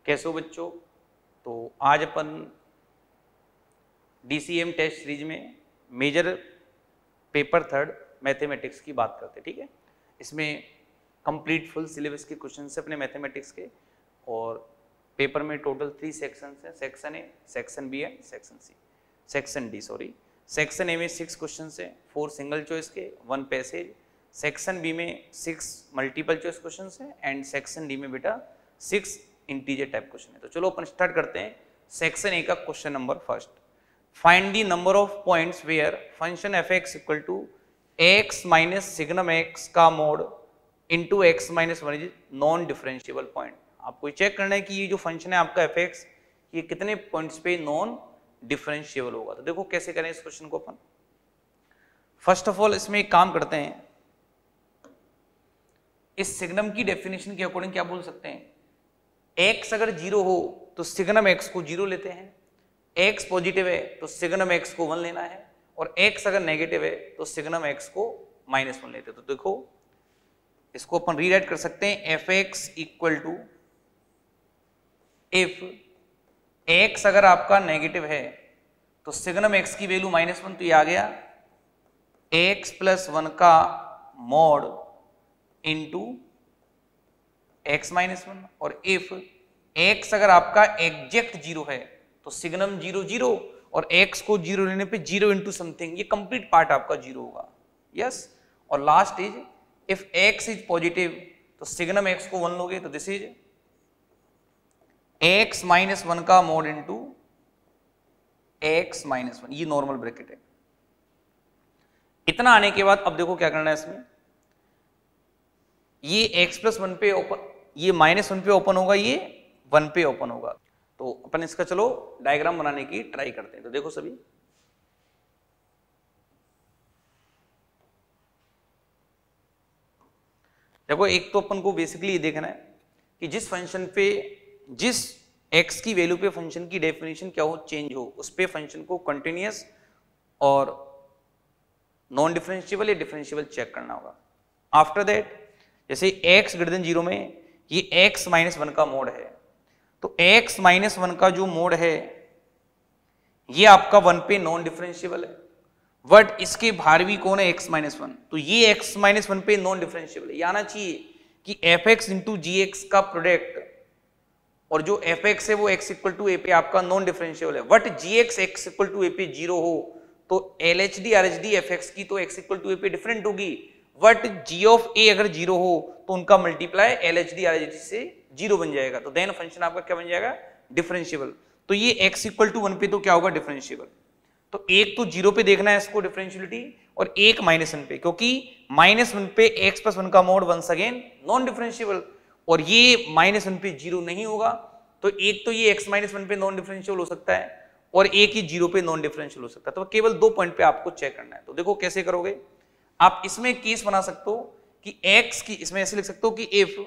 कैसे हो बच्चों? तो आज अपन DCM टेस्ट सीरीज में मेजर पेपर 3 मैथमेटिक्स की बात करते हैं, ठीक है। इसमें कंप्लीट फुल सिलेबस के क्वेश्चन से अपने मैथमेटिक्स के, और पेपर में टोटल 3 सेक्शंस हैं, section A, section B and section C, section D sorry. Section A में 6 क्वेश्चन है, 4 सिंगल चॉइस के, 1 पैसेज। सेक्शन बी में 6 मल्टीपल चॉइस क्वेश्चन है एंड सेक्शन डी में बेटा 6 इंटीजर टाइप क्वेश्चन है। तो चलो अपन स्टार्ट करते हैं। सेक्शन ए का question number first, find the number of points where function f x equal to x minus signum x का mod into x minus 1 is non differentiable point. आपको check करना है कि ये जो फंक्शन है आपका एफ एक्स, ये कितने पॉइंट्स पे नॉन डिफरेंशिएबल होगा। तो देखो कैसे करें इस क्वेश्चन को अपन। फर्स्ट ऑफ ऑल इसमें एक काम करते हैं, इस सिग्नम की डेफिनेशन के अकॉर्डिंग क्या बोल सकते हैं, x अगर 0 हो तो सिग्नम x को 0 लेते हैं, x पॉजिटिव है तो सिग्नम x को 1 लेना है, और x अगर नेगेटिव है तो सिग्नम x को -1 लेते हैं। तो देखो इसको अपन रीराइट कर सकते हैं, f x equal to if x अगर आपका नेगेटिव है तो सिग्नम x की वैल्यू -1, तो ये आ गया x + 1 का मॉड इंटू x -1, और इफ x अगर आपका एग्जैक्ट 0 है तो सिग्नम 0 0, और x को 0 लेने पे 0 इंटू समथिंग, ये कंप्लीट पार्ट आपका 0 होगा। यस, और last is if x is positive तो सिग्नम x को 1 लोगे तो दिस इज x -1 का मॉड इंटू x -1, ये नॉर्मल ब्रैकेट है। इतना आने के बाद अब देखो क्या करना है इसमें, ये x + 1 पे ओपन, ये -1 पे ओपन होगा, ये 1 पे ओपन होगा। तो अपन इसका चलो डायग्राम बनाने की ट्राई करते हैं। तो देखो सभी, देखो एक तो अपन को बेसिकली ये देखना है कि जिस फंक्शन पे, जिस x की वैल्यू पे फंक्शन की डेफिनेशन क्या हो, चेंज हो, उस पे फंक्शन को कंटिन्यूअस और नॉन डिफरेंशिएबल या डिफरेंशिएबल चेक करना होगा। आफ्टर दैट जैसे x > 0 में ये x - 1 का मोड है, तो x - 1 का जो मोड है ये आपका 1 पे नॉन डिफरेंशिएबल है, बट इसके बाहर भी कौन है, x - 1, तो ये x - 1 पे नॉन डिफरेंशिएबल है। ये आना चाहिए कि f x into g x का प्रोडक्ट, और जो एफ एक्स है वो x = a पे आपका नॉन डिफरेंशिएबल है, but g x x = a पे 0 हो तो LHD RHD एफ एक्स की तो x = a पे डिफरेंट होगी, बट g ऑफ a अगर 0 हो तो उनका मल्टीप्लाई LHD RHD से 0 बन जाएगा, तो देन फंक्शन आपका क्या बन जाएगा, डिफरेंशिएबल। तो ये x = 1 पे तो क्या होगा, डिफरेंशिएबल। तो एक तो 0 पे देखना है इसको डिफरेंशियलिटी, और एक -1 पे, क्योंकि -1 पे x + 1 का mod once again non differentiable, और ये -1 पे 0 नहीं होगा, तो एक तो ये x - 1 पे नॉन डिफरेंशिएबल हो सकता है, और एक ही 0 पे नॉन डिफरेंशियल हो सकता है। तो केवल 2 पॉइंट पे आपको चेक करना है। तो देखो कैसे करोगे आप, इसमें केस बना सकते हो कि x की, इसमें ऐसे लिख सकते हो कि इफ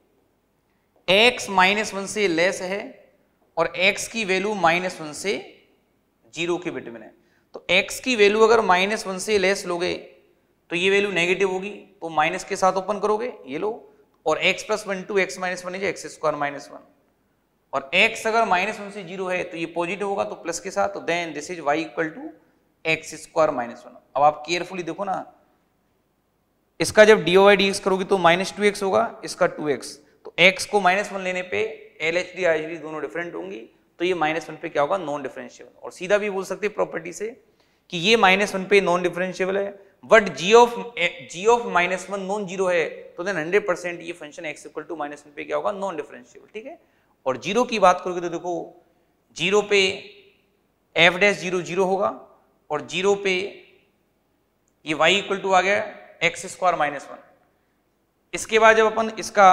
x -1 से लेस है और x की वैल्यू -1 से 0 के बिटवीन है, तो x की वैल्यू अगर -1 से लेस लोगे तो ये वैल्यू नेगेटिव होगी, तो माइनस के साथ ओपन करोगे, ये लो, और x + 1 × x - 1 इज x² - 1, और x अगर -1 से 0 है तो ये पॉजिटिव होगा, तो प्लस के साथ, तो then this is y = x² - 1। अब आप केयरफुली देखो ना, इसका जब dy/dx करोगे तो -2x होगा, इसका 2x, तो x को -1 लेने पे LHD RHD दोनों डिफरेंट होंगी, तो ये -1 पे क्या होगा, नॉन डिफरेंशिएबल। और सीधा भी बोल सकते हैं प्रॉपर्टी से कि ये -1 पे नॉन डिफरेंशिएबल है, बट g ऑफ -1 नॉन 0 है, तो देन 100% ये फंक्शन x = -1 पे क्या होगा, नॉन डिफरेंशिएबल, ठीक है। और 0 की बात करोगे तो देखो 0 पे f' 0 होगा, और 0 पे ये y = आ गया x² - 1। इसके बाद जब अपन इसका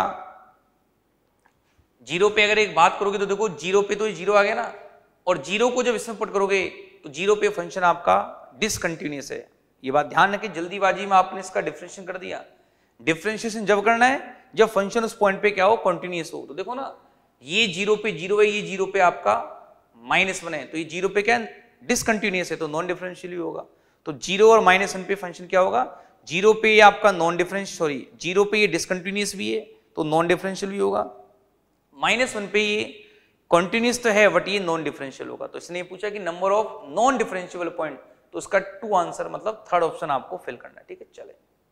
0 पे अगर एक बात करोगे तो देखो 0 पे तो ये 0 आ गया ना, और 0 को जब इसमें पुट करोगे तो 0 पे फंक्शन आपका डिसकंटिन्यूअस है। ये बात ध्यान रखें, जल्दीबाजी में आपने इसका डिफरेंशिएशन कर दिया। डिफरेंशिएशन जब करना है जब फंक्शन उस पॉइंट पे क्या हो, कंटिन्यूअस हो। तो देखो ना, ये 0 पे 0 है, ये 0 पे आपका -1 है, तो ये 0 पे क्या डिसकंटिन्यूअस है, तो नॉन डिफरेंशियल भी होगा। तो 0 और -1 पे फंक्शन क्या होगा, 0 पे ये आपका नॉन डिफरेंशियल, सॉरी 0 पे ये डिसकंटिन्यूअस भी है तो नॉन डिफरेंशियल भी होगा, -1 पे ये कंटिन्यूस तो है बट ये नॉन डिफरेंशियल होगा, तो इसने पूछा कि number of non differentiable point, तो उसका 2 आंसर मतलब थर्ड ऑप्शन आपको फिल करना है। ठीक है, चले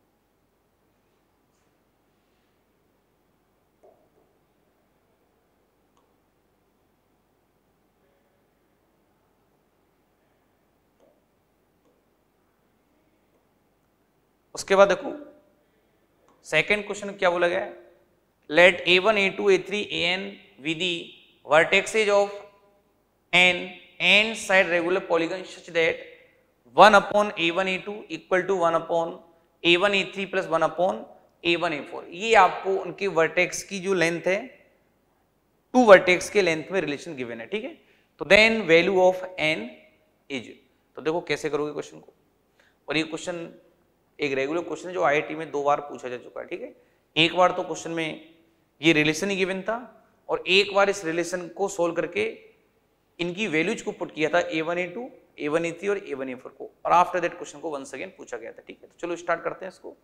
उसके बाद देखो सेकेंड क्वेश्चन क्या बोला गया है, let a1 a2 a3 an with the vertices of an and side regular polygon such that 1 upon a1 a2 equal to 1 upon a1 a3 plus 1 upon a1 a4। ये आपको उनके वर्टेक्स की जो length है, 2 वर्टेक्स के length में relation given है। ठीक है, तो then value of n is, तो देखो कैसे करोगे क्वेश्चन को। और ये क्वेश्चन एक रेगुलर क्वेश्चन है जो आईआईटी में 2 बार पूछा जा चुका है। ठीक है, एक बार तो क्वेश्चन में ये रिलेशन ही गिवन था और एक बार इस रिलेशन को सोल्व करके इनकी वैल्यूज को पुट किया था a1 a2 a1 a3 और a1 a4 को, और आफ्टर दैट क्वेश्चन को वंस अगेन पूछा गया था। ठीक है, तो चलो स्टार्ट करते हैं इसको।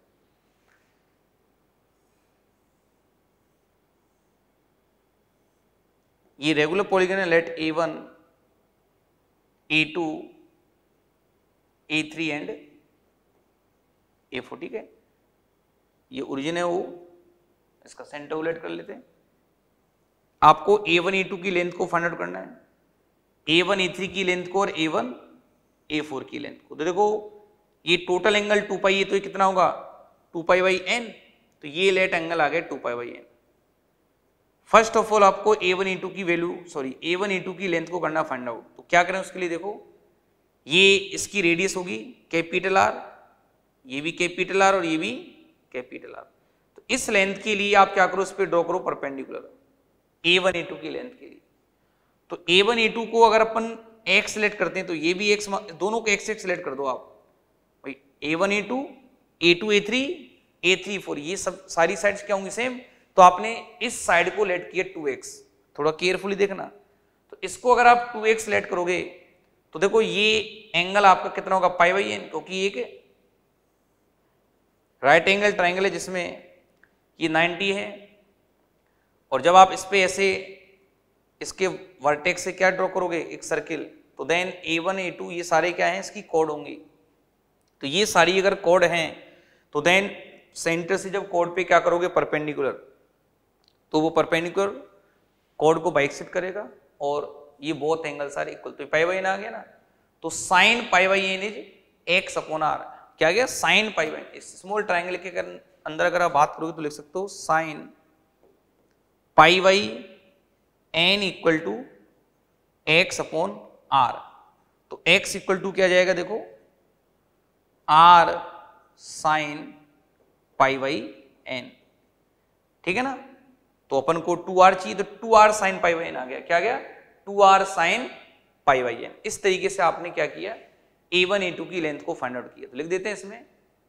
ये रेगुलर पॉलीगन है, let a1 a2 a3 and a4। ठीक है, ये ओरिजिन है, वो इसका सेंटर उलट कर लेते हैं। आपको a1 a2 की लेंथ को फाइंड आउट करना है, a1 a3 की लेंथ को और a1 a4 की लेंथ को। तो देखो ये टोटल एंगल 2 पाई है, तो ये कितना होगा 2 पाई बाई n, तो ये लेट एंगल आ गया 2 pi by n। First of all आपको a1 a2 की वैल्यू a1 a2 की लेंथ को करना फाइंड आउट। तो क्या करें उसके लिए, देखो ये इसकी रेडियस होगी कैपिटल R, ये भी कैपिटल R और ये भी कैपिटल R। तो इस लेंथ के लिए आप क्या करो, इस पे ड्रॉ करो परपेंडिकुलर a1 a2 की लेंथ के लिए। तो a1 a2 को अगर अपन x सिलेक्ट करते हैं तो ये भी x, दोनों को x सिलेक्ट कर दो आप भाई, a1 a2 a2 a3 a3 4, ये सब सारी साइड्स क्या होंगी सेम। तो आपने इस साइड को लेट किया 2x, थोड़ा केयरफुली देखना। तो इसको अगर आप 2x सिलेक्ट करोगे तो देखो ये एंगल आपका कितना होगा पाई बाई n, क्योंकि एक राइट एंगल ट्राइंगल है जिसमें ये 90 है। और जब आप इस पे ऐसे इसके वर्टेक्स से क्या ड्रॉ करोगे एक सर्किल, तो देन a1 a2 ये सारे क्या हैं, इसकी कोड होंगी। तो ये सारी अगर कोड हैं तो देन सेंटर से जब कोड पे क्या करोगे परपेंडिकुलर, तो वो परपेंडिकुलर कोड को बाइसेक्ट करेगा और ये बोथ एंगल सारे इक्वल। तो पाई बाई n आ गया ना, तो sine pi by n is x upon r। क्या गया साइन पाई बाई, इस स्मॉल ट्राइंगल के अंदर अगर आप बात करोगे तो लिख सकते हो sine pi by n equal to x upon r। तो x इक्वल टू क्या जाएगा, देखो r sine pi by n। ठीक है ना, तो अपन को 2r चाहिए, तो 2r sine pi by n आ गया। क्या गया 2r sine pi by n। इस तरीके से आपने क्या किया, a1 a2 की लेंथ को फाइंड आउट किया। तो लिख देते हैं इसमें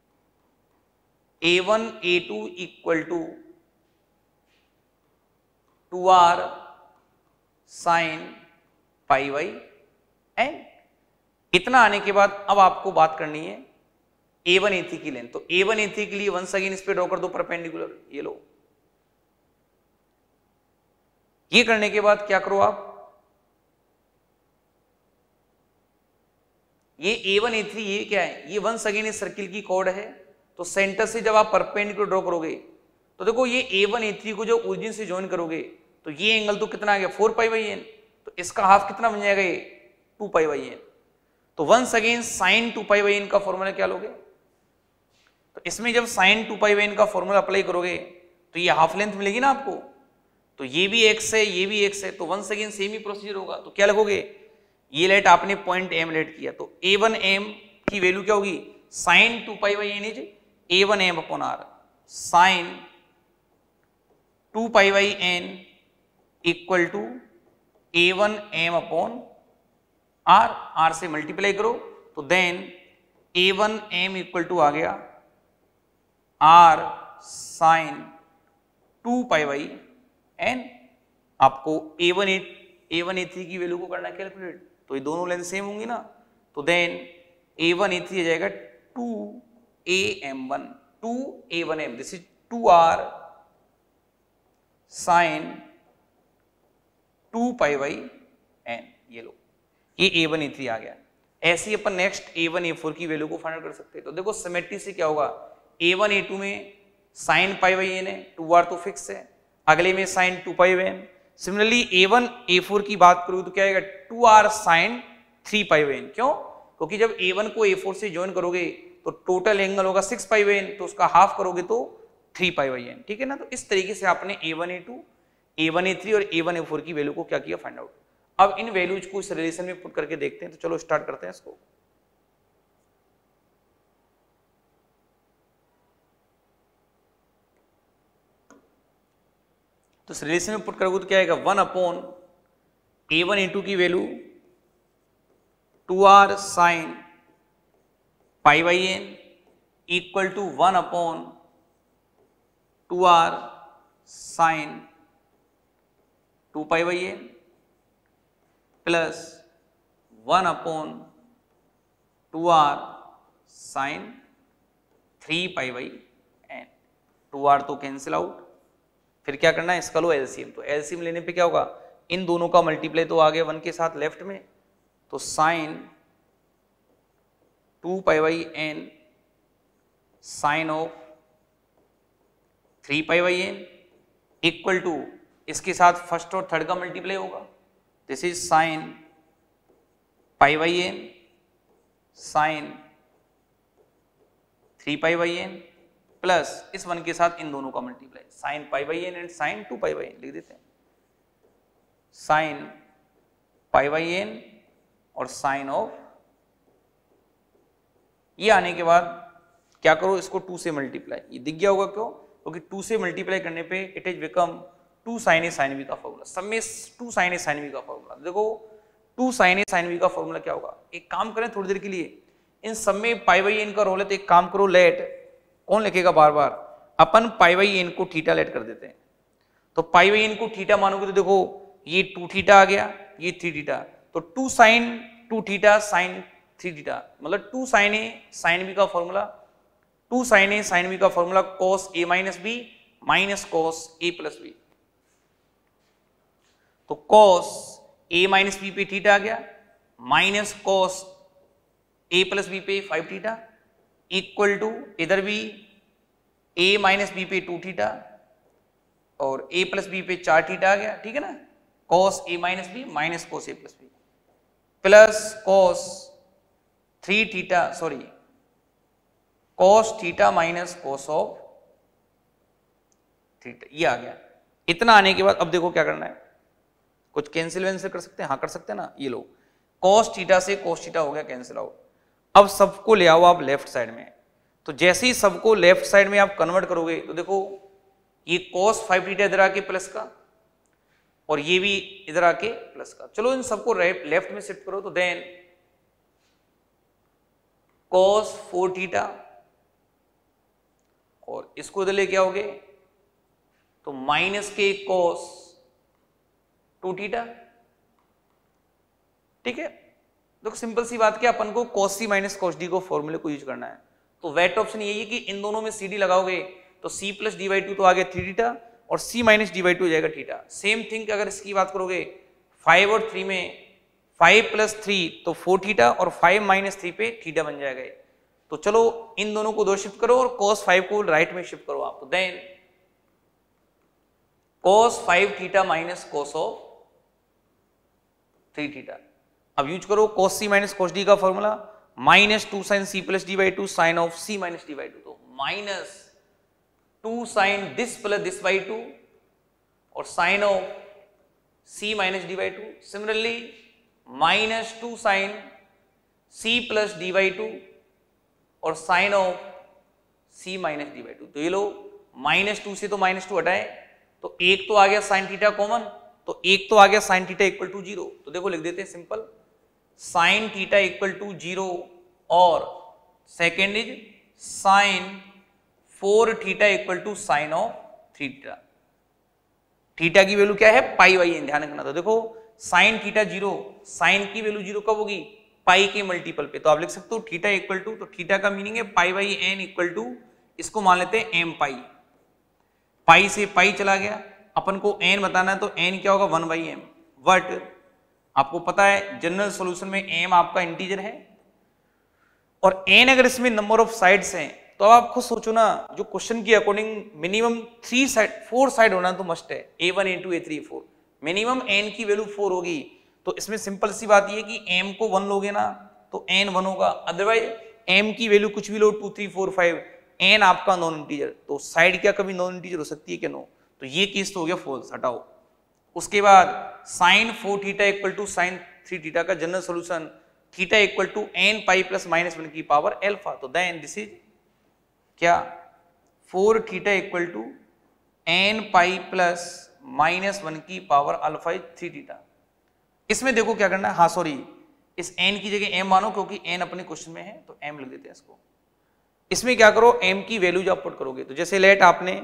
a1 a2 equal to 2r sine pi by n। इतना आने के बाद अब आपको बात करनी है a1 a3 की लेंथ। तो a1 a3 के लिए वंस अगेन इस पे ड्रॉ कर दो परपेंडिकुलर, ये लो। ये करने के बाद क्या करो आप, ये a1 a3 ये क्या है, ये वंस अगेन इस सर्किल की कोड है। तो सेंटर से जब आप परपेंडिकुलर ड्रॉ करोगे तो देखो ये a1 a3 को जो ओरिजिन से ज्वाइन करोगे तो ये एंगल तो कितना आ गया 4 पाई बाई n। तो इसका हाफ कितना बन जाएगा, ये 2 पाई बाई n। तो वंस अगेन साइन 2 पाई बाई n का फॉर्मूला क्या लोगे, तो इसमें जब साइन 2 पाई बाई n का फॉर्मूला अप्लाई करोगे तो ये हाफ लेंथ मिलेगी ना आपको। तो ये भी x है, ये भी x है, तो वंस अगेन सेम ही प्रोसीजर होगा। तो क्या लगोगे, ये लेट आपने पॉइंट m लेट किया, तो a1 m की वैल्यू क्या होगी, sine 2 pi by n is a1 m upon r। Sine 2 pi by n equal to a1 m upon r। r से मल्टीप्लाई करो तो then a1 m equal to आ गया r sine 2 pi by n। आपको a1 a3 की value को करना है कैलकुलेट, तो ये दोनों लेंथ सेम होंगी ना। तो देन a1 a3 आ जाएगा 2am1 2a1m, this is 2r sine 2 pi by N. ये लो, ये A1 A3 आ गया। ऐसे ही अपन नेक्स्ट A1 A4 की वैल्यू को फाइंड आउट कर सकते हैं। तो देखो सिमेट्री से क्या होगा, A1 A2 में साइन पाई बाई एन है, 2r तो फिक्स है, अगले में sine 2 pi by N. Similarly A1 A4 की बात करूँ तो क्या आएगा, 2r sine 3 pi by N. क्यों? क्योंकि जब A1 को A4 से ज्वाइन करोगे तो टोटल एंगल होगा 6 पाई बाई एन, तो उसका हाफ करोगे तो 3 पाई बाई एन। ठीक है ना। तो इस तरीके से आपने A1 A2 A1 A3 और A1 A4 की वैल्यू को क्या किया, फाइंड आउट। अब इन वैल्यूज को इस रिलेशन में पुट करके देखते हैं। तो चलो स्टार्ट करते हैं इसको। तो इस रिलेशन में पुट करोगे तो क्या आएगा, 1 अपॉन A1 A2 की value 2r sine pi by N equal to 1 upon 2r sine 2 pi by N plus 1 upon 2r sine 3 pi by N. 2r तो कैंसिल आउट। फिर क्या करना है, इसका लो एलसीएम। तो एलसीएम लेने पे क्या होगा, इन दोनों का मल्टीप्लाई तो आ गया 1 के साथ लेफ्ट में, तो sine 2 pi by N sine of 3 pi by N equal to इसके साथ फर्स्ट और थर्ड का मल्टीप्लाई होगा। This is sine pi by N sine 3 pi by N plus इस 1 के साथ इन दोनों का multiply, sine pi by N and sine 2 pi by N लिख देते हैं। साइन पाई बाई एन और साइन ऑफ, ये आने के बाद क्या करो, इसको 2 से मल्टीप्लाई। ये दिख गया होगा क्यों, क्योंकि 2 से मल्टीप्लाई करने पे it is become 2 sin A sin B का फॉर्मूला। सब में 2 sin A sin B का फॉर्मूला। देखो 2 sin A sin B का फॉर्मूला क्या होगा, एक काम करें थोड़ी देर के लिए, इन सब में पाई बाई एन का रोल है, तो एक काम करो, लेट, कौन लिखेगा बार बार, अपन पाई बाई एन को थीटा लेट कर देते हैं। तो पाई बाई एन को थीटा मानोगे तो देखो ये 2 थीटा आ गया, ये 3 थीटा, तो 2 sin 2 थीटा साइन 3 थीटा, मतलब 2 sin A sin B का formula, 2 sin A sin B का formula cos A minus B minus cos A plus B. तो cos A माइनस बी पे थीटा आ गया minus cos A plus B पे 5 theta equal to इधर भी A minus B पे 2 theta और A प्लस बी पे 4 थीटा आ गया। ठीक है ना। cos A minus B minus cos A plus B plus cos 3 theta, sorry cos theta minus cos of theta, ये आ गया। इतना आने के बाद अब देखो क्या करना है, कुछ कैंसिल वैंसिल कर सकते हैं, हाँ कर सकते हैं ना। ये लो cos थीटा से cos थीटा हो गया कैंसिल आउट। अब सबको ले आओ आप लेफ्ट साइड में। तो जैसे ही सबको लेफ्ट साइड में आप कन्वर्ट करोगे तो देखो ये cos 5 थीटा इधर आके प्लस का और ये भी इधर आके प्लस का। चलो इन सबको लेफ्ट में शिफ्ट करो, तो देन cos 4 थीटा और इसको इधर लेके आओगे तो माइनस के cos 2 थीटा। ठीक है। देखो सिंपल सी बात क्या, अपन को cos c minus cos d को फॉर्मूले को यूज करना है। तो वेट ऑप्शन यही है कि इन दोनों में cd लगाओगे तो c प्लस डी बाई 2 तो आ गया 3 थीटा और c माइनस डी बाई 2 हो जाएगा थीटा। सेम थिंग अगर इसकी बात करोगे 5 और 3 में 5 प्लस 3 तो 4 थीटा और 5 माइनस 3 पे थीटा बन जाएगा। तो चलो इन दोनों को 2 शिफ्ट करो और cos 5 को राइट में शिफ्ट करो आप। तो then cos 5 theta minus cos of 3 theta. अब यूज करो cos c minus cos d का formula, minus 2 sin c plus D by 2 sine of c minus D by 2, तो minus 2 sine this plus this by 2 और sine of c minus D by 2। Similarly minus 2 sine c plus D by 2 और sine of c minus D by 2। तो ये लो minus 2 से तो minus 2 हटाए तो एक तो आ गया साइन थीटा कॉमन, तो एक तो आ गया साइन थीटा इक्वल टू 0। तो देखो लिख देते हैं simple, sine theta equal to 0 और second is sine 4 theta equal to sine of 3 theta. Theta की वैल्यू क्या है, पाई बाई एन, ध्यान रखना। तो देखो साइन थीटा 0, साइन की वैल्यू 0 कब होगी, पाई के मल्टीपल पे। तो आप लिख सकते हो थीटा इक्वल टू, तो थीटा का मीनिंग है pi by N equal to, इसको मान लेते हैं एम पाई। पाई से पाई चला गया, अपन को एन बताना है तो एन क्या होगा 1 बाई एम। बट आपको पता है जनरल सॉल्यूशन में m आपका इंटीजर है और n अगर इसमें नंबर ऑफ साइड्स हैं तो आप खुद सोचो ना, जो क्वेश्चन की अकॉर्डिंग मिनिमम 4 साइड होना तो मस्ट है, a1 a2 a3 a4, minimum n की वैल्यू 4 होगी। तो इसमें सिंपल सी बात ये है कि m को 1 लोगे ना तो n 1 होगा, अदरवाइज m की वैल्यू कुछ भी लो 2 3 4 5, n आपका नॉन इंटीजर, तो साइड क्या कभी नॉन इंटीजर हो सकती है क्या? नो। तो ये केस तो हो गया फॉल्स, हटाओ। उसके बाद sine 4 theta equal to sine 3 theta का general solution theta equal to n pi plus minus 1 की पावर अल्फा, तो देन दिस इज क्या 4 theta equal to n pi plus minus 1 की पावर अल्फा इज 3 थीटा। इसमें देखो क्या करना है, हाँ सॉरी, इस n की जगह m मानो क्योंकि n अपने क्वेश्चन में है तो m लिख देते हैं इसको। इसमें क्या करो, m की वैल्यू जब पुट करोगे तो जैसे लेट आपने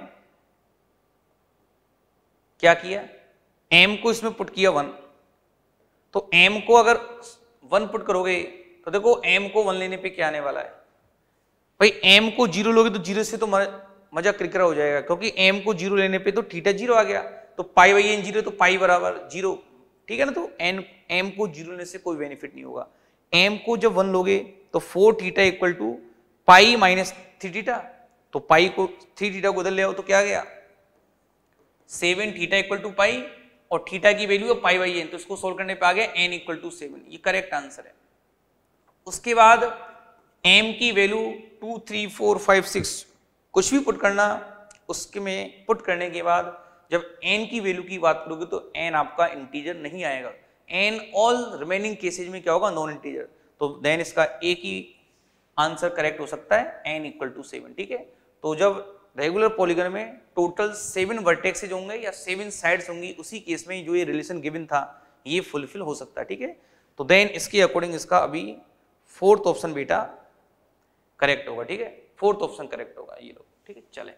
क्या किया, m को इसमें पुट किया 1, तो m को अगर 1 पुट करोगे तो देखो m को 1 लेने पे क्या आने वाला है भाई, m को 0 लोगे तो 0 से तो मजा किरकिरा हो जाएगा, क्योंकि m को 0 लेने पे तो थीटा 0 आ गया, तो पाई बाई n 0 तो पाई बराबर 0, ठीक है ना। तो m को 0 लेने से कोई बेनिफिट नहीं होगा। m को जब 1 लोगे तो 4 theta equal to pi minus 3 theta, तो पाई को 3 थीटा को उधर ले आओ तो क्या आ गया 7 थीटा इक्वल टू पाई, और थीटा की वैल्यू है पाई बाई एन, तो इसको सोल्व करने पे आ गया n इक्वल टू 7, ये करेक्ट आंसर है। उसके बाद m की वैल्यू 2 3 4 5 6 कुछ भी पुट करना, उसके में पुट करने के बाद जब n की वैल्यू की बात करोगे तो n आपका इंटीजर नहीं आएगा, n ऑल रिमेनिंग केसेज में क्या होगा नॉन इंटीजर, तो देन इसका एक ही आंसर करेक्ट हो सकता है n इक्वल टू 7, ठीक है। तो जब रेगुलर पॉलीगन में टोटल 7 वर्टेक्सेज होंगे या 7 साइड्स होंगी, उसी केस में जो ये रिलेशन गिवन था ये फुलफिल हो सकता है, ठीक है। तो देन इसके अकॉर्डिंग इसका अभी 4th ऑप्शन बेटा करेक्ट होगा, ठीक है, 4th ऑप्शन करेक्ट होगा ये लोग, ठीक है। चले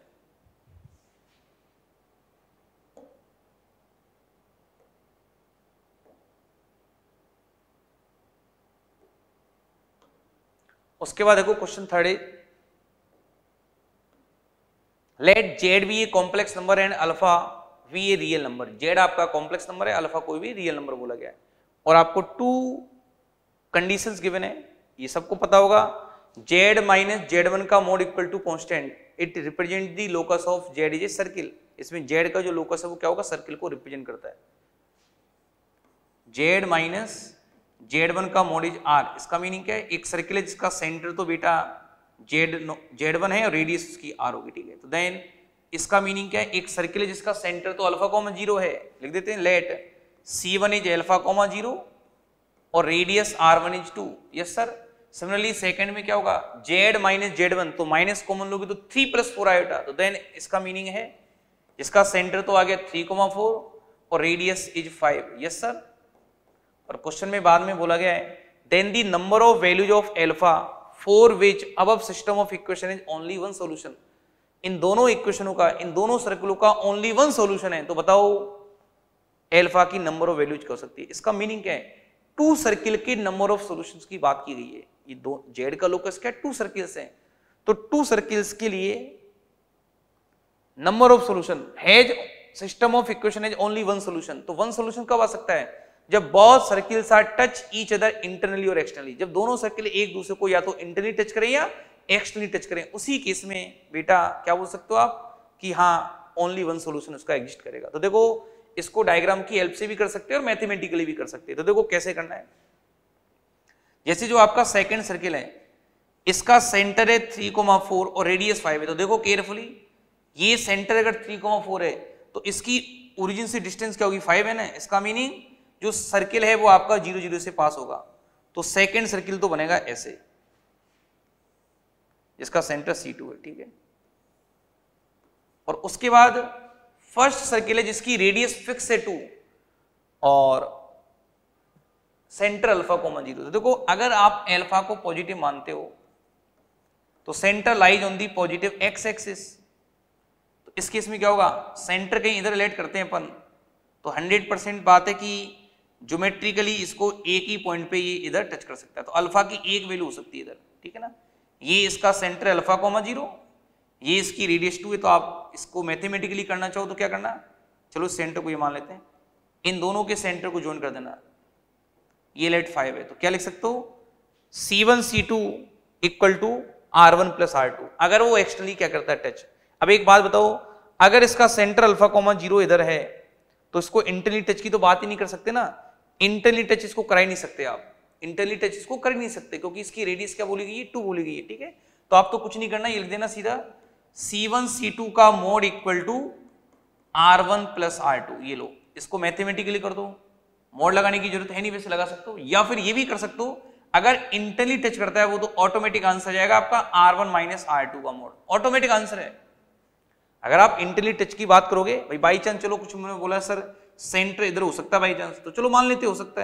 उसके बाद देखो question 3 let Z be a complex number and alpha be a real number. Z आपका कॉम्प्लेक्स नंबर है, अल्फा कोई भी रियल नंबर बोला गया है, और आपको 2 कंडीशंस गिवन है, ये सबको पता होगा। जेड माइनस जेड वन का mod equal to constant, it represent the locus of Z is a circle. इसमें जेड का जो लोकस है वो क्या होगा, सर्किल को रिप्रेजेंट करता है। जेड माइनस जेड वन का मोड इज आर, इसका मीनिंग क्या है, एक सर्किल है जिसका सेंटर तो बेटा जेड वन है और रेडियस उसकी आर होगी, ठीक है। तो देन इसका मीनिंग क्या है, एक सर्किल है जिसका सेंटर तो अल्फा कॉमा 0 है, लिख देते हैं late C1 is alpha comma 0 और radius R1 is 2, yes sir. Similarly second में क्या होगा, जेड माइनस जेड वन, तो माइनस कॉमन लोगे तो 3 + 4 आएगा, तो देन इसका मीनिंग है इसका सेंटर तो आ गया 3,4 और रेडियस इज 5, यस सर। और क्वेश्चन में बाद में बोला गया है then the number of values of alpha for which above system of equation is only one solution. इन दोनों इक्वेशनों का, इन दोनों सर्कलों का ओनली वन सॉल्यूशन है, तो बताओ अल्फा की नंबर ऑफ वैल्यूज क्या हो सकती है। इसका मीनिंग क्या है, 2 सर्किल के नंबर ऑफ सॉल्यूशंस की बात की गई है। ये दो जेड का लोकस क्या है, 2 सर्किल्स हैं, तो 2 सर्किल्स के लिए number of solution has system of equation is only one solution. तो वन सॉल्यूशन कब आ सकता है, जब both circles are touch each other internally और एक्सटर्नली, जब दोनों सर्किल एक दूसरे को या तो इंटरनली टच करें या एक्सटर्नली टच करें, उसी केस में बेटा क्या बोल सकते हो आप कि हाँ ओनली वन सॉल्यूशन उसका एग्जिस्ट करेगा। तो देखो इसको डायग्राम की हेल्प से भी कर सकते हैं और मैथमेटिकली भी कर सकते हैं। तो देखो कैसे करना है, जैसे जो आपका सेकंड सर्किल है इसका सेंटर है 3,4 और रेडियस 5 है, तो देखो केयरफुली ये सेंटर अगर 3,4 है तो इसकी ओरिजिन से डिस्टेंस क्या होगी 5 है ना। इसका मीनिंग जो सर्किल है वो आपका 0 0 से पास होगा, तो सेकंड सर्किल तो बनेगा ऐसे, जिसका सेंटर C2 है, ठीक है। और उसके बाद फर्स्ट सर्किल है जिसकी रेडियस फिक्स है 2 और सेंटर अल्फा कॉमा 0। तो देखो अगर आप अल्फा को पॉजिटिव मानते हो तो centre lies on the positive X axis, तो इस केस में क्या होगा, सेंटर कहीं इधर रिलेट करते हैं अपन, तो 100% बात है कि ज्योमेट्रिकली इसको एक ही पॉइंट पे ये इधर टच कर सकता है, तो अल्फा की एक वैल्यू हो सकती है इधर, ठीक है ना। ये इसका सेंटर अल्फा कॉमा 0, ये इसकी रेडियस 2 है, तो आप इसको मैथमेटिकली करना चाहो तो क्या करना, चलो सेंटर को ये मान लेते हैं, इन दोनों के सेंटर को ज्वाइन कर देना, ये लेट 5 है, तो क्या लिख सकते हो C1 C2 equal to R1 plus R2, अगर वो एक्सटर्नली क्या करता है टच। अब एक बात बताओ, अगर इसका सेंटर अल्फा कॉमा 0 इधर है तो इसको इंटरनली टच की तो बात ही नहीं कर सकते ना, इंटरनली टच इसको कर ही नहीं सकते आप, इंटरनली टच इसको कर ही नहीं सकते क्योंकि इसकी रेडियस क्या बोली गई है 2 बोली गई है, ठीक है। तो आप तो कुछ नहीं करना, ये लिख देना सीधा C1 C2 का mod equal to R1 plus R2, ये लो इसको मैथमेटिकली कर दो, मोड लगाने की जरूरत है नहीं, वैसे लगा सकते हो, या फिर ये भी कर सकते हो अगर इंटरनली टच करता है वो तो ऑटोमेटिक आंसर जाएगा आपका R1 माइनस R2 का मोड, ऑटोमेटिक आंसर है। अगर आप इंटरनली टच की बात करोगे भाई बाई चांस, चलो कुछ मैंने बोला सर सेंटर इधर हो सकता है बाई चांस, तो चलो मान लेते हो सकता है,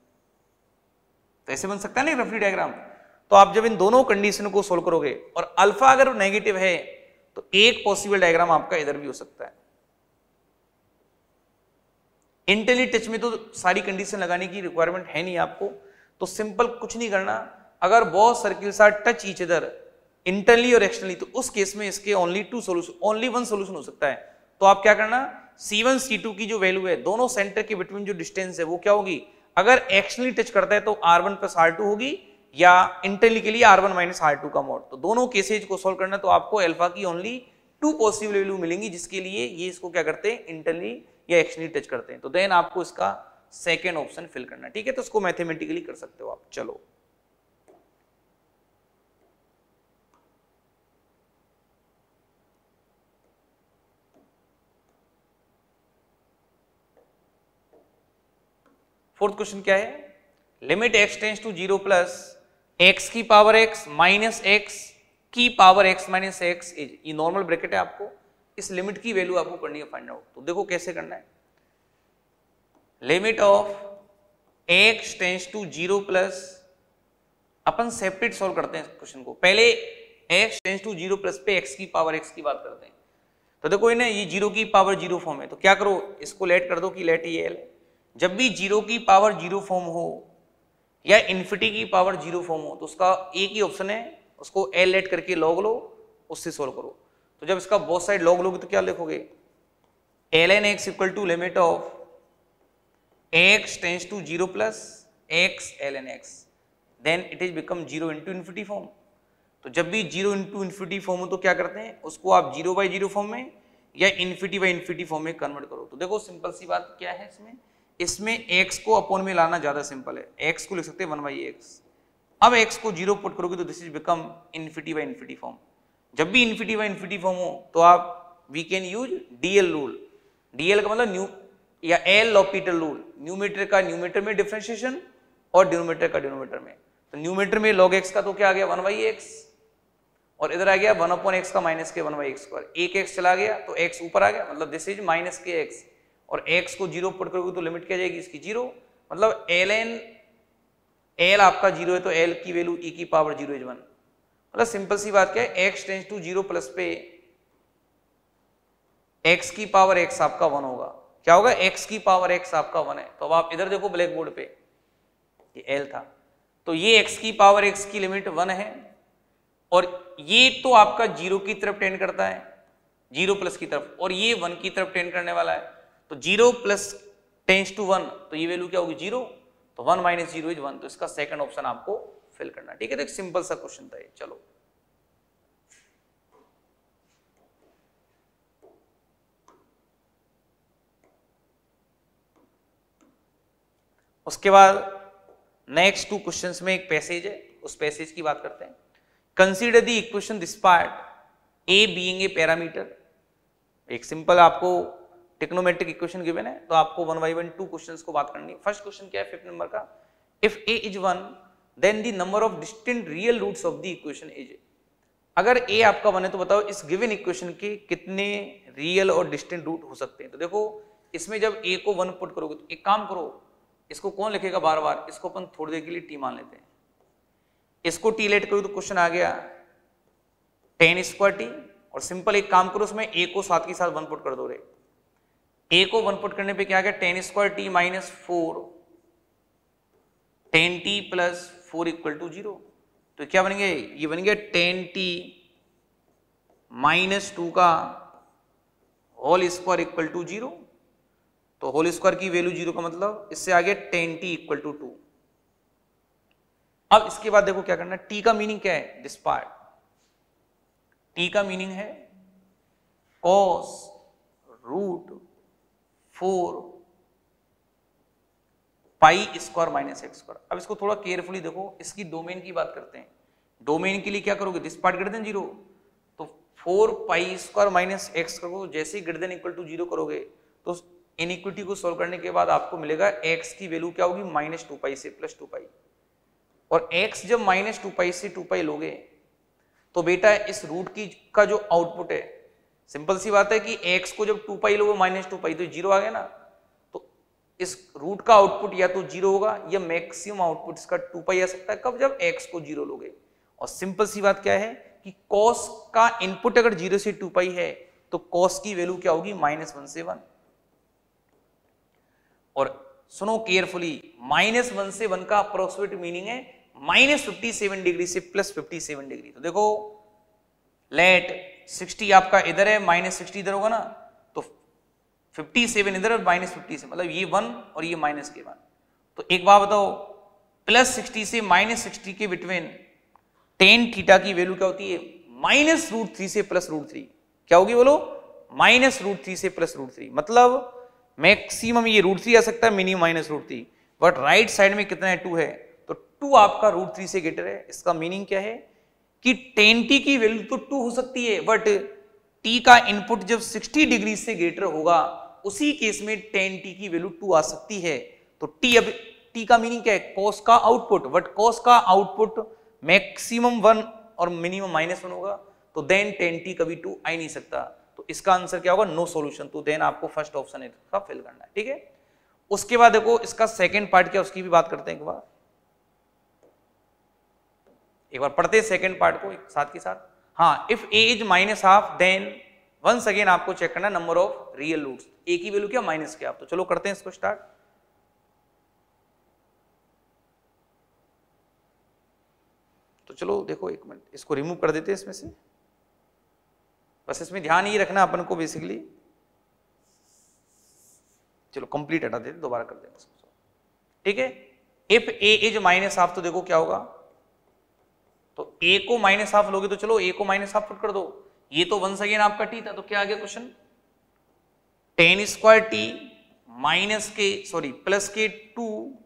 तो ऐसे बन सकता है ना रफली डायग्राम। तो आप जब इन दोनों कंडीशन को सोल्व करोगे और अल्फा अगर नेगेटिव है तो एक पॉसिबल डायग्राम आपका इधर भी हो सकता है। इंटरनली टच में तो सारी कंडीशन लगाने की रिक्वायरमेंट है नहीं आपको, तो सिंपल कुछ नहीं करना, अगर both circles are touch each other internally और एक्सटर्नली तो उस केस में इसके ओनली वन सोल्यूशन हो सकता है। तो आप क्या करना, C1 C2 की जो वैल्यू है दोनों सेंटर के बिटवीन जो डिस्टेंस है वो क्या होगी, अगर एक्सटर्नली टच करता है तो R1 प्लस R2 होगी, या इंटरनली के लिए R1 माइनस R2 का मोड। तो दोनों केसेज को सोल्व करना तो आपको अल्फा की ओनली 2 पॉसिबल वैल्यू मिलेंगी, जिसके लिए ये इसको क्या करते हैं इंटरनली या एक्सटर्नली टच करते हैं, तो देन आपको इसका सेकेंड ऑप्शन फिल करना, ठीक है। तो इसको मैथमेटिकली कर सकते हो आप। चलो फोर्थ क्वेश्चन क्या है, limit x tends to 0 plus x की पावर x माइनस x की पावर x माइनस x, ये नॉर्मल ब्रैकेट है, आपको इस लिमिट की वैल्यू आपको करनी है फाइंड आउट। तो देखो कैसे करना है, limit of x tends to 0 plus, अपन सेपरेट सॉल्व करते हैं क्वेश्चन को, पहले x टेंस टू 0 प्लस पे x की पावर x की बात करते हैं। तो देखो इन्हें ये 0 की पावर 0 फॉर्म है, तो क्या करो इसको लेट कर दो कि लेट ये l, जब भी 0 की पावर 0 फॉर्म हो या इन्फिनिटी की पावर 0 फॉर्म हो तो उसका एक ही ऑप्शन है, उसको एल लेट करके लॉग लो, उससे सोल्व करो। तो जब इसका बोथ साइड लॉग लोगे तो क्या लिखोगे, ln x equal to limit of x tends to 0 plus x ln x, then it is become 0 into infinity form. तो जब भी 0 इंटू इन्फिनिटी फॉर्म हो तो क्या करते हैं, उसको आप 0 बाई 0 फॉर्म में या इन्फिनिटी बाई इन्फिनिटी फॉर्म में कन्वर्ट करो। तो देखो सिंपल सी बात क्या है, इसमें x को अपॉन में लाना ज्यादा सिंपल है, x को लिख सकते हैं 1 बाई x। अब x को 0 पुट करोगे तो this is become infinity by infinity form. जब भी इन्फिनिटी बाई इन्फिनिटी फॉर्म हो तो आप we can use DL rule, DL का मतलब न्यू या एल लॉपिटल रूल, न्यूमेटर का न्यूमेटर में डिफरेंशिएशन और डिनोमिनेटर का डिनोमिनेटर में। तो न्यूमेटर में log x का तो क्या आ गया 1 बाई x, और इधर आ गया 1 अपॉन x का माइनस के 1 बाई x स्क्वायर, एक x चला गया तो x ऊपर आ गया, मतलब दिस इज माइनस के x, और x को 0 पुट करोगे तो लिमिट क्या जाएगी इसकी 0, मतलब l आपका 0 है तो l की वैल्यू e की पावर 0 इज 1। मतलब सिंपल सी बात क्या है, x टेंस टू 0 प्लस पे x की पावर x आपका 1 होगा, क्या होगा x की पावर x आपका 1 है। तो अब आप इधर देखो ब्लैक बोर्ड पे, ये l था, तो ये x की पावर x की लिमिट 1 है, और ये तो आपका 0 की तरफ टेंड करता है, 0 प्लस की तरफ, और ये 1 की तरफ टेंड करने वाला है। तो 0 प्लस टेंस टू 1 तो ये वैल्यू क्या होगी 0, तो 1 माइनस 0 इज 1, तो इसका सेकंड ऑप्शन आपको फिल करना, ठीक है। तो एक सिंपल सा क्वेश्चन था ये। चलो उसके बाद नेक्स्ट 2 क्वेश्चंस में एक पैसेज है, उस पैसेज की बात करते हैं। Consider the equation this part A being a parameter, एक सिंपल आपको टेक्नोमेट्रिक इक्वेशन गिवन है, तो आपको 1 बाई 1 2 क्वेश्चंस को बात करनी है। फर्स्ट क्वेश्चन क्या है 5th नंबर का, if a is 1 then the number of distinct real roots of the equation is, अगर a आपका 1 है तो बताओ इस गिवन इक्वेशन के कितने रियल और डिस्टिंक्ट रूट हो सकते हैं। तो देखो इसमें जब a को 1 पुट करोगे तो एक काम करो, इसको कौन लिखेगा बार बार, इसको अपन थोड़ी देर के लिए t मान लेते हैं, इसको t लेट करो तो क्वेश्चन आ गया tan स्क्वायर t, और सिंपल एक काम करो उसमें a को साथ के साथ 1 पुट कर दो रे, a को 1 पुट करने पे क्या आ गया tan square t minus 4 tan t plus 4 equal to 0। तो क्या बनेंगे, ये बन गया tan t माइनस 2 का होल स्क्वायर इक्वल टू 0, तो होल स्क्वायर की वैल्यू 0 का मतलब इससे आगे tan t इक्वल टू 2। अब इसके बाद देखो क्या करना है, t का मीनिंग क्या है, दिस पार्ट, t का मीनिंग है cos रूट 4 पाई स्क्वायर माइनस एक्स स्क्वायर। अब इसको थोड़ा केयरफुली देखो, इसकी डोमेन की बात करते हैं। डोमेन के लिए क्या करोगे, दिस पार्ट ग्रेटर देन 0, तो 4 पाई स्क्वायर माइनस एक्स करोगे, जैसे ही ग्रेटर देन इक्वल टू 0 करोगे तो इनइक्विटी को सॉल्व करने के बाद आपको मिलेगा x की वैल्यू क्या होगी, माइनस 2 पाई से प्लस 2 पाई। और x जब माइनस 2 पाई से 2 पाई लोगे तो बेटा इस रूट की का जो आउटपुट है, सिंपल सी बात है कि x को जब 2 पाई लोगे माइनस 2 पाई तो 0 आ गया ना, तो इस रूट का आउटपुट या तो 0 होगा या मैक्सिमम आउटपुट इसका 2 पाई आ सकता है, कब, जब x को 0 लोगे। और सिंपल सी बात क्या है कि cos का इनपुट अगर 0 से 2 पाई है तो cos की वैल्यू क्या होगी, -1 से 1। और सुनो केयरफुली, -1 से 1 का अप्रोक्सीमेट मीनिंग है -57 डिग्री से +57 डिग्री। तो देखो लेट 60 आपका इधर है, -60 इधर होगा ना, तो 57 इधर और -57, मतलब ये 1 और ये माइनस के 1। तो एक बात बताओ, +60 से -60 के बिटवीन tan थीटा की वैल्यू क्या होती है, -√3 से +√3। क्या होगी बोलो, -√3 से +√3, मतलब मैक्सिमम ये √3 आ सकता है, मिनिमम -√3, बट राइट साइड में कितना है, 2 है, तो 2 आपका √3 से ग्रेटर है। इसका मीनिंग क्या है कि tan t की वैल्यू तो 2 हो सकती है, बट t का इनपुट जब 60 डिग्री से ग्रेटर होगा उसी केस में tan t की वैल्यू 2 आ सकती है। तो t, अब t का मीनिंग क्या है, cos का आउटपुट, बट cos का आउटपुट मैक्सिमम 1 और मिनिमम -1 होगा, तो देन tan t कभी 2 आ ही नहीं सकता। तो इसका आंसर क्या होगा, नो सॉल्यूशन। तो देन आपको फर्स्ट ऑप्शन का फिल करना है, ठीक है। उसके बाद देखो इसका सेकंड पार्ट क्या, उसकी भी बात करते हैं एक बार पढ़ते हैं सेकंड पार्ट को साथ के साथ। हाँ, if a is -½ then once again आपको चेक करना number of real roots, a की वैल्यू क्या, माइनस क्या। तो चलो करते हैं इसको स्टार्ट। तो चलो देखो एक मिनट, इसको रिमूव कर देते हैं इसमें से, बस इसमें ध्यान ये रखना अपन को बेसिकली। चलो कंप्लीट हटा देते, दोबारा कर देंगे इसको, ठीक है। इफ a इज -½ तो देखो क्या होगा, तो a को -½ लोगे तो चलो a को -½ पुट कर दो, ये तो वंस अगेन आपका t था, तो क्या आ गया question, tan square t plus के 2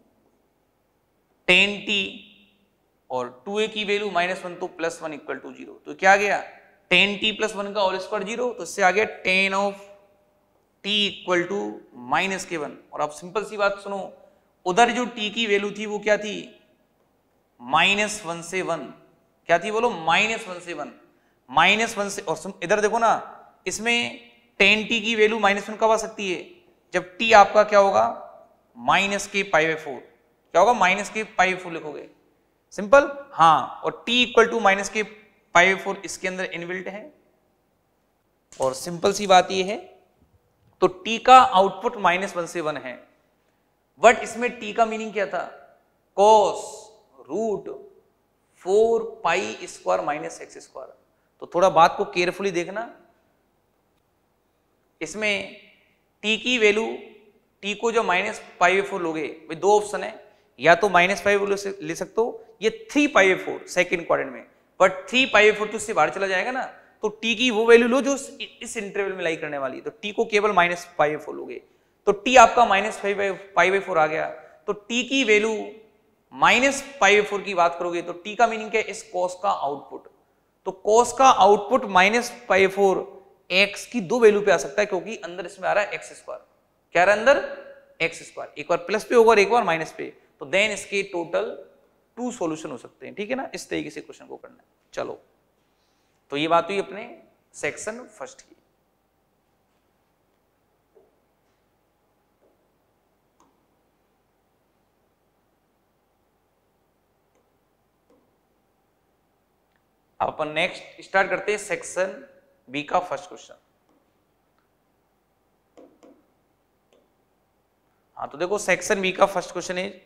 tan t और 2a की वैल्यू -1 तो +1 इक्वल टू 0। तो क्या आ गया, tan t + 1 का होल स्क्वायर 0, तो इससे आ गया tan of t equal to -1। और अब सिंपल सी बात सुनो, उधर जो t की वैल्यू थी वो क्या थी, -1 से 1, क्या थी बोलो, -1 से 1, -1 से, और इधर देखो ना, इसमें tan t की वैल्यू -1 कब आ सकती है, जब t आपका क्या होगा, -k⁴, क्या होगा, -k⁴ लिखोगे, सिंपल। हाँ, और t इक्वल टू -k⁴ इसके अंदर इनबिल्ट है, और सिंपल सी बात ये है, तो t का आउटपुट -1 से 1 है, बट इसमें t का मीनिंग क्या था, cos √4 पाई स्क्वायर माइनस एक्स स्क्वायर। तो थोड़ा बात को केयरफुली देखना, इसमें t की वैल्यू, t को जो -π/4 लोगे, भाई दो ऑप्शन है, या तो -5 ले सकते हो, ये 3π/4 सेकेंड क्वाड्रेंट में, बट 3π/4 तो इससे बाहर चला जाएगा ना, तो t की वो वैल्यू लो जो इस इंटरवल में लाई करने वाली है, तो t को केवल -π/4 लोगे, तो t आपका -π/4 आ गया। तो t की वैल्यू -π/4 की बात करोगे तो t का मीनिंग क्या है, इस cos का आउटपुट, तो cos का आउटपुट -π/4 x की दो वैल्यू पे आ सकता है, क्योंकि अंदर इसमें आ रहा है x², क्या आ रहा है अंदर x², एक बार प्लस पे होगा और एक बार माइनस पे, तो देन इसके टोटल 2 सॉल्यूशन हो सकते हैं, ठीक है ना। इस तरीके से क्वेश्चन को करना है। चलो, तो ये बात हुई अपने सेक्शन फर्स्ट की। अब अपन नेक्स्ट स्टार्ट करते हैं सेक्शन बी का फर्स्ट क्वेश्चन। हाँ, तो देखो सेक्शन बी का first question is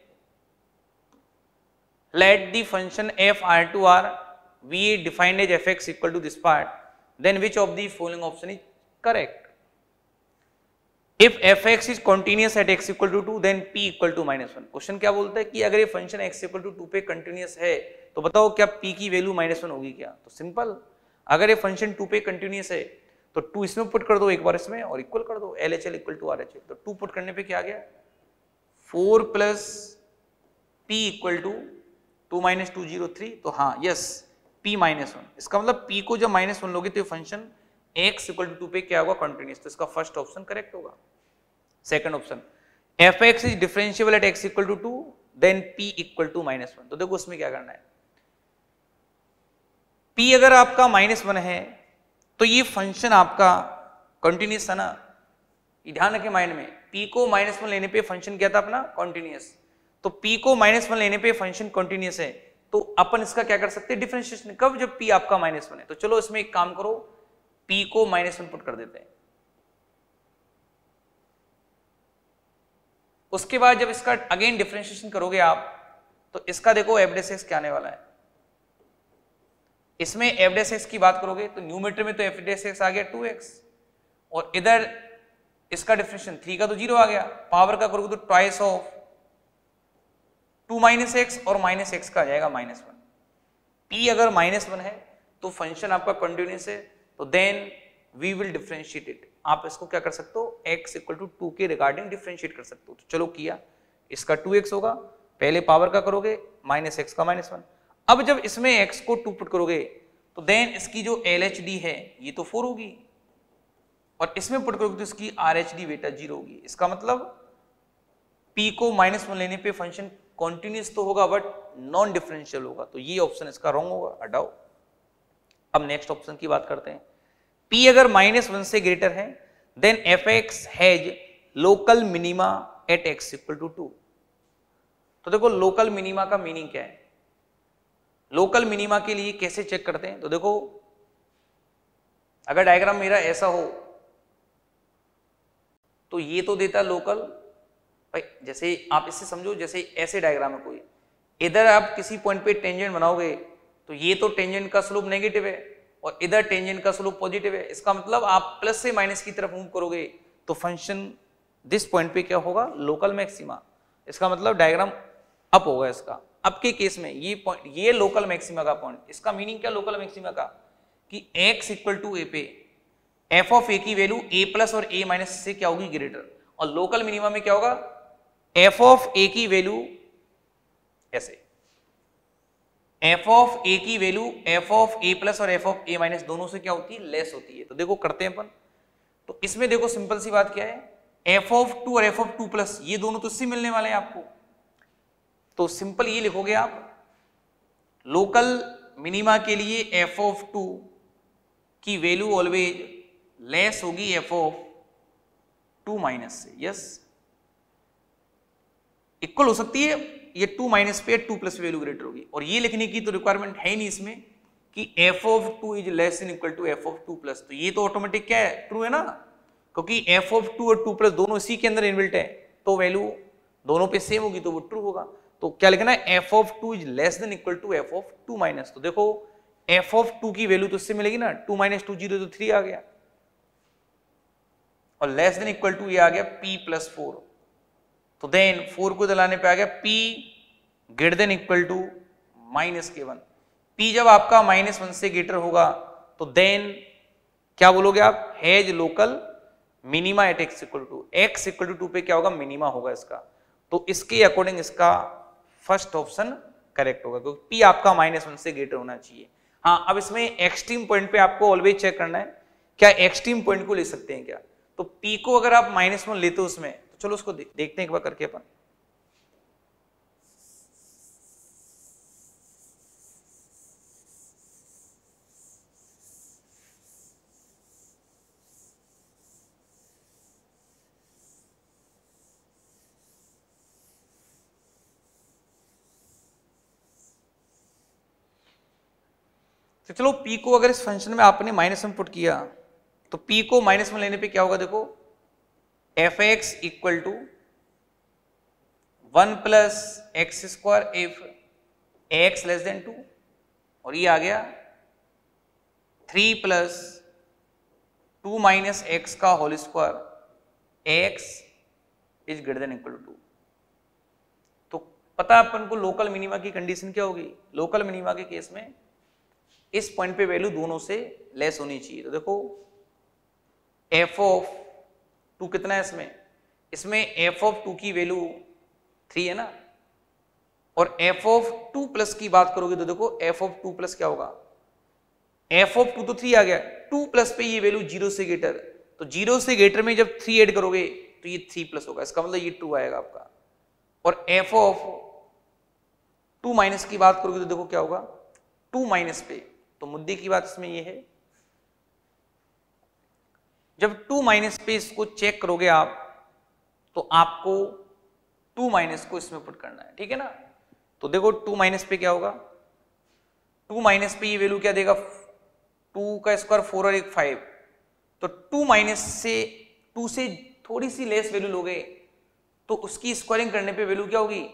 let the function f r2r be defined as fx equal to this part, then which of the following option is correct। If F X is continuous at X equal to 2 then P equal to -1। Question क्या बोलता है कि अगर ये function x equal to 2 पे continuous है तो बताओ क्या पी की वैल्यू -1 होगी क्या? तो सिंपल, अगर ये फंक्शन 2 पे कंटिन्यूस है तो 2 इसमें पुट कर दो, एक बार इसमें, और इक्वल कर दो LHL इक्वल टू RHL। तो 2 पुट करने पे क्या आ गया 4 प्लस पी इक्वल टू 2 - 2 0 3। तो हाँ यस p -1, इसका मतलब p को जब -1 लोगे तो ये फंक्शन x इक्वल टू 2 पे क्या होगा कंटिन्यूस। तो इसका फर्स्ट ऑप्शन करेक्ट होगा। Second option F X is differentiable at x equal to 2 देन p इक्वल टू -1। तो देखो उसमें क्या करना है, p अगर आपका -1 है तो ये फंक्शन आपका कंटिन्यूस है ना, ध्यान रखें माइंड में, p को -1 लेने पे फंक्शन क्या था अपना कंटिन्यूस। तो p को -1 लेने पे फंक्शन कंटिन्यूस है तो अपन इसका क्या कर सकते हैं डिफरेंशिएशन, कब? जब p आपका -1 है। तो चलो इसमें एक काम करो, p को -1 पुट कर देते हैं। उसके बाद जब इसका अगेन डिफरेंशिएशन करोगे आप तो इसका देखो एफ डेस एक्स क्या आने वाला है। इसमें एफ डेस एक्स की बात करोगे तो न्यूमरेटर में तो एफ डेस एक्स आ गया 2x, और इधर इसका डिफरेंशिएशन 3 का तो 0 आ गया, पावर का करोगे तो ट्वाइस ऑफ 2 - x और -x का आ जाएगा -1। p अगर -1 है तो फंक्शन आपका कंटिन्यूस है, तो then we will differentiate it. आप इसको क्या कर सकते हो x इक्वल टू 2 के रिगार्डिंग डिफरेंशिएट कर सकते हो। तो चलो किया, इसका 2x होगा, पहले पावर का करोगे -x का -1। अब जब इसमें x को 2 पुट करोगे तो देन इसकी जो LHD है ये तो 4 होगी, और इसमें पुट करोगे तो इसकी RHD बेटा 0 होगी। इसका मतलब p को -1 लेने पे फंक्शन कॉन्टिन्यूस तो होगा बट नॉन डिफरेंशियल होगा। तो ये ऑप्शन इसका रॉन्ग होगा, हटाओ। अब नेक्स्ट ऑप्शन की बात करते हैं, p अगर -1 से ग्रेटर है then F X has local minima at x equal to 2। तो देखो लोकल मिनिमा का मीनिंग क्या है, लोकल मिनिमा के लिए कैसे चेक करते हैं? तो देखो अगर डायग्राम मेरा ऐसा हो तो ये तो देता लोकल, भाई जैसे आप इससे समझो जैसे ऐसे डायग्राम है कोई, इधर आप किसी पॉइंट पे टेंजेंट बनाओगे तो ये तो टेंजेंट का स्लोप नेगेटिव है और इधर टेंजेंट का स्लोप पॉजिटिव है। इसका मतलब आप प्लस से माइनस की तरफ मूव करोगे तो फंक्शन दिस पॉइंट पे क्या होगा लोकल मैक्सिमा। इसका मतलब डायग्राम अप होगा इसका। अब के केस में ये पॉइंट, ये लोकल मैक्सिमा का पॉइंट, इसका मीनिंग क्या लोकल मैक्सिमा का, कि x इक्वल टू ए पे एफ ऑफ ए की वैल्यू a प्लस और a माइनस से क्या होगी ग्रेटर, और लोकल मिनिमा में क्या होगा एफ ऑफ ए की वैल्यू ऐसे, एफ ऑफ ए की value F of A plus और एफ ऑफ ए माइनस दोनों से क्या होती है लेस होती है। तो देखो करते हैं अपन, तो इसमें देखो सिंपल सी बात क्या है, एफ ऑफ 2 और एफ ऑफ 2 प्लस ये दोनों तो इससे मिलने वाले हैं आपको। तो सिंपल ये लिखोगे आप, लोकल मिनिमा के लिए एफ ऑफ 2 की वैल्यू ऑलवेज लेस होगी एफ ऑफ 2 माइनस से। यस, इक्वल हो सकती है ये 2 माइनस पे 2 प्लस वैल्यू ग्रेटर होगी, और ये लिखने की तो रिक्वायरमेंट है नहीं इसमें कि F of 2 is less in equal to F of 2 plus. तो ये तो ऑटोमेटिक क्या है ट्रू है ना, क्योंकि एफ ऑफ 2 और 2 प्लस दोनों इसी के अंदर इनबिल्ट है, तो वैल्यू दोनों पे सेम होगी तो वो ट्रू होगा। तो क्या लिखना है F of 2 is less than equal to F of 2 minus. तो देखो एफ ऑफ 2 की वैल्यू तो इससे मिलेगी ना, 2 माइनस 2 0 तो 3 आ गया, और लेस देन इक्वल टू ये आ गया p प्लस 4। तो देन 4 को दिलाने पे आ गया p greater than equal to -k1। p जब आपका -1 से ग्रेटर होगा तो देन क्या बोलोगे आप, has local minima at x equal to 2 पे क्या होगा मिनिमा होगा इसका। तो इसके अकॉर्डिंग इसका फर्स्ट ऑप्शन करेक्ट होगा, क्योंकि p आपका -1 से ग्रेटर होना चाहिए। हाँ, अब इसमें एक्सट्रीम पॉइंट पे आपको ऑलवेज चेक करना है, क्या एक्सट्रीम पॉइंट को ले सकते हैं क्या। तो p को अगर आप -1 लेते हो उसमें, तो चलो उसको देखते हैं एक बार करके अपन। तो चलो p को अगर इस फंक्शन में आपने -1 पुट किया तो p को -1 लेने पे क्या होगा, देखो F x equal to 1 plus X square if X less than 2, और ये आ गया 3 प्लस 2 माइनस एक्स का whole square x is greater than equal to 2। तो पता है अपन को लोकल मिनिमा की कंडीशन क्या होगी? लोकल मिनिमा के केस में इस पॉइंट पे वैल्यू दोनों से लेस होनी चाहिए। तो देखो f ऑफ 2 कितना है इसमें? इसमें f ऑफ 2 की वैल्यू 3 है ना, और f ऑफ 2 प्लस की बात करोगे तो देखो f ऑफ 2 प्लस क्या होगा? f ऑफ 2 तो 3 आ गया, 2 प्लस पे ये वैल्यू 0 से ग्रेटर, तो 0 से ग्रेटर में जब 3 ऐड करोगे तो ये 3 प्लस होगा, इसका मतलब ये 2 आएगा आपका। और f ऑफ 2 माइनस की बात करोगे तो देखो क्या होगा? 2 माइनस पे, तो मुद्दे की बात इसमें ये है, जब 2 माइनस पे इसको चेक करोगे आप तो आपको 2 माइनस को इसमें पुट करना है, ठीक है ना। तो देखो 2 माइनस पे क्या होगा? 2 माइनस पे ये वैल्यू क्या देगा? 2 का स्क्वायर 4 और 1 5, तो 2 माइनस से 2 से थोड़ी सी लेस वैल्यू लोगे तो उसकी स्क्वायरिंग करने पे वैल्यू क्या होगी?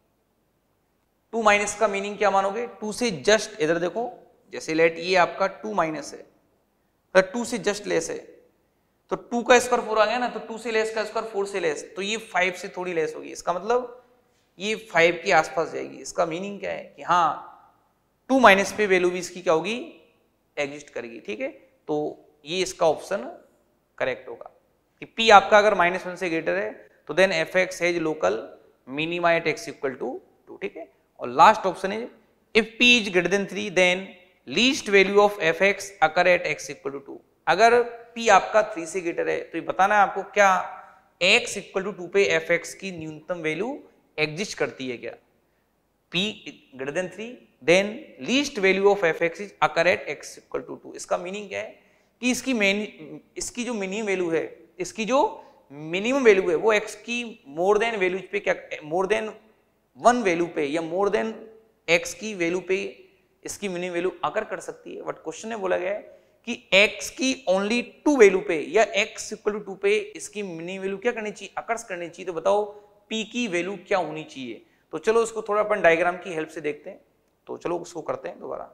2 माइनस का मीनिंग क्या मानोगे? 2 से जस्ट, इधर देखो, जैसे लेट ये आपका 2 माइनस है, 2 से जस्ट लेस है, तो 2 का स्क्वायर 4 आ गया ना, तो 2 से लेस का स्क्वायर 4 से लेस, तो ये 5 से थोड़ी लेस होगी, इसका मतलब ये 5 के आसपास जाएगी। इसका मीनिंग क्या है कि हाँ 2 माइनस पे वैल्यू भी इसकी क्या होगी? एग्जिस्ट करेगी, ठीक है। तो ये इसका ऑप्शन करेक्ट होगा कि P आपका अगर -1 से ग्रेटर है तो then fx has local minima at x equal to 2, ठीक है। और लास्ट ऑप्शन है if P is greater than 3 then least value of fx occur at x equal to 2। अगर P आपका 3 से ग्रेटर है तो ये बताना है आपको क्या x इक्वल टू 2 पे fx की न्यूनतम वैल्यू एग्जिस्ट करती है क्या? P greater than 3 then least value of fx is occur at x equal to 2। इसका मीनिंग क्या है कि इसकी जो मिनिमम वैल्यू है, इसकी जो मिनिमम वैल्यू है वो x की मोर देन वैल्यू पे क्या, मोर देन 1 वैल्यू पे या मोर देन x की वैल्यू पे इसकी मिनिमम वैल्यू अकर कर सकती है। बट क्वेश्चन में बोला गया है कि x की ओनली 2 वैल्यू पे या x इक्वल टू 2 पे इसकी मिनिमम वैल्यू क्या करनी चाहिए? अकर्स करनी चाहिए। तो बताओ p की वैल्यू क्या होनी चाहिए? तो चलो उसको थोड़ा अपन डायग्राम की हेल्प से देखते हैं। तो चलो उसको करते हैं दोबारा।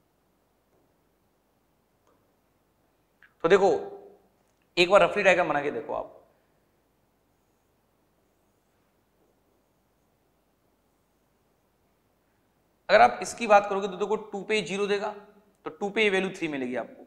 तो देखो एक बार रफली डायग्राम बना के देखो आप। अगर आप इसकी बात करोगे तो देखो 2 पे 0 देगा, तो 2 पे ये वैल्यू 3 मिलेगी आपको,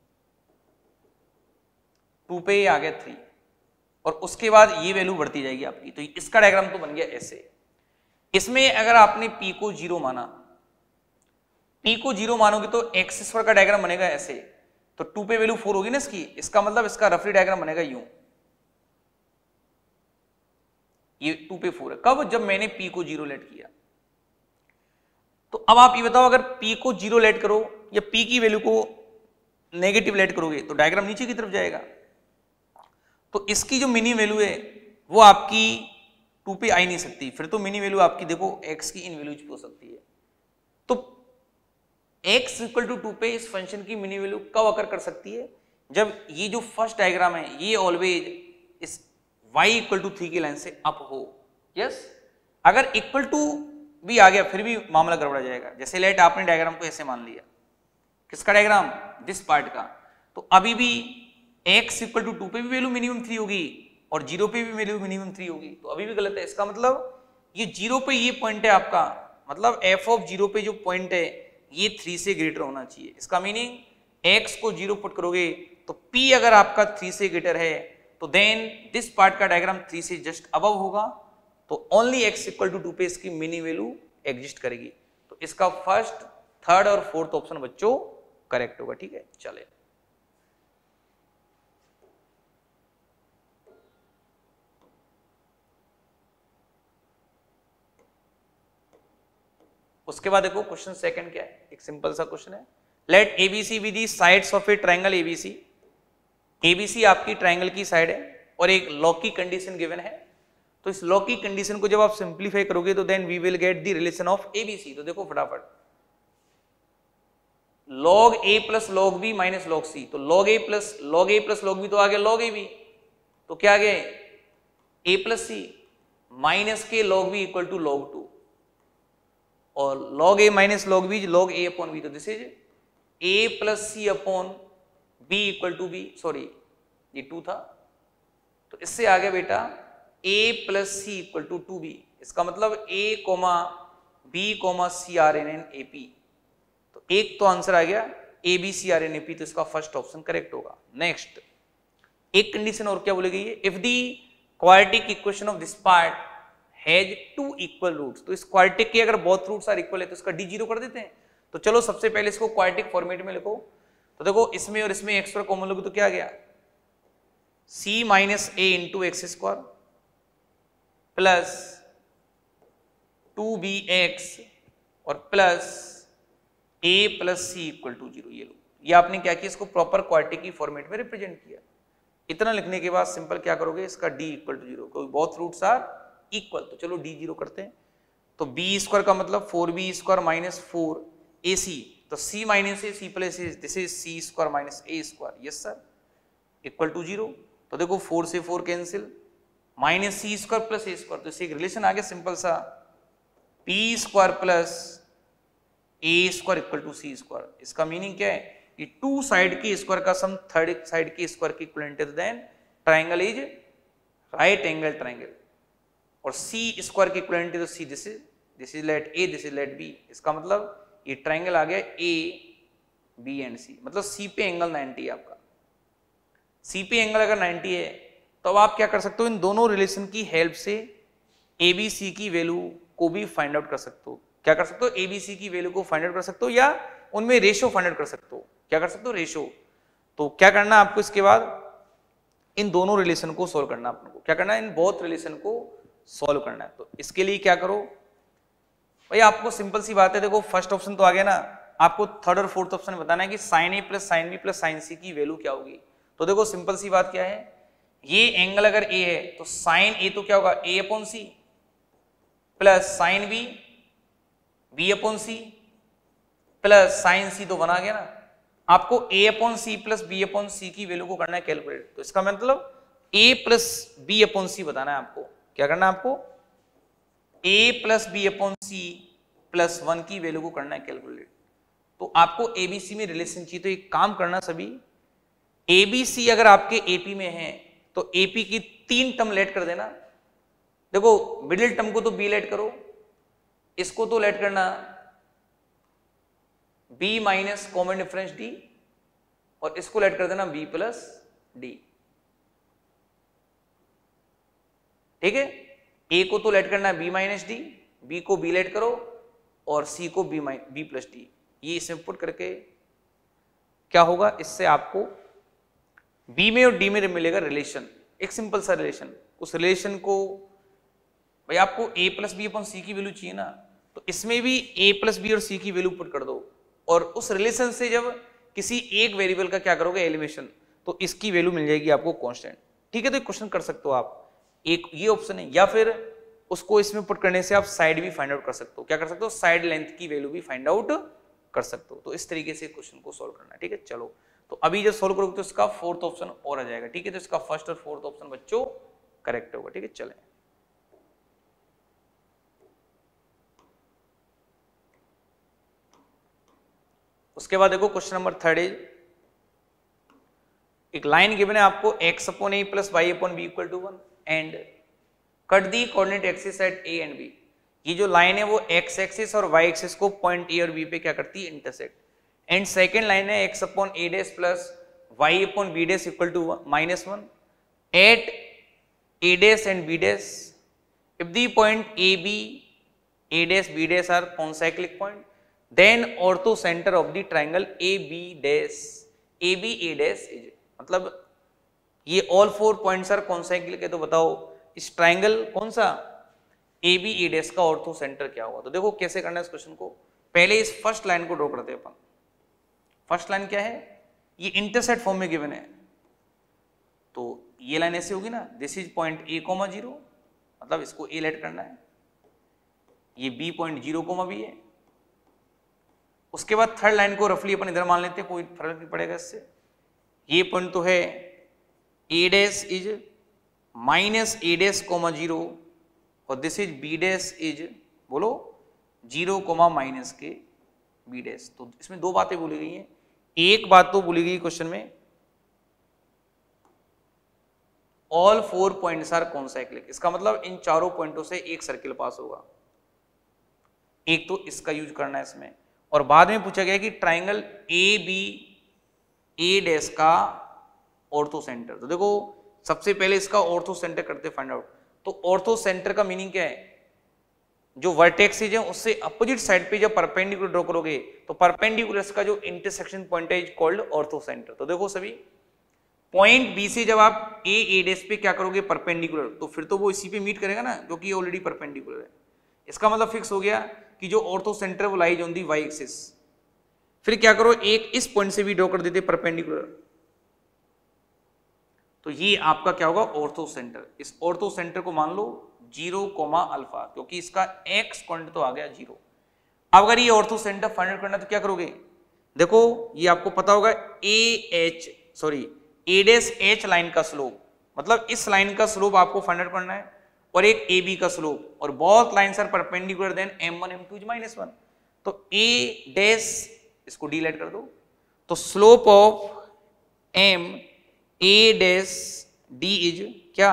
2 पे ये आ गया 3, और उसके बाद ये वैल्यू बढ़ती जाएगी आपकी। तो इसका डायग्राम तो बन गया ऐसे। इसमें अगर आपने p को 0 माना, p को 0 मानोगे तो एक्स स्क्वायर का डायग्राम बनेगा ऐसे। तो 2 पे वैल्यू 4 होगी ना इसकी, इसका मतलब इसका रफली डायग्राम बनेगा यूं, ये 2 पे 4 है। कब? जब मैंने p को 0 लेट किया। तो अब आप ये बताओ अगर p को 0 लेट करो या p की वैल्यू को नेगेटिव लेट करोगे तो डायग्राम नीचे की तरफ जाएगा। तो इसकी जो मिनी वैल्यू है वो आपकी 2 पे आ ही नहीं सकती, फिर तो मिनी वैल्यू आपकी देखो x की इन वैल्यूज पे हो सकती है। तो x इक्वल टू 2 पे इस फंक्शन की मिनी वैल्यू कब अकर कर सकती है? जब ये जो फर्स्ट डायग्राम है ये ऑलवेज इस y इक्वल टू 3 की लाइन से अप हो। यस, अगर इक्वल टू भी आ गया फिर भी मामला गड़बड़ा जाएगा। जैसे लेट आपने डायग्राम को ऐसे मान लिया, किसका डायग्राम? दिस पार्ट का। तो अभी भी x इक्वल टू 2 पे भी वैल्यू मिनिमम 3 होगी और 0 पे भी वैल्यू मिनिमम 3 होगी, तो अभी भी गलत है। इसका मतलब ये 0 पे ये पॉइंट है आपका, मतलब f ऑफ 0 पे जो पॉइंट है ये 3 से ग्रेटर होना चाहिए। इसका मीनिंग x को 0 पुट करोगे तो p अगर आपका 3 से ग्रेटर है तो देन दिस पार्ट का डायग्राम 3 से जस्ट अबव होगा, तो ओनली x इक्वल टू 2 पे इसकी मिनी वैल्यू एग्जिस्ट करेगी। तो इसका फर्स्ट, थर्ड और फोर्थ ऑप्शन बच्चों करेक्ट होगा। ठीक है, चले उसके बाद देखो क्वेश्चन सेकंड क्या है। एक सिंपल सा क्वेश्चन है, let A B C be the sides of a triangle A B C. A B C आपकी ट्रायंगल की साइड है और एक लॉग की कंडीशन गिवन है। तो इस लॉग की कंडीशन को जब आप सिंप्लीफाई करोगे तो then we will get the relation of A B C. तो देखो फटाफट, log A plus log B minus log C, तो log A plus log B तो आ गया लॉग ए बी, तो क्या आ गया ए प्लस सी माइनस के log B equal to log 2, और log a minus log b log a upon b, तो this is a plus C upon b equal to b, sorry ये 2 था, तो इससे आ गया बेटा a plus C equal to 2b। इसका मतलब a comma b comma C are in in A P. तो एक तो आंसर आ गया ए B C are in A P, तो इसका फर्स्ट ऑप्शन करेक्ट होगा। नेक्स्ट एक कंडीशन और क्या बोली गई है, if the quadratic equation of this part has 2 equal roots. तो इस क्वाड्रेटिक के अगर बोथ रूट्स आर इक्वल है तो इसका डी जीरो कर देते हैं। तो चलो सबसे पहले इसको क्वाड्रेटिक फॉर्मेट में लिखो। तो देखो इसमें और इसमें एक्स स्क्वायर कॉमन लोगे तो क्या आ गया, c minus A into X square plus 2bx और plus a plus C equal to 0। ये लो, ये आपने क्या किया, इसको प्रॉपर क्वाड्रेटिक की फॉर्मेट में रिप्रेजेंट किया। इतना लिखने के बाद सिंपल क्या करोगे, इसका d इक्वल टू 0, कोई बोथ रूट्स आर इक्वल, तो चलो d 0 करते हैं। तो b स्क्वायर का मतलब 4b स्क्वायर माइनस 4ac, तो c minus A C plus A, this is c स्क्वायर माइनस a स्क्वायर, यस सर, इक्वल टू 0। तो देखो 4 से 4 cancel, minus C square plus A square, तो इससे एक रिलेशन आ गया सिंपल सा, p square plus a square equal to C square. इसका मीनिंग क्या है कि टू साइड के स्क्वायर का सम थर्ड साइड के स्क्वायर की इक्विवेलेंट है, then triangle is right angle triangle. और c स्क्वायर की इक्विवेलेंट है तो c, this is let a, this is let b। इसका मतलब ये ट्रायंगल आ गया a b एंड c, मतलब c पे एंगल 90 है आपका। c पे एंगल अगर 90 है तो अब आप क्या कर सकते हो, इन दोनों रिलेशन की हेल्प से ए बी सी की वैल्यू को भी फाइंड आउट कर सकते हो। क्या कर सकते हो, ए बी सी की वैल्यू को फाइंड आउट कर सकते हो या उनमें रेशो फाइंड आउट कर सकते हो। क्या कर सकते हो, रेशो। तो क्या करना है आपको, इसके बाद इन दोनों रिलेशन को सॉल्व करना है। आपको क्या करना है, इन बोथ रिलेशन को सॉल्व करना है। तो इसके लिए क्या करो भाई, आपको सिंपल सी बात है, देखो फर्स्ट ऑप्शन तो आ गया ना, आपको थर्ड और फोर्थ ऑप्शन बताना है कि sine A plus sine B plus sine C की वैल्यू क्या होगी। तो देखो सिंपल सी बात क्या है, ये एंगल अगर ए है तो साइन ए तो क्या होगा, A upon C plus sine B B upon C plus sine C, तो बना गया ना। आपको a upon C plus B upon C की वैल्यू को करना है कैलकुलेट। तो इसका मतलब a plus B upon C बताना है आपको। क्या करना है आपको, a plus B upon C plus 1 की वैल्यू को करना है कैलकुलेट। तो आपको एबीसी में रिलेशन चाहिए, तो एक काम करना सभी, एबीसी अगर आपके एपी में है तो एपी की 3 टर्म लेट कर देना। देखो मिडिल टर्म को तो बी लेट करो, इसको तो लेट करना b minus common difference d, और इसको लेट कर देना b प्लस d। ठीक है, a को तो लेट करना है b माइनस डी, b को b लेट करो और c को b प्लस डी। ये इसमें पुट करके क्या होगा, इससे आपको b में और d में मिलेगा रिलेशन, एक सिंपल सा रिलेशन। उस रिलेशन को भाई आपको a plus B upon C की वैल्यू चाहिए ना, तो इसमें भी a प्लस बी और c की वैल्यू पुट कर दो, और उस रिलेशन से जब किसी एक वेरिएबल का क्या करोगे एलिवेशन, तो इसकी वैल्यू मिल जाएगी आपको कांस्टेंट। ठीक है, तो एक क्वेश्चन कर सकते हो आप, एक ये ऑप्शन है, या फिर उसको इसमें पुट करने से आप साइड भी फाइंड आउट कर सकते हो। क्या कर सकते हो, साइड लेंथ की वैल्यू भी फाइंड आउट कर सकते हो। तो इस तरीके से क्वेश्चन को सोल्व करना है। ठीक है, चलो तो अभी जब सोल्व करोगे तो इसका फोर्थ ऑप्शन और आ जाएगा। ठीक है, तो इसका फर्स्ट और फोर्थ ऑप्शन बच्चों करेक्ट होगा। ठीक है, चलें उसके बाद देखो क्वेश्चन नंबर 3 इज, एक लाइन गिवन है आपको x upon A plus Y upon B equal to 1 and cut the coordinate axis at A and B. ये जो लाइन है वो x एक्सिस और y एक्सिस को पॉइंट ए और बी पे क्या करती है, इंटरसेक्ट। एंड सेकेंड लाइन है x upon A dash plus Y upon B dash equal to -1 at A dash and B dash if the point A B A dash B dash are concyclic point then orthocentre of the triangle A B dash A B A dash is, मतलब ये all 4 points are concyclic है। तो बताओ इस triangle कौन सा A B A dash का orthocentre क्या होगा। तो देखो कैसे करना है इस क्वेश्चन को, पहले इस फर्स्ट लाइन को ड्रॉ करते हैं अपन। फर्स्ट लाइन क्या है, ये इंटरसेक्ट फॉर्म में गिवन है, तो ये लाइन ऐसे होगी ना, this is point A comma 0, मतलब इसको ए लेट करना है, ये बी पॉइंट 0 कोमा बी है। उसके बाद थर्ड लाइन को रफली अपन इधर मान लेते हैं, कोई फर्क नहीं पड़ेगा इससे। ये पॉइंट तो है A dash is minus A dash comma 0 और this is B dash is बोलो 0 कोमा माइनस के बी डैश। तो इसमें 2 बातें बोली गई हैं। एक बात तो बोली गई क्वेश्चन में ऑल 4 पॉइंट्स आर कॉन्साइक्लिक, इसका मतलब इन चारों पॉइंटों से एक सर्किल पास होगा। एक तो इसका यूज करना है इसमें, और बाद में पूछा गया कि triangle A B A dash का ऑर्थो सेंटर। तो देखो सबसे पहले इसका ऑर्थो सेंटर करते फाइंड आउट। तो ऑर्थो सेंटर का मीनिंग क्या है, जो वर्टेक्सेज है उससे अपोजिट साइड पे जब परपेंडिकुलर ड्रॉ करोगे तो परपेंडिकुलर का जो इंटरसेक्शन पॉइंट है इज कॉल्ड ऑर्थो सेंटर। तो देखो सभी पॉइंट बी से जब आप ए डैश पे क्या करोगे परपेंडिकुलर, तो फिर तो वो इसी पे मीट करेगा ना, जो कि ऑलरेडी परपेंडिकुलर है। इसका मतलब फिक्स हो गया कि जो ऑर्थो सेंटर वो lies on the Y axis. फिर क्या करो, एक इस पॉइंट से भी ड्रॉ कर देते परपेंडिकुलर, तो ये आपका क्या होगा ऑर्थो सेंटर। इस ऑर्थो सेंटर को मान लो 0, अल्फा, क्योंकि इसका एक्स क्वांटिटी तो आ गया 0। अब अगर ये ऑर्थो सेंटर फाइंड आउट करना तो क्या करोगे, देखो ये आपको पता होगा ए डैश एच लाइन का स्लोप, मतलब इस लाइन का स्लोप आपको फाइंड आउट करना है, और एक ए बी का स्लोप, और both lines are perpendicular then m1 m2 is -1। तो ए डैश इसको डिलीट कर दो, तो slope of m A dash D is क्या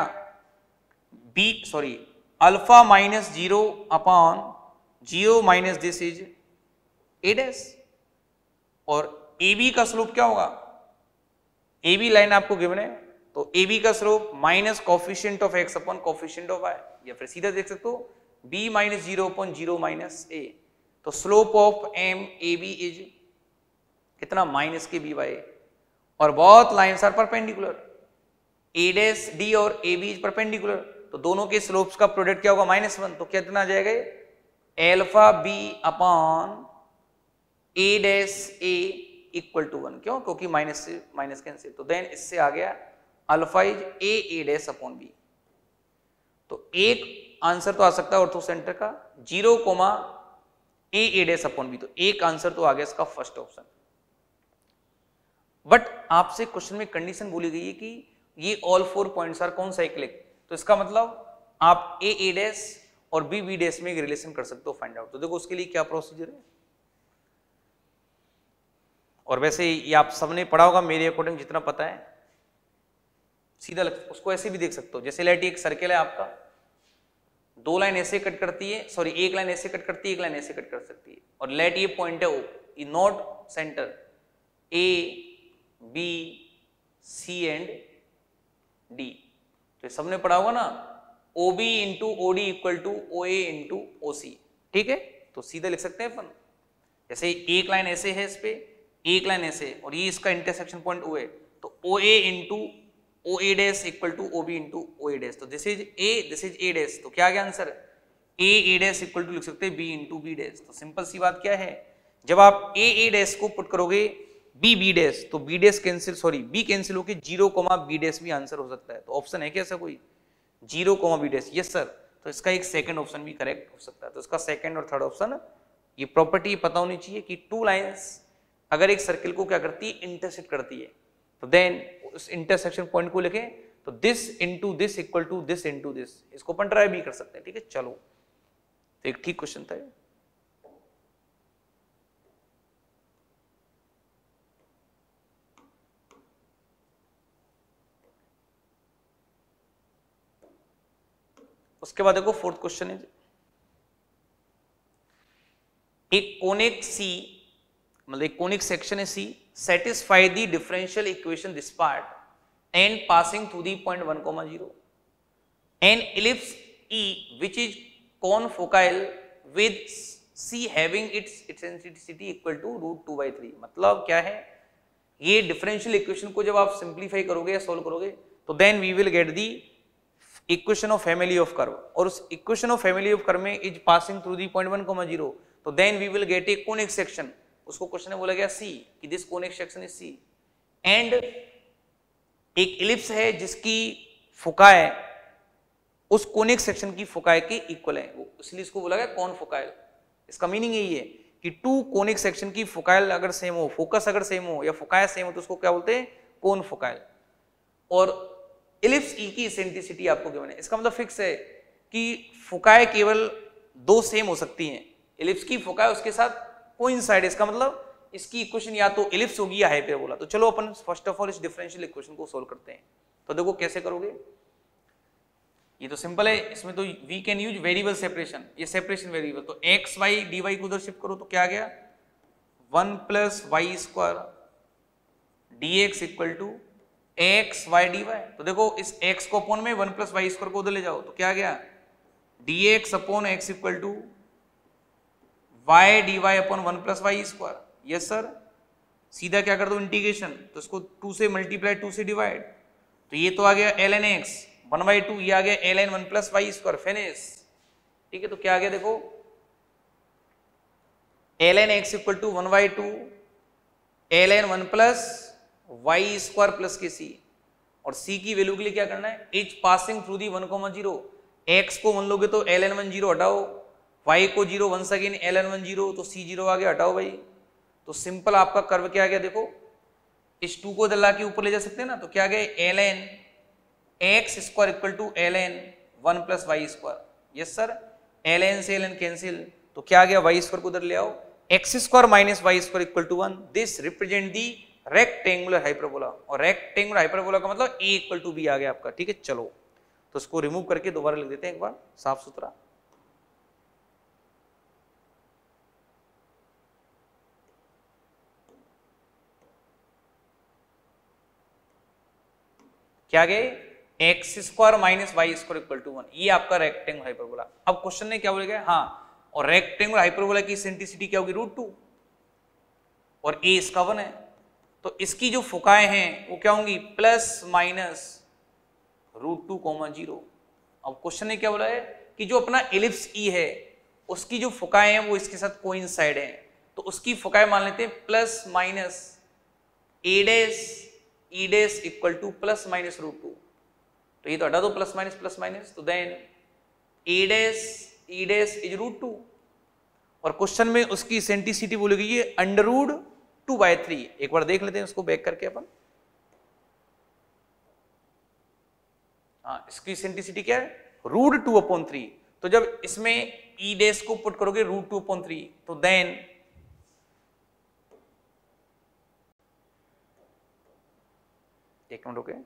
alpha -0 upon 0 minus this is A dash, और ए बी का स्लोप क्या होगा, ए बी लाइन आपको गिवन है, तो ए बी का slope minus coefficient of x upon coefficient of y, या फिर सीधा देख सकते हो b -0 अपॉन 0 माइनस ए। तो slope of m A B is कितना माइनस के बी वाई, और both lines are perpendicular, A dash D और ए बी इज परपेंडिकुलर, तो दोनों के स्लोप्स का प्रोडक्ट क्या होगा -1। तो कितना आ जाएगा alpha B upon A dash A equal to 1, क्यों, क्योंकि माइनस से माइनस कैंसिल, तो देन इससे आ गया alpha is A dash upon B. तो एक आंसर तो आ सकता है ऑर्थो सेंटर का 0, ए डैश अपॉन बी, तो एक आंसर तो आ गया इसका फर्स्ट ऑप्शन। बट आपसे क्वेश्चन में कंडीशन बोली गई है कि ये ऑल 4 पॉइंट्स आर कॉन्साइक्लिक, तो इसका मतलब आप ए डैश और बी डैश में एक रिलेशन कर सकते हो फाइंड आउट। तो देखो उसके लिए क्या प्रोसीजर है, और वैसे ये आप सबने पढ़ा होगा मेरे अकॉर्डिंग जितना पता है, सीधा उसको ऐसे भी देख सकते हो, जैसे लेट एक सर्किल है आपका, 2 लाइन ऐसे कट करती है, एक लाइन ऐसे कट करती है, एक लाइन ऐसे कट कर सकती है, और लेट ये पॉइंट है ओ, ये node centre A B C and D, तो सबने पढ़ा होगा ना, O B into O D equal to O A into O C, ठीक है। तो सीधा लिख सकते हैं अपन, जैसे एक लाइन ऐसे है इस पे, एक लाइन ऐसे, और ये इसका इंटरसेक्शन पॉइंट ओ है, तो O A into O A dash equal to O B into O A dash, तो दिस इज ए डैश, तो क्या आ गया answer, A dash equal to लिख सकते हैं बी इंटू बी डैश। तो सिंपल सी बात क्या है, जब आप ए डैश को पुट करोगे बी डैश, तो B dash cancel B cancel होकर 0, बी डैश भी आंसर हो सकता है। तो ऑप्शन है क्या ऐसा कोई 0, बी डैश, यस सर। तो इसका एक सेकंड ऑप्शन भी करेक्ट हो सकता है। तो इसका सेकंड और थर्ड ऑप्शन, ये प्रॉपर्टी पता होनी चाहिए कि 2 लाइंस अगर एक सर्किल को क्या करती है इंटरसेक्ट करती है, तो देन उस इंटरसेक्शन पॉइंट को लिखें, तो this into this equal to this into this, इसको अपन ट्राई भी कर सकते हैं, ठीक है। चलो, तो एक ठीक क्वेश्चन था। उसके बाद देखो फोर्थ क्वेश्चन है, एक कोनिक सी, मतलब एक कोनिक सेक्शन है सी, satisfy the differential equation this part and passing through the point 1, 0, an ellipse E which is confocal with C having its eccentricity equal to √2/3। मतलब क्या है, ये डिफरेंशियल इक्वेशन को जब आप सिंप्लीफाई करोगे या सोल्व करोगे, तो then we will get the equation of family of curve, और उस equation of family of curve में is passing through the point 1, 0, तो then we will get a conic section. उसको क्वेश्चन में बोला गया सी, कि this conic section is C, and एक इलिप्स है जिसकी फोकाई उस कोनिक सेक्शन की फोकाई के इक्वल है, इसलिए इसको बोला गया कॉन फोकाइल। इसका मीनिंग यही है कि 2 कोनिक सेक्शन की फोकाइल अगर सेम हो, फोकस अगर सेम हो या फोकाई सेम हो, तो उसको क्या बोलते हैं कॉन फोकाइल। और इलिप्स ई की इसेंट्रिसिटी आपको गिवन है, इसका मतलब फिक्स है कि फोकाई केवल 2 सेम हो सकती हैं, इलिप्स की फोकाई उसके साथ कोइंसाइड, इसका मतलब इसकी इक्वेशन या तो इलिप्स होगी या हाइपरबोला। तो चलो अपन फर्स्ट ऑफ ऑल इस डिफरेंशियल इक्वेशन को सोल्व करते हैं। तो देखो कैसे करोगे, ये तो सिंपल है, इसमें तो we can use variable separation, ये सेपरेशन वेरिएबल। तो एक्स वाई डी वाई को उधर शिफ्ट करो तो क्या आ गया 1 plus Y square d x equal to x y d y. तो देखो इस एक्स को अपॉन में 1 प्लस वाई स्क्वायर को उधर ले जाओ तो क्या आ गया d x upon x equal to y d y upon 1 plus Y square. Yes sir, सीधा क्या कर दो इंटीग्रेशन, तो इसको 2 से मल्टीप्लाई 2 से डिवाइड, तो ये तो आ गया एल एन एक्स 1/2, ये आ गया L N 1 plus Y square finish. ठीक है, तो क्या आ गया देखो L N X equal to 1/2 L N 1 plus Y square plus K C. और सी की वैल्यू के लिए क्या करना है is passing through the 1,0। X को 1 लोगे तो एल एन 1 0 हटाओ, वाई को 0 वंस अगेन एल एन 1 0, तो सी 0 आ गया, हटाओ भाई। तो सिंपल आपका कर्व क्या आ गया देखो, इस 2 को दला के ऊपर ले जा सकते हैं ना, तो क्या आ गया L N x square equal to l N 1 plus Y square. Yes sir, l n से एल एन कैंसिल, तो क्या आ गया वाई स्क्वायर को उधर ले आओ, x square minus y square equal to 1। This represent the rectangular hyperbola, और रेक्टेंगुलर हाइपरबोला का मतलब ए इक्वल टू बी आ गया आपका। ठीक है, चलो तो इसको रिमूव करके दोबारा लिख देते हैं एक बार साफ सुथरा। क्या गए x square minus y square equal to 1, ये आपका रेक्टेंगुलर हाइपरबोला। अब क्वेश्चन ने क्या बोलेगा, हाँ, और रेक्टेंगुलर हाइपरबोला की सेंट्रिसिटी क्या होगी √2 और ए इसका 1 है, तो इसकी जो फुकाएं हैं वो क्या होंगी प्लस माइनस √2, 0। अब क्वेश्चन ने क्या बोला है कि जो अपना एलिप्स ई है उसकी जो फुकाएं हैं वो इसके साथ कोइंसाइड हैं, तो उसकी फुकाएं मान लेते हैं plus minus A dash E dash equal to plus minus √2। तो ये तो हटा दो प्लस माइनस, तो then A dash E dash is √2, और क्वेश्चन में उसकी सेंट्रिसिटी बोलेगी ये √2/3। एक बार देख लेते हैं उसको बैक करके अपन। हाँ, इसकी सेंट्रिसिटी क्या है √2/3। तो जब इसमें ई डैश को पुट करोगे √2/3, तो देन एक मिनट ओके,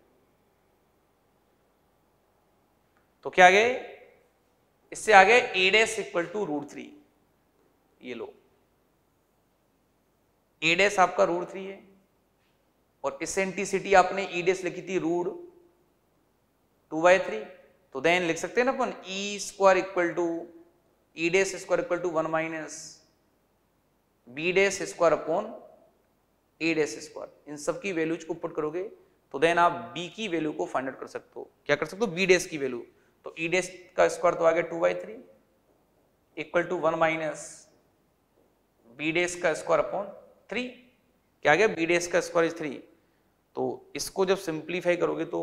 तो क्या आ गए इससे आ गए ए डैश इक्वल टू √3। ये लो ए डैश आपका √3 है, और इसेंट्रिसिटी आपने ई डैश लिखी थी √2/3, तो देन लिख सकते हैं ना अपन e square equal to e dash square equal to 1 minus B dash square upon A dash square. इन सब की वैल्यूज को पुट करोगे तो देन आप b की वैल्यू को फाइंड आउट कर सकते हो। क्या कर सकते हो, b डैश की वैल्यू, तो e डैश का स्क्वायर तो आ गया 2/3 equal to 1 minus b dash का स्क्वायर अपॉन 3। क्या आ गया b डैश का स्क्वायर इज 3। तो इसको जब सिंप्लीफाई करोगे तो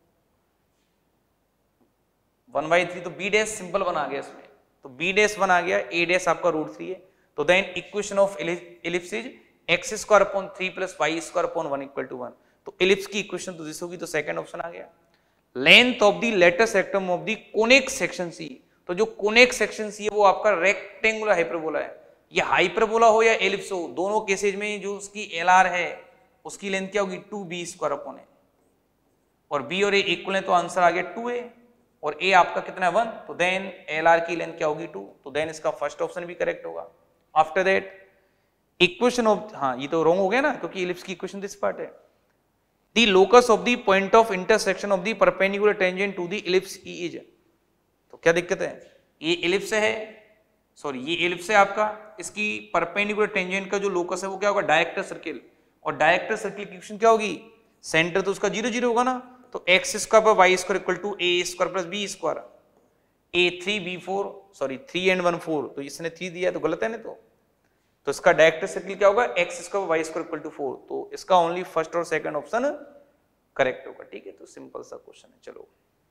1/3, तो b डैश सिंपल बन आ गया इसमें, तो b डैश 1 आ गया, a डैश आपका √3 है, तो then equation of ellipse is x square upon 3 plus Y square upon 1 equal to 1। तो एलिप्स की इक्वेशन तो दिस होगी, तो सेकंड ऑप्शन आ गया। Length of the latus rectum of the conic section C, तो जो कोनिक सेक्शन सी है वो आपका रेक्टेंगुलर हाइपरबोला है। ये हाइपरबोला हो या एलिप्स हो, दोनों केसेज में जो उसकी एलआर है उसकी लेंथ क्या होगी 2b स्क्वायर अपॉन ए, और b और a इक्वल है तो आंसर आ गया 2a, और a आपका कितना है 1, तो देन एलआर की लेंथ क्या होगी 2, तो देन इसका फर्स्ट ऑप्शन भी करेक्ट होगा। आफ्टर दैट इक्वेशन ऑफ, हाँ ये तो रॉन्ग हो गया ना क्योंकि एलिप्स की इक्वेशन दिस पार्ट है, the locus of the point of intersection of the perpendicular tangent to the ellipse E is, तो क्या दिक्कत है, ये एलिप्स है, सॉरी ये एलिप्स है आपका, इसकी परपेंडिकुलर टेंजेंट का जो लोकस है वो क्या होगा डायरेक्टर सर्किल, और डायरेक्टर सर्किल की इक्वेशन क्या होगी, सेंटर तो उसका 0 0 होगा ना, तो एक्स स्क्वायर पर y square equal to A square plus B square, A3B4 sorry 3 and 1 4, तो इसने 3 दिया है तो गलत है ना, तो इसका डायरेक्टर सर्किल क्या होगा x square y square equal to 4, तो इसका ओनली फर्स्ट और सेकंड ऑप्शन करेक्ट होगा। ठीक है, तो सिंपल सा क्वेश्चन है। चलो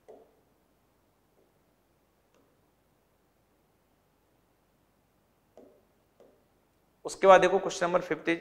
उसके बाद देखो क्वेश्चन नंबर 5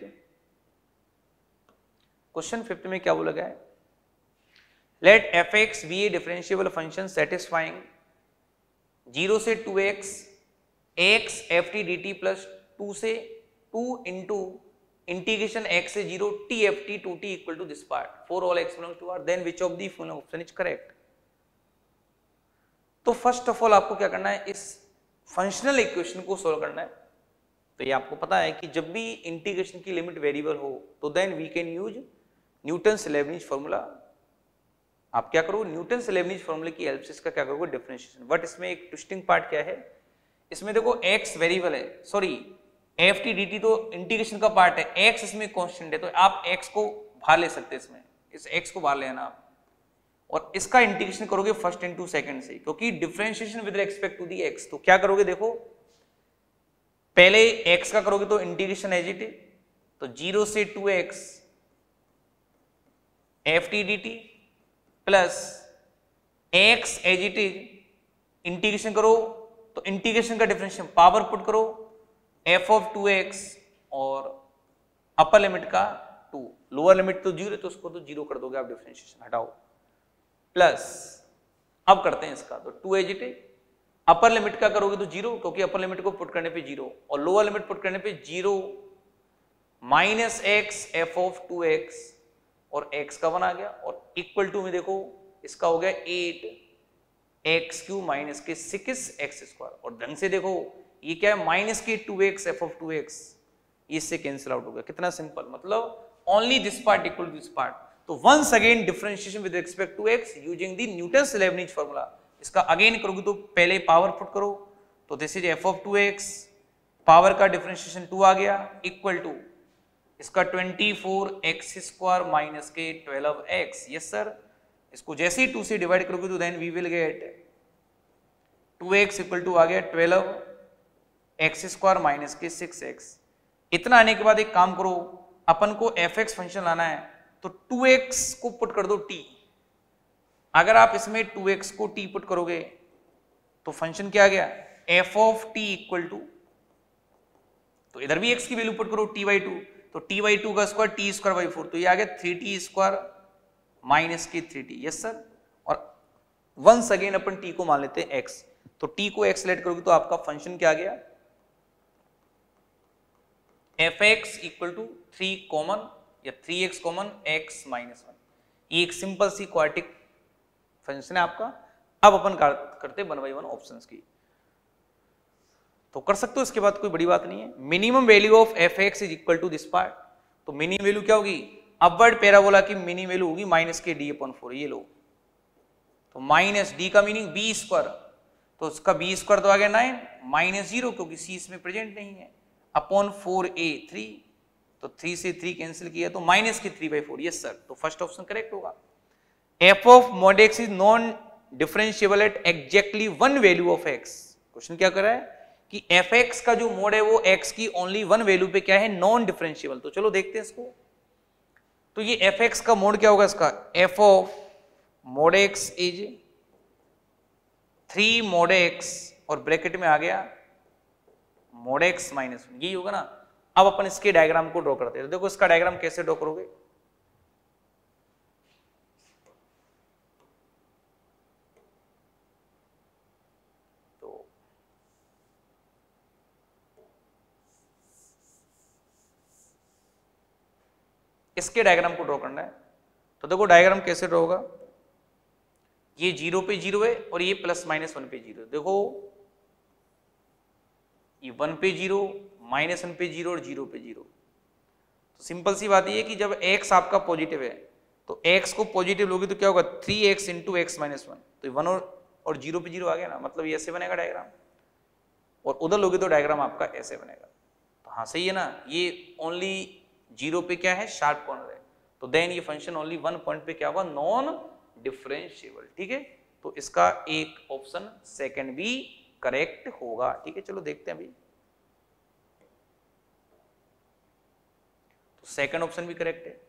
क्वेश्चन 5 में क्या बोला गया है, let f(x) be a differentiable function satisfying 0 से 2x x ft dt plus 2 से 2 इंटू इंटीग्रेशन x से 0 t ft 2t equal to this part for all x belongs to R, then which of the following option is correct. तो first of all आपको क्या करना है, इस functional equation को solve करना है। तो ये आपको पता है कि जब भी इंटीग्रेशन की लिमिट वेरिएबल हो तो then we can use Newton's Leibniz formula. आप क्या करो, न्यूटन्स लेबनिज फॉर्मूले की हेल्प से इसका क्या करोगे, डिफरेंशिएशन। बट इसमें एक ट्विस्टिंग पार्ट क्या है, इसमें देखो x वेरिएबल है, sorry f t d t तो इंटीग्रेशन का पार्ट है, x इसमें कांस्टेंट है, तो आप x को बाहर ले सकते हैं, इसमें इस x को बाहर लेना आप, और इसका इंटीग्रेशन करोगे फर्स्ट इनटू सेकंड से, क्योंकि differentiation with respect to the x। तो क्या करोगे, देखो पहले x का करोगे तो इंटीग्रेशन एज इट इज, तो 0 से 2x f t d t plus x as it is, integration करो तो इंटीग्रेशन का डिफरेंशिएशन पावर पुट करो f ऑफ 2x और अपर लिमिट का 2, लोअर लिमिट तो 0 तो उसको तो 0 कर दोगे आप, डिफरेंशिएशन हटाओ, प्लस अब करते हैं इसका, तो 2 as it is, upper limit का करोगे तो 0, क्योंकि अपर लिमिट को पुट करने पे 0 और लोअर लिमिट पुट करने पे 0 minus x F of 2x और x का 1 आ गया, और इक्वल टू में देखो इसका हो गया 8x³ माइनस के 6x², और ढंग से देखो ये क्या है, माइनस के 2x एफ ऑफ 2x, इससे कैंसिल आउट हो गया। कितना सिंपल, मतलब only this part equal to this part. तो once again differentiation with respect to x using the Newton's Leibniz formula. इसका अगेन करोगे तो पहले पावर पुट करो, तो this is f of 2x, power का डिफरेंशिएशन 2 आ गया, इक्वल टू इसका 24x² माइनस के 12x। यस सर, इसको जैसे ही 2 से डिवाइड करोगे तो then we will get 2x equal to आ गया 12x² माइनस के 6x। इतना आने के बाद एक काम करो, अपन को fx फंक्शन लाना है, तो 2x को पुट कर दो t। अगर आप इसमें 2x को t पुट करोगे तो फंक्शन क्या आ गया, f of t equal to, तो इधर भी x की वैल्यू पुट करो t/2, तो t/2 का स्क्वायर t²/4, तो ये आ गया 3t² माइनस के 3t। यस सर, और वंस अगेन अपन t को मान लेते हैं x, तो t को x लेट करोगे तो आपका फंक्शन क्या आ गया, fx इक्वल टू 3 कॉमन या 3x कॉमन x माइनस 1। ये एक सिंपल सी क्वाड्रेटिक फंक्शन है आपका। अब अपन करते 1 by 1 ऑप्शंस की, तो कर सकते हो, इसके बाद कोई बड़ी बात नहीं है। Minimum value of fx is equal to this part, तो मिनिमम वैल्यू क्या होगी, अपवर्ड पैराबोला की मिनिमम वैल्यू होगी माइनस के d/4, ये लो, तो माइनस d का मीनिंग b², तो उसका b² तो आ गया 9 माइनस 0 क्योंकि c इसमें प्रेजेंट नहीं है, अपॉन 4a 3, तो 3 से 3 कैंसिल किया तो माइनस के 3/4। यस सर, तो फर्स्ट ऑप्शन करेक्ट होगा। f of mod x is non differentiable at exactly 1 value of x। Question क्या कर रहा है कि fx का जो मोड है वो x की ओनली 1 वैल्यू पे क्या है, नॉन डिफरेंशिएबल। तो चलो देखते हैं इसको, तो ये fx का मोड क्या होगा, इसका f of mod x is 3 mod x और ब्रैकेट में आ गया mod x माइनस 1, यही होगा ना। अब अपन इसके डायग्राम को ड्रॉ करते हैं, तो देखो इसका डायग्राम कैसे ड्रॉ करोगे, तो इसके डायग्राम को ड्रॉ करना है। तो देखो डायग्राम कैसे ड्रॉ होगा, ये 0 पे 0 है और ये प्लस माइनस 1 पे 0। देखो ये 1 पे 0, माइनस 1 पे 0 और 0 पे 0। तो सिंपल सी बात ये है कि जब x आपका पॉजिटिव है तो x को पॉजिटिव लोगे तो क्या होगा, 3x इंटू x माइनस 1, तो 1 और 0 पे 0 आ गया ना, मतलब ये ऐसे बनेगा डायग्राम, और उधर लोगे तो डायग्राम आपका ऐसे बनेगा। तो हाँ सही है ना, ये ओनली 0 पे क्या है, शार्प कॉर्नर है, तो देन ये फंक्शन ओनली 1 पॉइंट पे क्या होगा, नॉन डिफरेंशिएबल। ठीक है, तो इसका एक ऑप्शन सेकंड भी करेक्ट होगा। ठीक है, चलो देखते हैं अभी, तो सेकंड ऑप्शन भी करेक्ट है।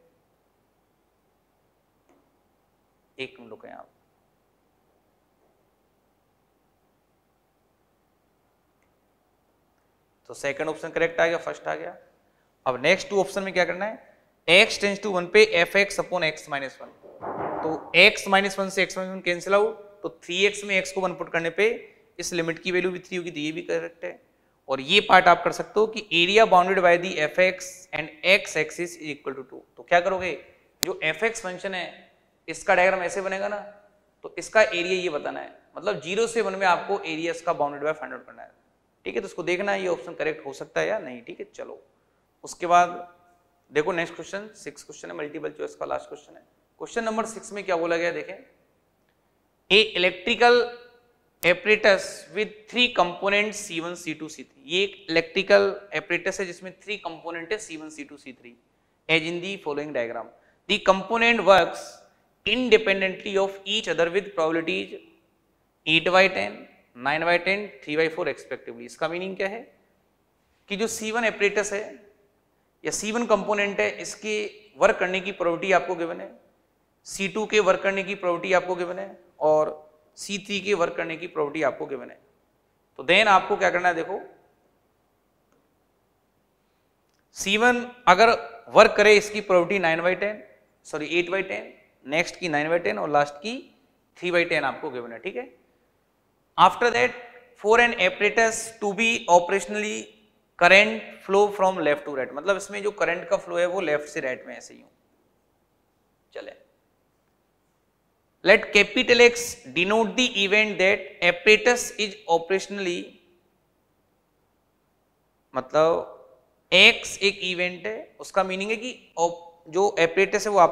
एक मिनट रुकें आप, तो सेकंड ऑप्शन करेक्ट आ गया, फर्स्ट आ गया। अब नेक्स्ट 2 ऑप्शन में क्या करना है, x टेंड्स टू 1 पे fx अपॉन x माइनस 1, तो x माइनस 1 से x माइनस 1 कैंसिल आउट, तो 3x में x को 1 पुट करने पे इस लिमिट की वैल्यू भी 3 होगी, तो ये भी करेक्ट है। और ये पार्ट आप कर सकते हो कि area bounded by the fx and x axis is equal to 2। तो क्या करोगे, जो fx फंक्शन है इसका डायग्राम ऐसे बनेगा ना, तो इसका एरिया ये बताना है, मतलब 0 से 1 में आपको एरियाज का बाउंडेड बाय फाइंड आउट करना है, ठीक है। तो उसको देखना है ये ऑप्शन करेक्ट हो सकता है या नहीं, ठीक है। चलो उसके बाद देखो नेक्स्ट क्वेश्चन 6 क्वेश्चन है, मल्टीपल चॉइस का लास्ट क्वेश्चन है। क्वेश्चन नंबर 6 में क्या बोला गया देखें, A electrical apparatus with 3 component C1 C2 C3। ये एक इलेक्ट्रिकल एपरेटस है जिसमें 3 कंपोनेंट है C1 C2 C3 as in the following diagram. The component works independently of each other with probabilities 8/10, 9/10, 3/4 respectively. इसका मीनिंग क्या है कि जो C1 एपरेटस है या C1 कंपोनेंट है, इसके वर्क करने की प्रोबेबिलिटी आपको गिवन है, C2 के वर्क करने की प्रोबेबिलिटी आपको गिवन है और C3 के वर्क करने की प्रोबेबिलिटी आपको गिवन है। तो देन आपको क्या करना है, देखो C1 अगर वर्क करे इसकी प्रोबेबिलिटी 9/10, सॉरी 8/10, नेक्स्ट की 9/10 और लास्ट की 3/10 आपको गिवन है, ठीक है। After that for an apparatus to be operationally current flow from left to right, मतलब इसमें जो करंट का फ्लो है वो लेफ्ट से राइट में ऐसे ही चले। Let capital X denote the event that apparatus is operationally, मतलब X एक इवेंट है, उसका मीनिंग है कि जो apparatus है वो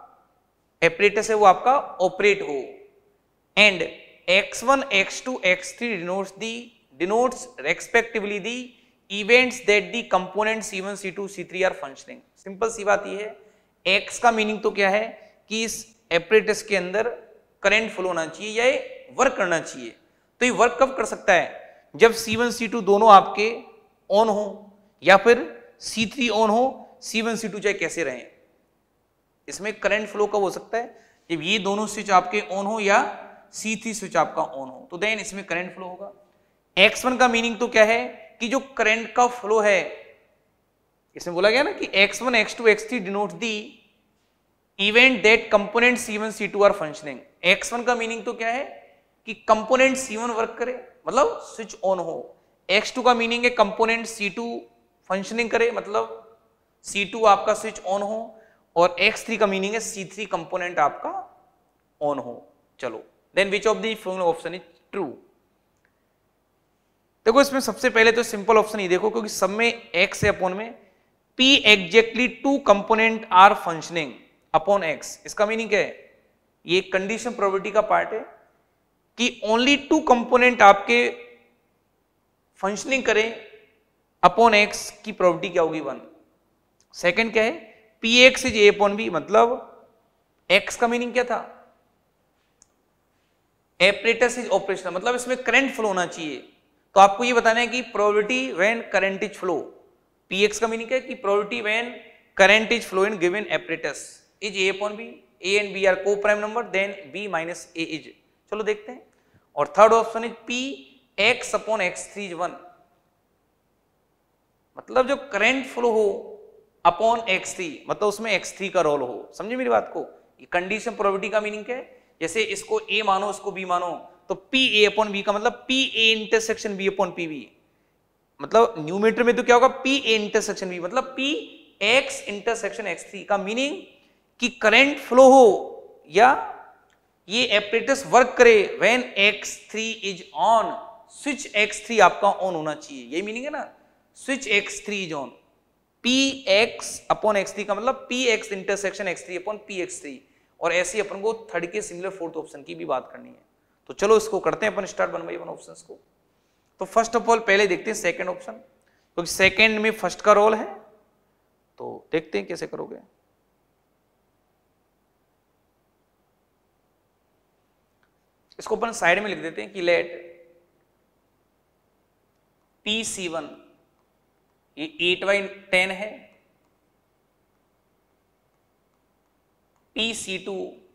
आपका ऑपरेट हो, and X1, X2, X3 denotes respectively the events that the component C1, C2, C3 are functioning। Simple सी बात ये है, X का मीनिंग तो क्या है कि इस एपरेटस के अंदर करंट फ्लो होना चाहिए या ये वर्क करना चाहिए। तो ये वर्क कब कर सकता है, जब C1 C2 दोनों आपके ऑन हो या फिर C3 ऑन हो, C1 C2 चाहे कैसे रहें। इसमें करंट फ्लो कब हो सकता है, जब ये दोनों स्विच आपके ऑन हो या C3 स्विच आपका ऑन हो, तो देन इसमें करंट फ्लो होगा। X1 का मीनिंग तो क्या है कि जो करंट का फ्लो है, इसमें बोला गया ना कि X1, X2, X3 denote the event that component C1 C2 are functioning. X1 का मीनिंग तो क्या है कि कंपोनेंट C1 वर्क करे, मतलब स्विच ऑन हो। X2 का मीनिंग है कंपोनेंट C2 फंक्शनिंग करे, मतलब C2 आपका स्विच ऑन हो, और X3 का मीनिंग है C3 कंपोनेंट आपका ऑन हो। चलो then which of the following option is true. देखो इसमें सबसे पहले तो सिंपल ऑप्शन ही देखो, क्योंकि सब में X है अपॉन में P exactly 2 component are functioning upon X। इसका मीनिंग क्या है, ये कंडीशन प्रोबेबिलिटी का पार्ट है कि ओनली 2 कंपोनेंट आपके फंक्शनिंग करें अपॉन X की प्रोबेबिलिटी क्या होगी 1। सेकंड क्या है, Px is A upon B, मतलब X का मीनिंग क्या था, एपरेटस इज ऑपरेशनल, मतलब इसमें करंट फ्लो होना चाहिए। तो आपको ये बताना है कि probability when current is flow, Px का मीनिंग है कि probability when current is flow in given apparatus is A upon B, A and B are coprime number, then B minus A is. चलो देखते हैं। और third option is P X upon X3 is 1, मतलब जो current flow हो upon X3, मतलब उसमें X3 का रोल हो। समझे मेरी बात को, ये कंडीशन प्रोबेबिलिटी का मीनिंग क्या है, जैसे इसको A मानो इसको B मानो, तो P A अपॉन B का मतलब P A intersection B upon P B, मतलब न्यूमेरेटर में तो क्या होगा P A इंटरसेक्शन B, मतलब P X इंटरसेक्शन X3 का मीनिंग कि करंट फ्लो हो या ये एपरेटस वर्क करे when X3 is on, switch X3 आपका ऑन होना चाहिए, यही मीनिंग है ना, switch X3 is on. Px upon X3 का मतलब Px intersection X3 upon Px3, और ऐसे अपन को थर्ड के सिमिलर फोर्थ ऑप्शन की भी बात करनी है। तो चलो इसको करते हैं अपन स्टार्ट 1 बाय 1 ऑप्शंस को। तो फर्स्ट ऑफ ऑल पहले देखते हैं सेकंड ऑप्शन, क्योंकि सेकंड में फर्स्ट का रोल है, तो देखते हैं कैसे करोगे। इसको अपन साइड में लिख देते हैं कि लेट PC1 ये 8/10 है, PC2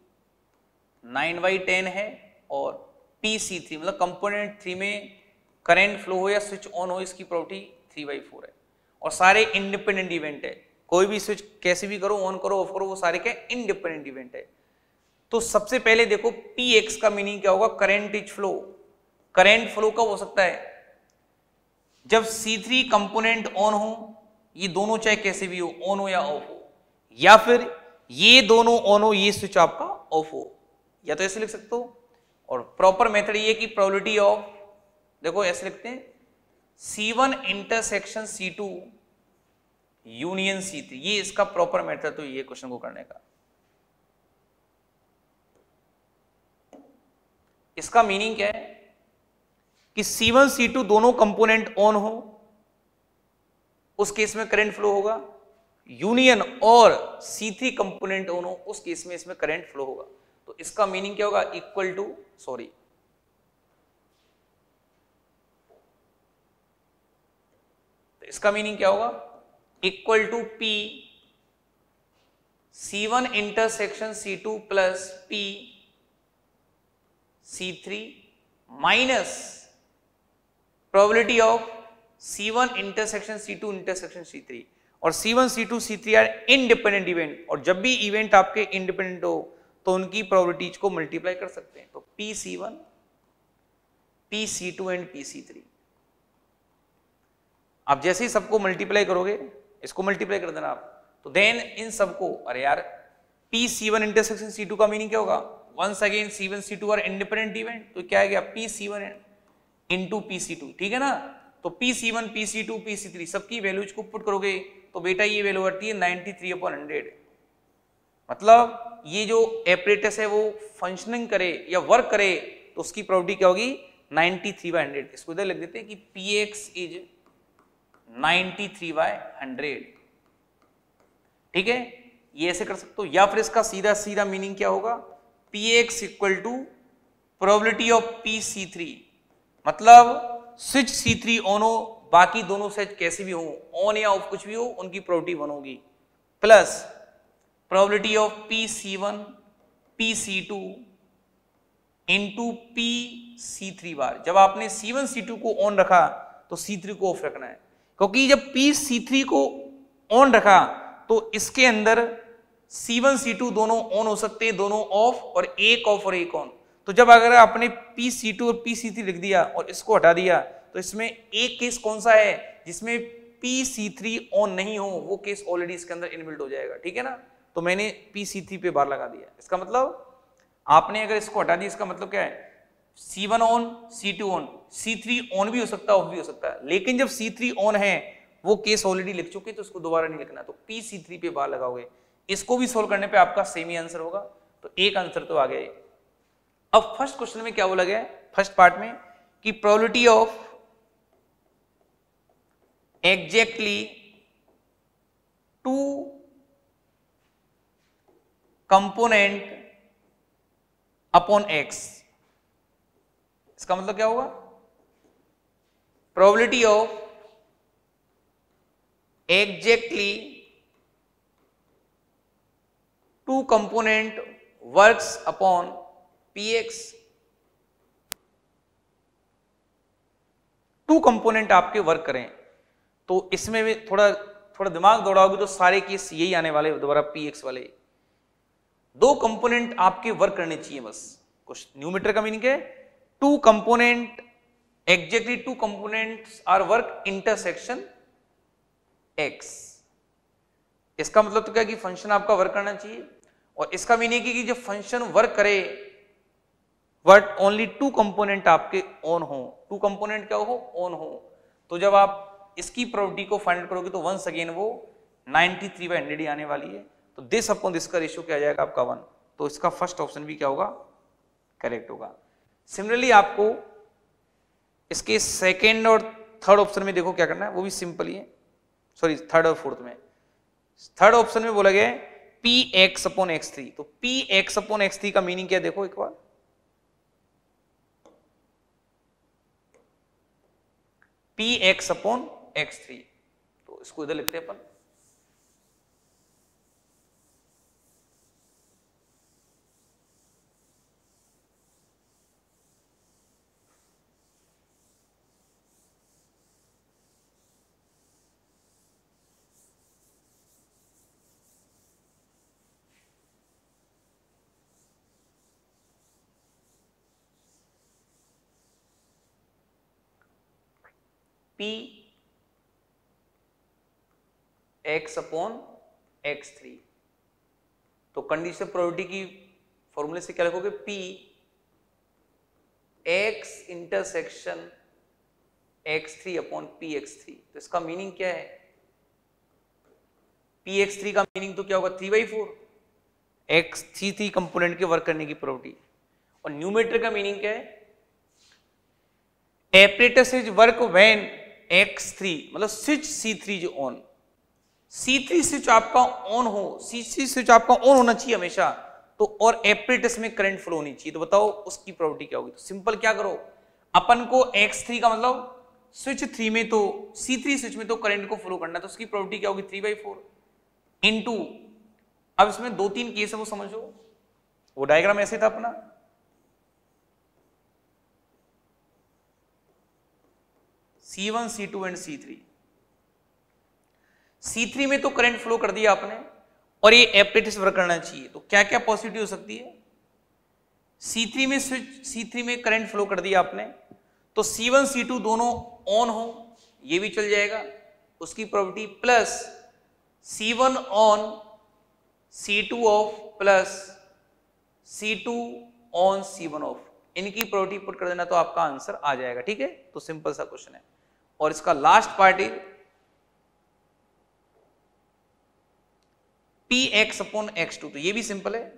9/10 है, और PC3 मतलब कंपोनेंट 3 में करंट फ्लो हो या स्विच ऑन हो, इसकी प्रोबेबिलिटी 3/4 है, और सारे इंडिपेंडेंट इवेंट है। कोई भी स्विच कैसे भी करो, ऑन करो ऑफ करो, वो सारे क्या इंडिपेंडेंट इवेंट है। तो सबसे पहले देखो Px का मीनिंग क्या होगा, current is flow. Current flow कब हो सकता है, जब C3 कंपोनेंट ऑन हो, ये दोनों चाहे कैसे भी हो, ऑन हो या ऑफ हो, या फिर ये दोनों ऑन हो, ये स्विच आपका ऑफ हो। या तो ऐसे लिख सकते हो और प्रॉपर मेथड ये कि प्रोबेबिलिटी ऑफ, देखो ऐसे लिखते हैं C1 intersection C2 union C3, ये इसका प्रॉपर मेथड तो ये क्वेश्चन को करने का। इसका मीनिंग क्या है कि C1 C2 दोनों कंपोनेंट ऑन हो, उस केस में करंट फ्लो होगा, यूनियन और C3 कंपोनेंट ऑन हो, उस केस में इसमें करंट फ्लो होगा। तो इसका मीनिंग क्या होगा, इक्वल टू, सॉरी तो इसका मीनिंग क्या होगा, equal to P C1 intersection C2 plus P C3 minus probability of C1 intersection C2 intersection C3। और C1 C2 C3 are independent event, और जब भी इवेंट आपके इंडिपेंडेंट हो तो उनकी प्रोबेबिलिटीज को मल्टीप्लाई कर सकते हैं। तो PC1 PC2 एंड PC3, आप जैसे ही सबको मल्टीप्लाई करोगे, इसको मल्टीप्लाई कर देना आप, तो देन इन सबको, अरे यार PC1 इंटरसेक्शन C2 का मीनिंग क्या होगा, once again C1 C2 are independent event, तो क्या है गया PC1 इंटू PC2, ठीक है ना। तो PC1 PC2 PC3 सबकी वैल्यूज को पुट करोगे तो बेटा ये वैल्यू आती है 93/100। मतलब ये जो एपरेटस है वो फंक्शनिंग करे या वर्क करे तो उसकी प्रोबेबिलिटी क्या होगी, 93/100। इसको इधर लिख देते हैं कि Px इज 93/100, ठीक है, ये ऐसे कर सकते हो। या फिर इसका सीधा सीधा मीनिंग क्या होगा, Px equal to probability of PC3, मतलब स्विच C3 ऑन हो, बाकी दोनों स्विच कैसे भी हो, ऑन या ऑफ कुछ भी हो, उनकी प्रोबेबिलिटी 1 होगी, plus probability of PC1 PC2 into PC3 bar. जब आपने C1 C2 को ऑन रखा तो C3 को ऑफ रखना है, क्योंकि जब PC3 को ऑन रखा तो इसके अंदर C1 C2 दोनों ऑन हो सकते हैं, दोनों ऑफ, और एक ऑफ और एक ऑन। तो जब अगर आपने PC2 और PC3 लिख दिया और इसको हटा दिया तो इसमें एक केस कौन सा है जिसमें PC3 ऑन नहीं हो, वो केस ऑलरेडी इसके अंदर इनबिल्ट हो जाएगा, ठीक है ना। तो मैंने PC3 पे बार लगा दिया। इसका मतलब आपने अगर इसको हटा दिया, इसका मतलब क्या है, C1 on C2 on, C3 on भी हो सकता है, ऑफ भी हो सकता है, लेकिन जब C3 ऑन है वो केस ऑलरेडी लिख चुके तो उसको दोबारा नहीं लिखना, तो PC3 पे बार लगाओगे। इसको भी सोल्व करने पे आपका सेम ही आंसर होगा, तो एक आंसर तो आ गया। अब फर्स्ट क्वेश्चन में क्या बोला गया है, फर्स्ट पार्ट में कि probability of exactly 2 component upon X, इसका मतलब क्या होगा, probability of exactly 2 component works upon Px। 2 component आपके वर्क करें तो इसमें भी थोड़ा दिमाग दौड़ाओगे तो सारे केस यही आने वाले दोबारा Px वाले। 2 कंपोनेंट आपके वर्क करने चाहिए बस। कुछ न्यूमेटर का मीनिंग है 2 component, exactly 2 components are work intersection X। इसका मतलब तो क्या कि फंक्शन आपका वर्क करना चाहिए, और इसका मीनिंग है कि जब फंक्शन वर्क करे बट ओनली 2 कंपोनेंट आपके ऑन हो, 2 कंपोनेंट क्या हो, ऑन हो, तो जब आप इसकी प्रोबेबिलिटी को फाइंड करोगे तो वंस अगेन वो 93/100 ही आने वाली है। तो दिस अपॉन दिस का रेशियो क्या आ जाएगा आपका 1, तो इसका फर्स्ट ऑप्शन भी क्या होगा, करेक्ट होगा। सिमिलरली आपको इसके सेकेंड और थर्ड ऑप्शन में देखो क्या करना है, वो भी सिंपल ही है, सॉरी थर्ड और फोर्थ में। थर्ड ऑप्शन में बोला गया है Px/x3, तो Px/x3 का मीनिंग क्या है देखो एक बार, Px/x3, तो इसको इधर लिखते हैं अपन, Px/x3। तो कंडीशन प्रोबेबिलिटी की फॉर्मूले से क्या लिखोगे, P x intersection x3 upon px3। तो इसका मीनिंग क्या है, px3 का मीनिंग तो क्या होगा 3/4, x3 कंपोनेंट के वर्क करने की प्रॉपर्टी। और न्यूमेटर का मीनिंग क्या है, apparatus is work when x3 मतलब स्विच C3 जो ऑन, C3 स्विच आपका ऑन हो, C3 स्विच आपका ऑन होना चाहिए हमेशा, तो और एपरेटस में करंट फ्लो होनी चाहिए। तो बताओ उसकी प्रॉपर्टी क्या होगी। तो सिंपल क्या करो, अपन को x3 का मतलब स्विच 3 में तो C3 स्विच में तो करंट को फ्लो करना है, तो उसकी प्रॉपर्टी क्या होगी 3/4 इनटू, अब इसमें 2-3 केस है वो समझो, वो डायग्राम ऐसे था अपना, C1 C2 and C3। C3 में तो करंट फ्लो कर दिया आपने और ये एपरेटस वर्क करना चाहिए, तो क्या क्या पॉसिबिलिटी हो सकती है, C3 में स्विच C3 में करंट फ्लो कर दिया आपने, तो C1 C2 दोनों ऑन हो, ये भी चल जाएगा उसकी property, plus C1 on C2 off plus C2 on C1 off, इनकी प्रॉपर्टी पुट कर देना तो आपका आंसर आ जाएगा। ठीक है, तो सिंपल सा क्वेश्चन है। और इसका लास्ट पार्ट है px अपॉन x2, तो ये भी सिंपल है,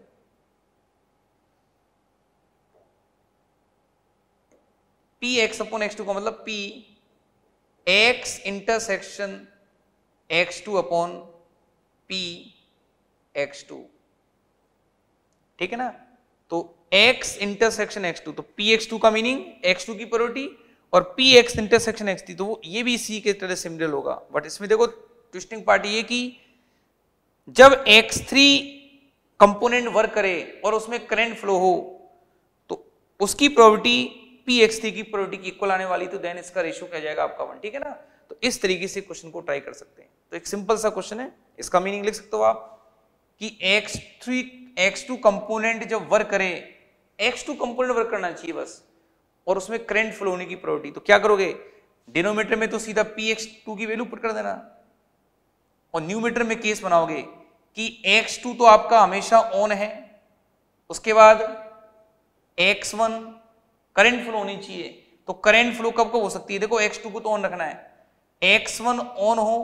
px अपॉन x2 का मतलब p x intersection x2 upon p x2, ठीक है ना। तो x इंटरसेक्शन x2, तो px2 का मीनिंग x2 की प्रोबेबिलिटी और px इंटरसेक्शन x3, तो ये भी इसी के तरह सिमिलर होगा। बट इसमें देखो ट्विस्टिंग पार्ट ये कि जब x3 कंपोनेंट वर्क करे और उसमें करंट फ्लो हो तो उसकी प्रोबेबिलिटी px3 की प्रोबेबिलिटी की इक्वल आने वाली, तो देन इसका रेशियो क्या जाएगा आपका 1, ठीक है ना। तो इस तरीके से क्वेश्चन को ट्राई कर सकते हैं। तो एक सिंपल सा क्वेश्चन है, इसका मीनिंग लिख सकते हो आप कि x2 कंपोनेंट जब वर्क करे, x2 कंपोनेंट वर्क करना चाहिए बस, और उसमें करंट फ्लो होने की प्रोबेबिलिटी, तो क्या करोगे, डिनोमिनेटर में तो सीधा px2 की वैल्यू पुट कर देना और न्यूमेटर में केस बनाओगे कि x2 तो आपका हमेशा ऑन है, उसके बाद x1 करंट फ्लो होनी चाहिए, तो करंट फ्लो कब कब हो सकती है, देखो x2 को तो ऑन रखना है, x1 ऑन हो,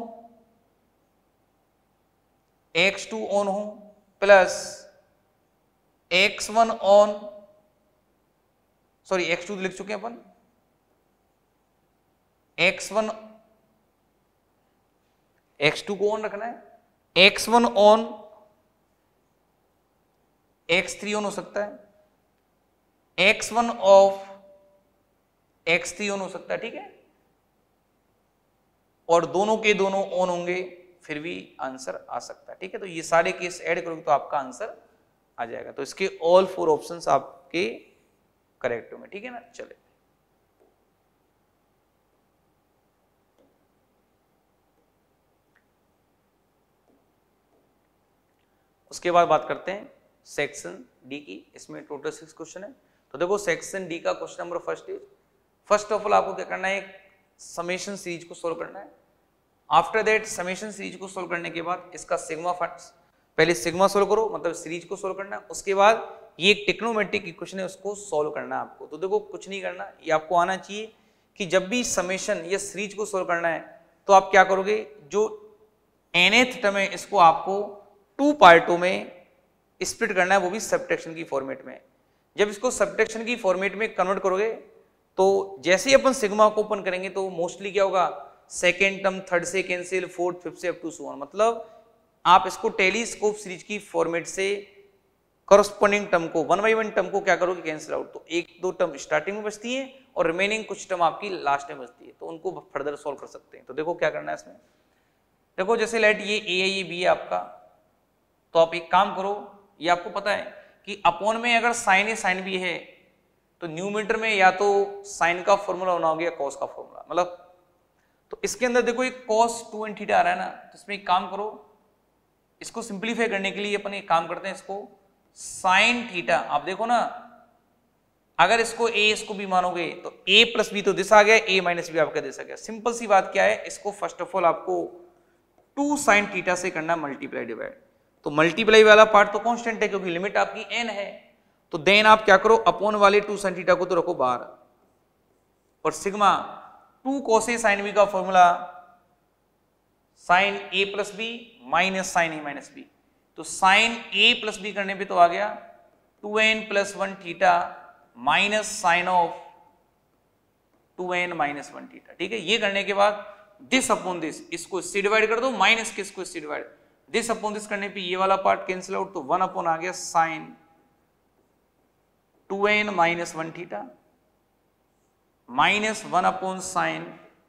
x2 ऑन हो plus x1 on, sorry x2 लिख चुके हैं अपन, x2 को ऑन रखना है, x1 ऑन, x3 ऑन हो सकता है, x1 ऑफ, x3 ऑन हो सकता है, ठीक है, और दोनों के दोनों ऑन होंगे फिर भी आंसर आ सकता है। ठीक है, तो ये सारे केस ऐड करोगे तो आपका आंसर आ जाएगा। तो इसके ऑल 4 ऑप्शंस आपके करेक्ट होंगे, ठीक है ना। चले उसके बाद बात करते हैं सेक्शन डी की। इसमें टोटल 6 क्वेश्चन है। तो देखो सेक्शन डी का question number first is, first of all आपको क्या करना है, एक समेशन सीरीज को सोल्व करना है। आफ्टर दैट समेशन सीरीज को सोल्व करने के बाद इसका सिग्मा फंक्शन, पहले सिग्मा सोल्व करो मतलब सीरीज को सोल्व करना है, उसके बाद ये एक ट्रिग्नोमेट्रिक इक्वेशन है उसको सोल्व करना है आपको। तो देखो कुछ नहीं करना, ये आपको आना चाहिए कि जब भी समेशन या सीरीज को सोल्व करना है तो आप क्या करोगे, जो nth टर्म है इसको आपको 2 पार्टों में स्प्लिट करना है, वो भी सबट्रैक्शन की फॉर्मेट में। जब इसको सबट्रैक्शन की फॉर्मेट में कन्वर्ट करोगे तो जैसे ही अपन सिग्मा को ओपन करेंगे तो मोस्टली क्या होगा, सेकेंड टर्म थर्ड से कैंसिल, फोर्थ फिफ्थ से अप टू सो ऑन, मतलब आप इसको टेलीस्कोप सीरीज की फॉर्मेट से करस्पॉन्डिंग टर्म को 1 बाय 1 टर्म को क्या करोगे, कैंसिल आउट। तो 1-2 टर्म स्टार्टिंग में बचती है और रिमेनिंग कुछ टर्म आपकी लास्ट में बचती है, तो उनको फर्दर सॉल्व कर सकते हैं। तो देखो क्या करना है इसमें, देखो जैसे लेट ये ए है ये बी है आपका, तो आप एक काम करो, ये आपको पता है कि अपॉन में अगर साइन है साइन भी है तो न्यूमरेटर में या तो साइन का फॉर्मूला होना होगा या कॉस का फॉर्मूला, मतलब तो इसके अंदर देखो एक cos 2 n थीटा आ रहा है ना, तो इसमें एक काम करो, इसको सिंप्लीफाई करने के लिए अपन एक काम करते हैं, इसको साइन थीटा, आप देखो ना अगर इसको a इसको b मानोगे तो a प्लस बी तो दिस आ गया, a माइनस बी आपका दिस आ गया। सिंपल सी बात क्या है, इसको फर्स्ट ऑफ ऑल आपको 2 साइन थीटा से करना मल्टीप्लाई डिवाइड, तो मल्टीप्लाई वाला पार्ट तो कांस्टेंट है क्योंकि लिमिट आपकी n है, तो देन आप क्या करो, अपॉन वाले 2 sin थीटा को तो रखो बाहर, और sigma 2 cos a sin b का formula sin a plus B minus sin a minus B, तो sin a प्लस बी करने पे तो आ गया 2n plus 1 theta minus sine of 2n minus 1 theta. ठीक है, ये करने के बाद दिस अपॉन दिस, इसको इससे डिवाइड कर दो, माइनस के इसको इससे डिवाइड, दिस अपॉन दिस करने पे ये वाला पार्ट कैंसिल आउट, तो 1 अपॉन आ गया sine 2n minus 1 theta minus 1 upon sine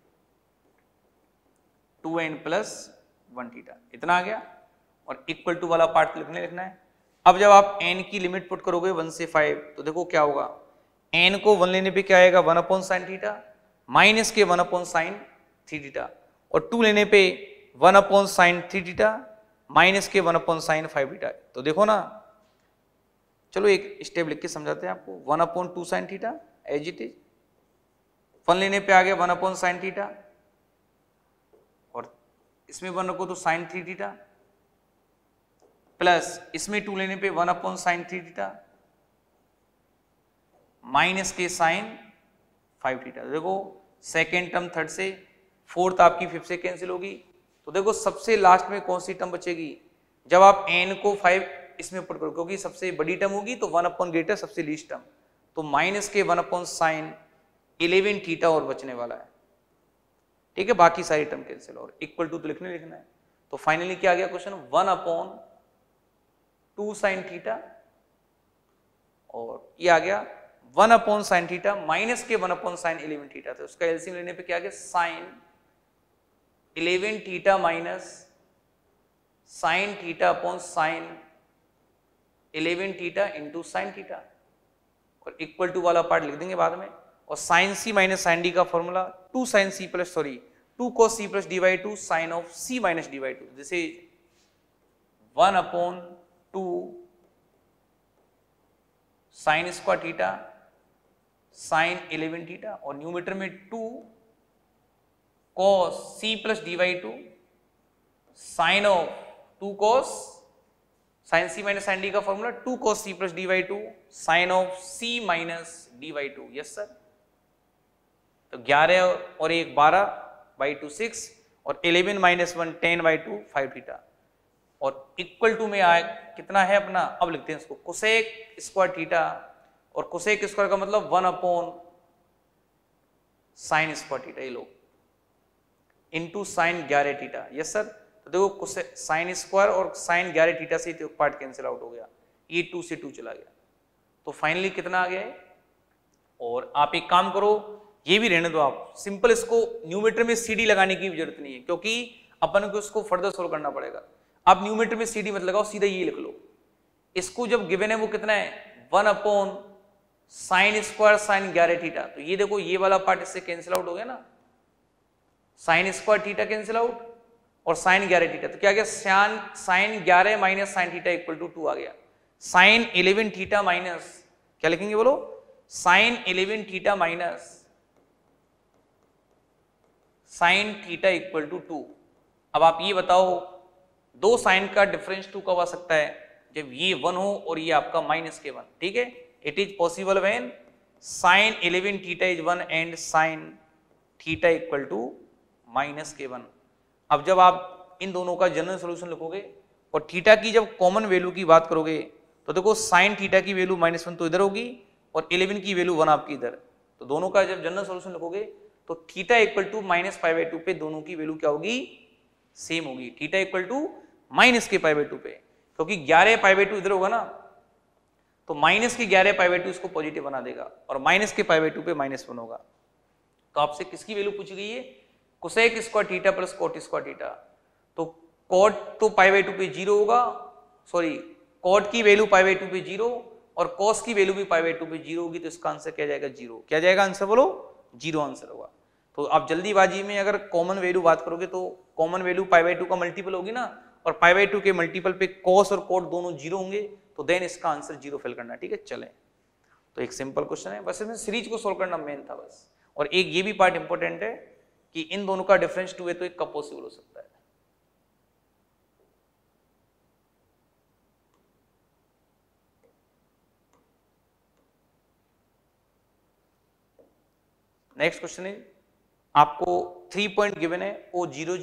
2n plus 1 theta, इतना आ गया, और इक्वल टू वाला पार्ट लिखना है। अब जब आप n की लिमिट पुट करोगे 1 से 5, तो देखो क्या होगा, n को 1 लेने पे क्या आएगा 1 अपॉन साइन थीटा माइनस के 1 अपॉन साइन 3 थीटा, और 2 लेने पे 1 अपॉन साइन 3 थीटा माइनस के 1 अपॉन साइन 5 थीटा। तो देखो ना, चलो एक स्टेप लिख के समझाते हैं आपको, 1 upon 2 sine theta as it is, 1 लेने पे आ गया 1 अपॉन साइन थीटा, और इसमें 1 रखो तो साइन 3 थीटा, प्लस इसमें 2 लेने पे 1 अपॉन साइन 3 थीटा माइनस के साइन 5 थीटा। देखो सेकेंड टर्म थर्ड से, फोर्थ आपकी फिफ्थ से कैंसिल होगी, तो देखो सबसे लास्ट में कौन सी टर्म बचेगी, जब आप n को 5 इसमें पुट करो, क्योंकि सबसे बड़ी टर्म होगी तो 1 अपॉन ग्रेटर सबसे लीस्ट टर्म, तो माइनस के 1 अपॉन साइन 11 थीटा और बचने वाला है। ठीक है, बाकी सारी टर्म कैंसिल, और इक्वल टू तो लिखना है। तो फाइनली क्या आ गया क्वेश्चन, 1 अपॉन 2 साइन थीटा, और ये आ गया 1 अपॉन साइन थीटा माइनस के 1 अपॉन साइन 11 थीटा, तो उसका एलसीएम लेने पे क्या आ गया sine 11 theta minus sine theta upon sine 11 theta into sine theta, और इक्वल टू वाला पार्ट लिख देंगे बाद में, और sine C minus sine D का formula 2 sine C plus 2 cos c plus D by 2 sine of c minus D by 2, this is 1 upon 2 sine square theta sine 11 theta, और numerator में 2 cos c plus D by 2 sine of 2 cos sine c minus sine D का formula 2 cos c plus D by 2 sine of c minus D by 2। Yes sir, तो 11 और 1 12 by 2 6, और 11 minus 1 10 बाई 2 5 theta, और equal to में आए कितना है अपना, अब लिखते हैं इसको कोसेक स्क्वायर थीटा, और कोसेक स्क्वायर का मतलब 1 अपॉन साइन स्क्वायर थीटा, ये लोग into sine 11 theta. Yes sir, तो देखो साइन स्क्वायर और साइन 11 थीटा से तो पार्ट कैंसिल आउट हो गया, ये 2 से 2 चला गया, तो फाइनली कितना आ गया है। और आप एक काम करो, ये भी रहने दो आप, सिंपल इसको न्यूमरेटर में सीडी लगाने की जरूरत नहीं है, क्योंकि अपन को इसको फर्दर सोल्व करना पड़ेगा। आप न्यूमरेटर में सीडी मत लगाओ, सीधा ये लिख लो, इसको जब गिवन है वो कितना है 1 upon sine square sine 11 theta, तो ये देखो ये वाला पार्ट इससे कैंसिल आउट हो गया ना, sine square theta cancel out और साइन 11 थीटा, तो क्या गया sine 11 minus sine theta equal to 2 आ गया, साइन 11 थीटा माइनस क्या लिखेंगे बोलो, sine 11 theta minus sine theta equal to 2। अब आप ये बताओ, दो साइन का डिफरेंस 2 कब आ सकता है, जब ये 1 हो और ये आपका माइनस के 1। ठीक है, it is possible when sine 11 theta is 1 and sine theta equal to minus के 1। अब जब आप इन दोनों का जनरल सॉल्यूशन लिखोगे और थीटा की जब कॉमन वैल्यू की बात करोगे, तो देखो साइन थीटा की वैल्यू -1 तो इधर होगी और 11 की वैल्यू 1 आपकी इधर, तो दोनों का जब जनरल सॉल्यूशन लिखोगे तो थीटा इक्वल टू -π/2 पे दोनों की वैल्यू क्या होगी, सेम होगी, थीटा इक्वल टू माइनस के π/2 पे, क्योंकि 11π/2 इधर होगा ना, तो माइनस के 11π/2 इसको पॉजिटिव बना देगा और माइनस के π/2 पे -1 होगा। तो आपसे किसकी वैल्यू पूछी गई है, cosec square theta plus cot square theta, तो कोट तो π/2 पे 0 होगा, सॉरी कोट की वैल्यू π/2 पे 0 और कॉस की वैल्यू भी π/2 पे 0 होगी, तो इसका आंसर क्या जाएगा 0। क्या जाएगा आंसर बोलो, 0 आंसर होगा। तो आप जल्दीबाजी में अगर कॉमन वैल्यू बात करोगे तो कॉमन वैल्यू π/2 का मल्टीपल होगी ना, और π/2 के मल्टीपल पे कॉस और कोट दोनों 0 होंगे, तो देन इसका आंसर 0 फिल करना। ठीक है, चलें, तो एक सिंपल क्वेश्चन है, बस इसमें सीरीज को सोल्व करना मेन था बस। और एक ये भी पार्ट इंपॉर्टेंट है कि इन दोनों का डिफरेंस 2 है, तो एक कब पॉसिबल हो सकता है। नेक्स्ट क्वेश्चन है, आपको 3 पॉइंट गिवन है, O00,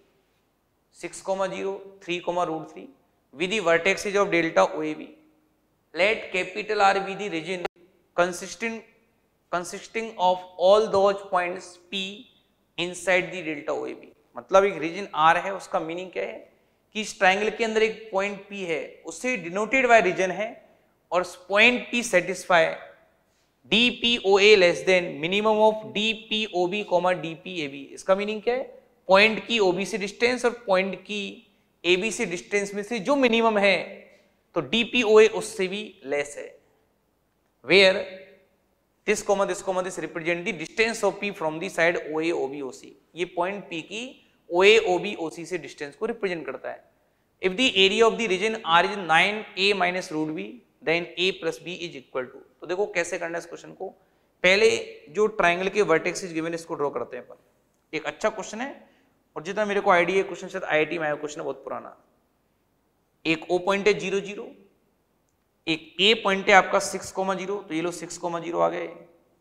6,0, 3,√3 with the vertices of delta OAB. Let capital R be the region consisting of all those points P inside the delta OAB. मतलब एक रीजन R है, उसका मीनिंग क्या है कि इस ट्राइंगल के अंदर एक पॉइंट P है, उससे डिनोटेड बाय रीजन है, और point P satisfy DPOA less than minimum of DPOB, DPAB. इसका मीनिंग क्या है, पॉइंट की OB से डिस्टेंस और पॉइंट की AB से डिस्टेंस में से जो मिनिमम है, तो DPOA उससे भी लेस है. Where this represent the distance of P from the side OA OB OC. ये पॉइंट P की OA OB OC से डिस्टेंस को रिप्रेजेंट करता है. If the area of the region R is 9A minus root B, then A plus B is equal to. तो देखो कैसे करना है इस क्वेश्चन को. पहले जो ट्राइंगल के वर्टेक्सेस गिवन इसको ड्रॉ करते हैं अपन. एक अच्छा क्वेश्चन है, और जितना मेरे को आइडिया है क्वेश्चन शायद IIT में आया क्वेश्चन है, बहुत पुराना. एक O पॉइंट है 0, 0, एक A पॉइंट है आपका 6,0, तो ये लो 6,0 आ गए,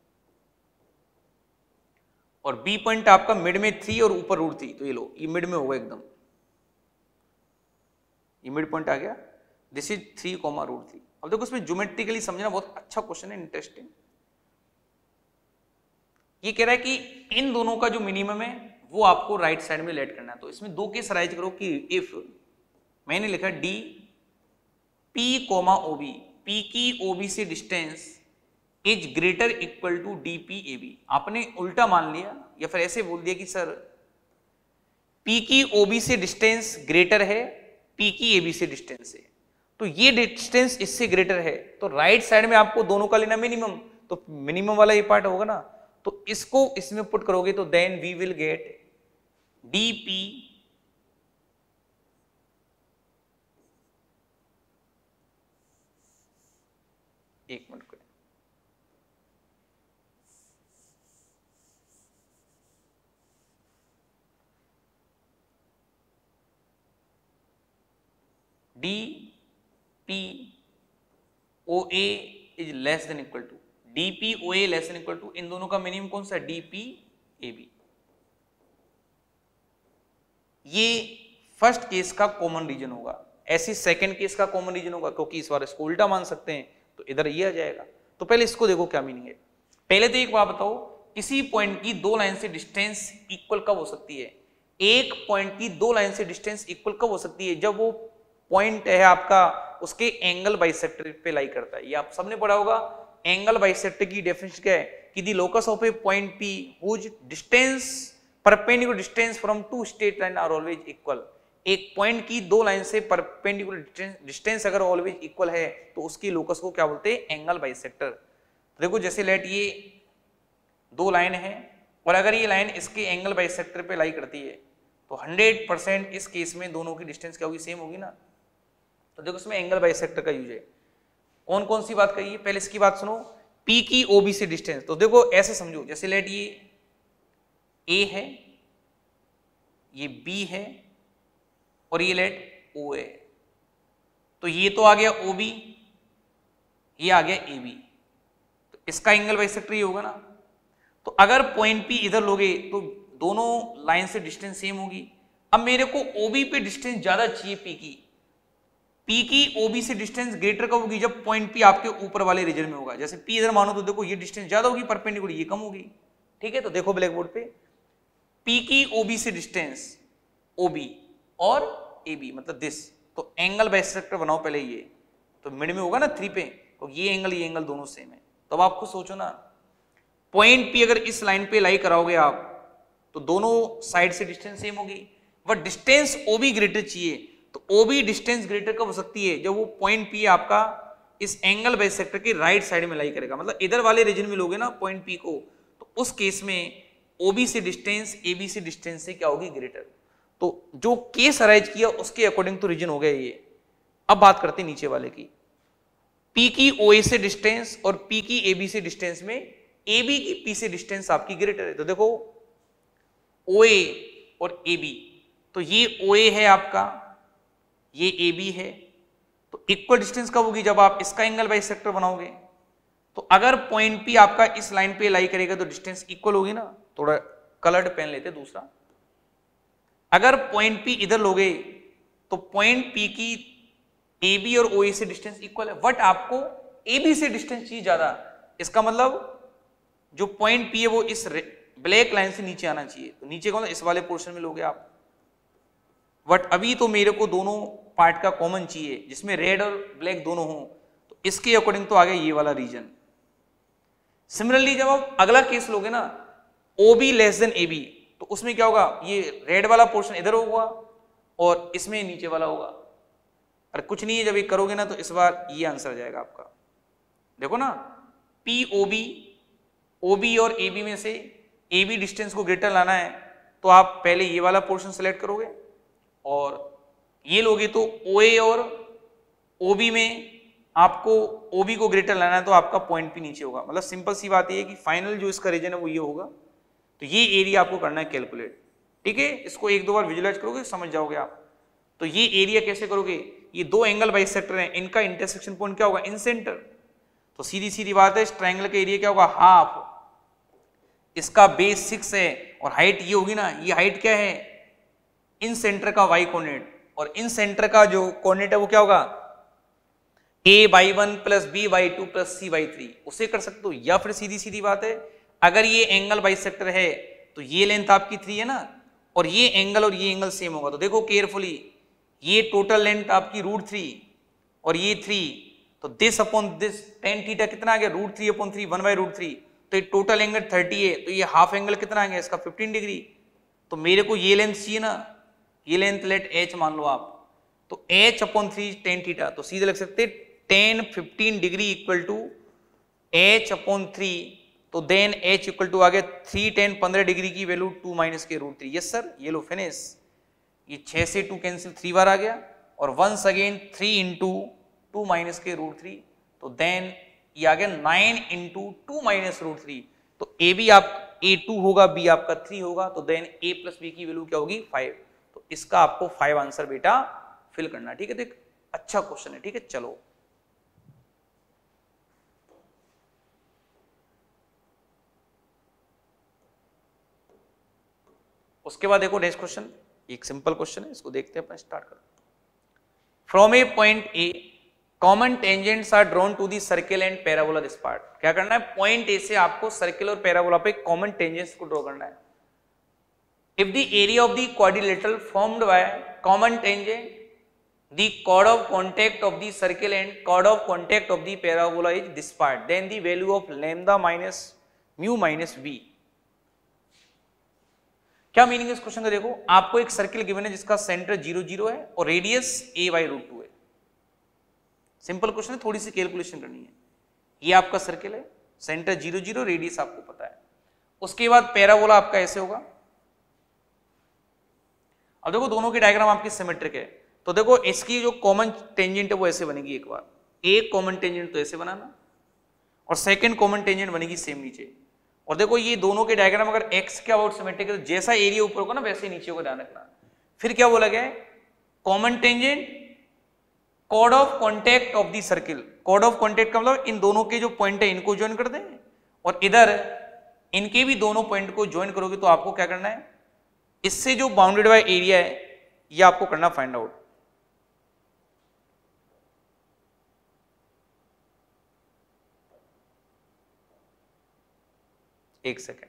और B पॉइंट आपका मिड में 3 और ऊपर √3, तो ये लो ये मिड में होगा एकदम, ये मिड पॉइंट आ गया. This is 3,√3. अब देखो इसमें ज्योमेट्रिकली समझना बहुत अच्छा क्वेश्चन है, इंटरेस्टिंग. ये कह रहा है कि इन दोनों का जो मिनिमम है वो आपको राइट साइड में लेट करना है. तो इसमें दो केस राइज करो कि इफ मैंने लिखा D P, OB, P की OB से distance is greater equal to DPAB. आपने उल्टा मान लिया या फिर ऐसे बोल दिया कि सर P की OB से डिस्टेंस ग्रेटर है P की AB से डिस्टेंस है, तो ये डिस्टेंस इससे ग्रेटर है, तो राइट साइड में आपको दोनों का लेना मिनिमम, तो मिनिमम वाला ये पार्ट होगा ना, तो इसको इसमें पुट करोगे तो then we will get DP एक मिनट को DPOA is less than equal to DPOA less than equal to, इन दोनों का मिनिमम कौन सा, DPAB. ये फर्स्ट केस का कॉमन रीजन होगा, ऐसी सेकंड केस का कॉमन रीजन होगा, क्योंकि इस बार इसको उल्टा मान सकते हैं, तो इधर ये आ जाएगा. तो पहले इसको देखो क्या मीनिंग है. पहले तो एक बात बताओ, किसी पॉइंट की दो लाइन से डिस्टेंस इक्वल कब हो सकती है. एक पॉइंट की दो लाइन से डिस्टेंस इक्वल कब हो सकती है, जब वो पॉइंट है आपका उसके एंगल बाइसेक्टर पे लाई करता है. ये आप सबने पढ़ा होगा. एंगल बाइसेक्टर की डेफिनेशन क्या है कि the locus of a point P whose distance perpendicular distance from two straight line are always equal. एक पॉइंट की दो लाइन से परपेंडिकुलर डिस्टेंस अगर ऑलवेज इक्वल है तो उसकी लोकस को क्या बोलते हैं, एंगल बाइसेक्टर. देखो जैसे लेट ये दो लाइन है, और अगर ये लाइन इसके एंगल बाइसेक्टर पे लाई करती है, तो 100% इस केस में दोनों की डिस्टेंस क्या होगी, सेम होगी ना. तो देखो इसमें एंगल बाइसेक्टर का यूज है. कौन कौन सी बात कही है, पहले इसकी बात सुनो. P की OB से डिस्टेंस, तो देखो ऐसे समझो, जैसे लेट ये A है, ये B है, और ये लेट O है, तो ये तो आ गया OB, ये आ गया AB, तो इसका एंगल बाइसेक्टर ये होगा ना. तो अगर पॉइंट P इधर लोगे तो दोनों लाइन से डिस्टेंस सेम होगी. अब मेरे को OB पे डिस्टेंस ज्यादा चाहिए P की OB से डिस्टेंस ग्रेटर कब होगी, जब पॉइंट P आपके ऊपर वाले रीजन में होगा. जैसे P इधर मानो तो देखो ये डिस्टेंस ज्यादा होगी परपेंडिकुलर, ये कम होगी. ठीक है, तो देखो ब्लैक बोर्ड पे P की OB से डिस्टेंस OB और AB मतलब दिस, तो एंगल बाइसेक्टर बनाओ पहले ये, तो मिड में होगा ना 3 पे, तो ये एंगल दोनों सेम है. तो अब आप खुद सोचो ना, पॉइंट P अगर इस लाइन पे लाई कराओगे आप, तो दोनों साइड से डिस्टेंस सेम होगी, बट डिस्टेंस OB ग्रेटर चाहिए. तो OB डिस्टेंस ग्रेटर कब हो सकती है, जब वो पॉइंट P आपका इस एंगल बाइसेक्टर के राइट साइड में लाई करेगा, मतलब इधर वाले रीजन में लोगे ना पॉइंट P को, तो उस केस में OB से डिस्टेंस AB से डिस्टेंस से क्या होगी, ग्रेटर. तो जो केस अराइज किया उसके अकॉर्डिंग तो रीजन हो गया ये. अब बात करते हैं नीचे वाले की. P की OA से डिस्टेंस और P की AB से डिस्टेंस में AB की P से डिस्टेंस आपकी ग्रेटर है. तो देखो OA और AB, तो ये OA है आपका, ये AB है, तो इक्वल डिस्टेंस कब होगी, जब आप इसका एंगल बाइसेक्टर बनाओगे. तो अगर पॉइंट पी आपका इस लाइन पे लाई करेगा तो डिस्टेंस इक्वल होगी ना। थोड़ा कलर्ड पेन लेते दूसरा। अगर पॉइंट पी इधर लोगे तो पॉइंट पी की ए बी और ओ ए से डिस्टेंस इक्वल है, बट आपको ए बी से डिस्टेंस चाहिए ज्यादा। इसका मतलब जो पॉइंट पी है वो इस ब्लैक लाइन से नीचे आना चाहिए। तो नीचे कौन, इस वाले पोर्शन में लोगे आप। बट अभी तो मेरे को दोनों पार्ट का कॉमन चाहिए जिसमें रेड और ब्लैक दोनों हो, तो इसके अकॉर्डिंग तो आ गया ये वाला रीजन। सिमिलरली जब आप अगला केस लोगे ना, O B less than A B, तो उसमें क्या होगा, ये रेड वाला पोर्शन इधर होगा और इसमें नीचे वाला होगा। अरे कुछ नहीं है, जब ये करोगे ना तो इस बार ये आंसर आ जाएगा आपका। देखो ना, पी ओ बी और ए बी में से ए बी डिस्टेंस को ग्रेटर लाना है तो आप पहले ये वाला पोर्शन सेलेक्ट करोगे और ये लोगे तो ओ ए और ओ बी में आपको ओ बी को ग्रेटर लाना है तो आपका पॉइंट पी नीचे होगा। मतलब सिंपल सी बात ये है कि फाइनल जो इसका रीजन है वो ये होगा। तो ये एरिया आपको करना है कैलकुलेट, ठीक है। इसको एक दो बार विजुलाइज करोगे समझ जाओगे आप। तो ये एरिया कैसे करोगे, ये दो एंगल बाइसेक्टर हैं, इनका इंटरसेक्शन पॉइंट क्या होगा, इन सेंटर। तो सीधी सीधी बात है, इस ट्रायंगल का एरिया क्या होगा, हाफ। इसका बेस 6 है और हाइट ये होगी ना, ये हाइट क्या है, इन सेंटर का वाई कोऑर्डिनेट, और इन सेंटर का जो कोऑर्डिनेट है वो क्या होगा, a/1 plus b/2 plus c/3। उसे कर सकते हो, या फिर सीधी सीधी बात है, अगर ये एंगल बाइसेक्टर है तो ये लेंथ आपकी 3 है ना, और ये एंगल सेम होगा। तो देखो केयरफुली, ये टोटल लेंथ आपकी √3 और ये 3, तो this upon this tan theta कितना आ गया, √3/3 1/√3। तो ये टोटल एंगल 30 है, तो ये हाफ एंगल कितना आ गया इसका 15 डिग्री। तो मेरे को ये लेंथ चाहिए ना, ये लेंथ लेट h मान लो आप, तो h/3 tan थीटा, तो सीधे लग सकते tan 15 degree equal to h/3। तो देन h इक्वल टू आ गया 3 tan 15 डिग्री की वैल्यू 2 माइनस के √3। यस सर, ये लो फिनिश। ये 6 से 2 कैंसिल 3 बार आ गया, और वंस अगेन 3 इंटू 2 माइनस के √3, तो देन ये आ गया 9 इंटू 2 माइनस √3। तो ए बी आप A2 होगा, बी आपका 3 होगा, तो देन a प्लस बी की वैल्यू क्या होगी 5। तो इसका आपको 5 आंसर बेटा फिल करना, ठीक है। तो एक अच्छा क्वेश्चन है, ठीक है। चलो उसके बाद देखो नेक्स्ट क्वेश्चन, एक सिंपल क्वेश्चन है, इसको देखते हैं अपन, स्टार्ट करो। From a point A common tangents are drawn to the circle and parabola this part. क्या करना है, पॉइंट ए से आपको सर्किल और पैराबोला पे कॉमन टेंजेंट्स को ड्रॉ करना है। If the area of the quadrilateral formed by common tangent, the chord of contact of the circle and chord of contact of the parabola is this part, then the value of lambda minus mu minus v। क्या meaning है इस question का, देखो आपको एक circle given है जिसका centre 0 0 है और रेडियस a/√2 है। सिंपल क्वेश्चन है, थोड़ी सी कैलकुलेशन करनी है। ये आपका सर्किल है, सेंटर 0 0, रेडियस आपको पता है। उसके बाद पैराबोला आपका ऐसे होगा। अब देखो दोनों की डायग्राम आपकी सिमेट्रिक है, तो देखो इसकी जो कॉमन टेंजेंट है वो ऐसे बनेगी। एक बार एक कॉमन टेंजेंट तो ऐसे बनाना, और सेकंड कॉमन टेंजेंट बनेगी सेम नीचे। और देखो ये दोनों के डायग्राम अगर x के अबाउट सिमेट्रिक है तो जैसा एरिया ऊपर होगा ना वैसे नीचे होगा, ध्यान रखना। फिर क्या बोला गया है, common tangent chord of contact of the circle. Chord of contact का मतलब इन दोनों के जो पॉइंट है इनको ज्वाइन कर दें, और इधर इनके भी दोनों पॉइंट को ज्वाइन करोगे तो आपको क्या करना है, इससे जो बाउंडेड बाय एरिया है ये आपको करना फाइंड आउट। एक सेकेंड,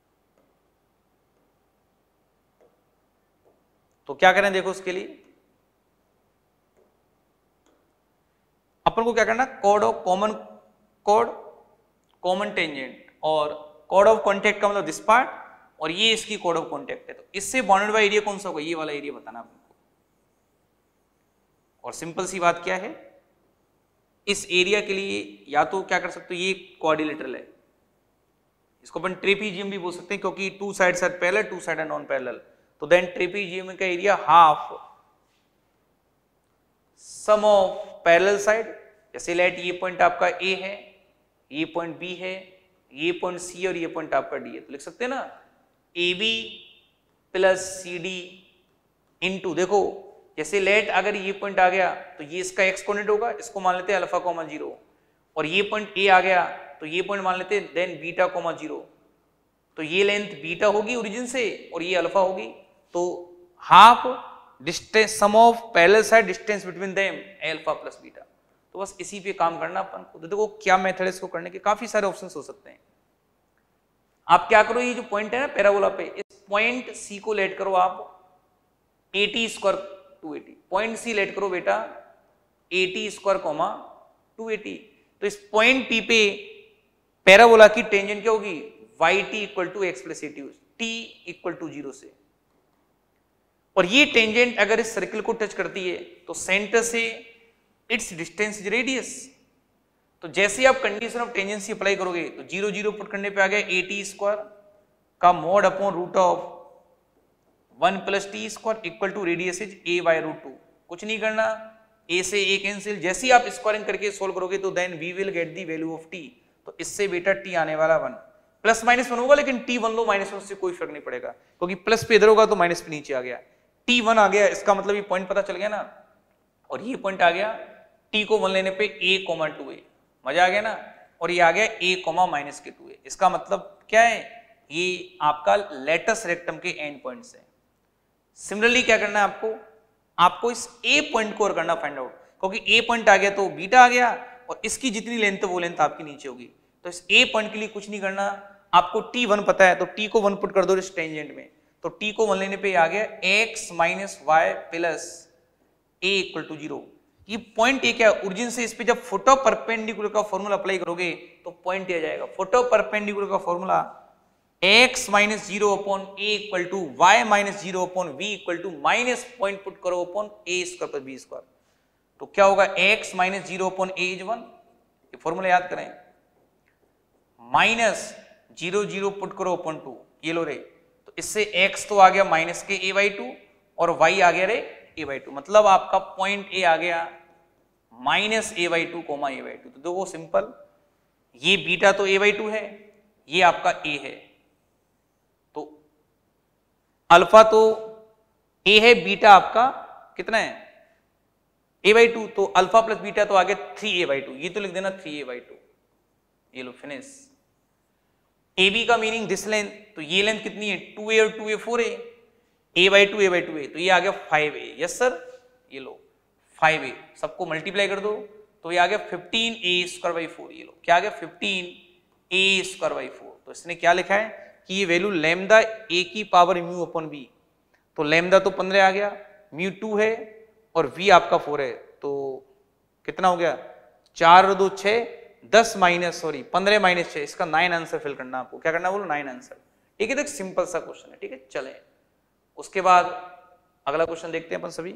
तो क्या करें, देखो उसके लिए अपन को क्या करना, कॉर्ड ऑफ कॉमन टेंजेंट और कॉर्ड ऑफ कॉन्टेक्ट का मतलब दिस पार्ट, और ये इसकी कॉर्ड ऑफ कॉन्टेक्ट है। तो इससे बाउंडेड बाय एरिया कौन सा होगा, ये वाला एरिया बताना आपको। और सिंपल सी बात क्या है, इस एरिया के लिए या तो क्या कर सकते हो, ये क्वाड्रिलेटरल है, इसको अपन ट्रेपीजियम भी बोल सकते हैं क्योंकि 2 sides are parallel 2 side are non parallel. तो देन ट्रेपीजियम का area half sum of parallel side. जैसे लेट ये पॉइंट आपका ए है, ये पॉइंट बी है, ये पॉइंट सी और ये पॉइंट आपका डी है, तो लिख सकते हैं ना A B plus C D into, देखो जैसे लेट अगर ये पॉइंट आ गया तो ये इसका एक्स कोऑर्डिनेट होगा, इसको मान लेते हैं अल्फा कॉमा 0, और ये पॉइंट ए आ गया तो ये पॉइंट मान लेते हैं, देन बीटा कोमा 0, तो ये लेंथ बीटा होगी ओरिजिन से और ये अल्फा होगी, तो half distance sum of parallel side distance between them alpha plus beta. तो बस इसी पे काम करना अपन को। तो देखो क्या मेथड है इसको करने के, काफी सारे ऑप्शंस हो सकते हैं। आप क्या करो, ये जो पॉइंट है ना पैराबोला पे, इस पॉइंट सी को लेट करो आप 80 स्क्वायर 280, पॉइंट सी लेट करो बेटा 80 स्क्वायर कोमा 280। तो इस पॉइंट पी पे पैराबोला की टेंजेंट क्या होगी, y t equal to x plus 80, t equal to 0 से। और ये टेंजेंट अगर इस सर्किल को टच करती है तो सेंटर से इट्स डिस्टेंस इज रेडियस। तो जैसे आप कंडीशन ऑफ टेंजेंसी अप्लाई करोगे तो 0 0 पुट करने पे आ गया 80 स्क्वायर का mod upon root of 1 plus t square equal to radius is a by root 2। कुछ नहीं करना, a से a कैंसिल, जैसे ही आप स्क्वायरिंग करके सोल्व करोगे तो then we will get the value of t। तो इससे बेटा t आने वाला 1, प्लस माइनस 1 होगा, लेकिन t 1 लो माइनस 1 से कोई फर्क नहीं पड़ेगा, क्योंकि प्लस पे इधर होगा तो माइनस पे नीचे आ गया। t 1 आ गया, इसका मतलब ये पॉइंट पता चल गया ना, और ये पॉइंट आ गया t को 1 लेने पे a, 2a, मजा आ गया ना, और ये आ गया a, माइनस के 2a। इसका मतलब क्या है, ये आपका लेटस रेक्टम के एंड पॉइंट्स है। सिमिलरली क्या करना है आपको इस a पॉइंट को और करना फाइंड आउट, क्योंकि a पॉइंट आ गया तो बीटा आ गया, और इसकी जितनी लेंथ है वो लेंथ आपकी नीचे होगी। तो इस a पॉइंट के लिए कुछ नहीं करना, आपको t1 पता है तो t को 1 पुट कर दो इस टेंजेंट में, तो t को 1 लेने पे आ गया x minus y plus a equal to 0। ये पॉइंट ए क्या, ओरिजिन से इस पे जब फोटो परपेंडिकुलर का फॉर्मूला अप्लाई करोगे तो पॉइंट ए जाएगा। फोटो परपेंडिकुलर का formula x minus 0 upon a equal to y minus 0 upon v equal to minus point put करो upon a square plus b square. तो क्या होगा, x minus 0 upon a is 1, ये फॉर्मूला याद करें, माइनस 0 0 पुट करो upon 2, ये लो रे, तो इससे x तो आ गया माइनस के a बाई 2 और y आ गया रे a बाई 2, मतलब आपका पॉइंट a आ गया minus a by 2 comma a by 2। तो देखो सिंपल, ये बीटा तो a बाई 2 है, ये आपका a है, तो अल्फा तो a है, बीटा आपका कितना है a बाई 2, तो अल्फा प्लस बीटा तो आ गया 3a बाई 2, ये तो लिख देना 3a बाई 2, ये लो फिनिश। ab का मीनिंग दिस लेंथ, तो ये लेंथ कितनी है 2a और 2a 4a, a by 2 a, तो ये आ गया 5a, यस सर, ये लो 5a, सबको मल्टीप्लाई कर दो तो ये आ गया 15a स्क्वायर बाई 4, ये लो क्या आ गया 15a स्क्वायर बाई 4। तो इसने क्या लिखा है कि ये वैल्यू लैम्डा a की पावर म्यू अपॉन b, तो लैम्डा तो 15 आ गया, म्यू 2 है और v आपका 4 है, तो कितना हो गया 4 और 2 6, 10 माइनस 15 माइनस 6, इसका 9 आंसर फिल करना, आपको क्या करना बोलो 9 आंसर। ठीक है, तो एक सिंपल सा क्वेश्चन है। ठीक है, चले उसके बाद अगला क्वेश्चन देखते हैं अपन सभी।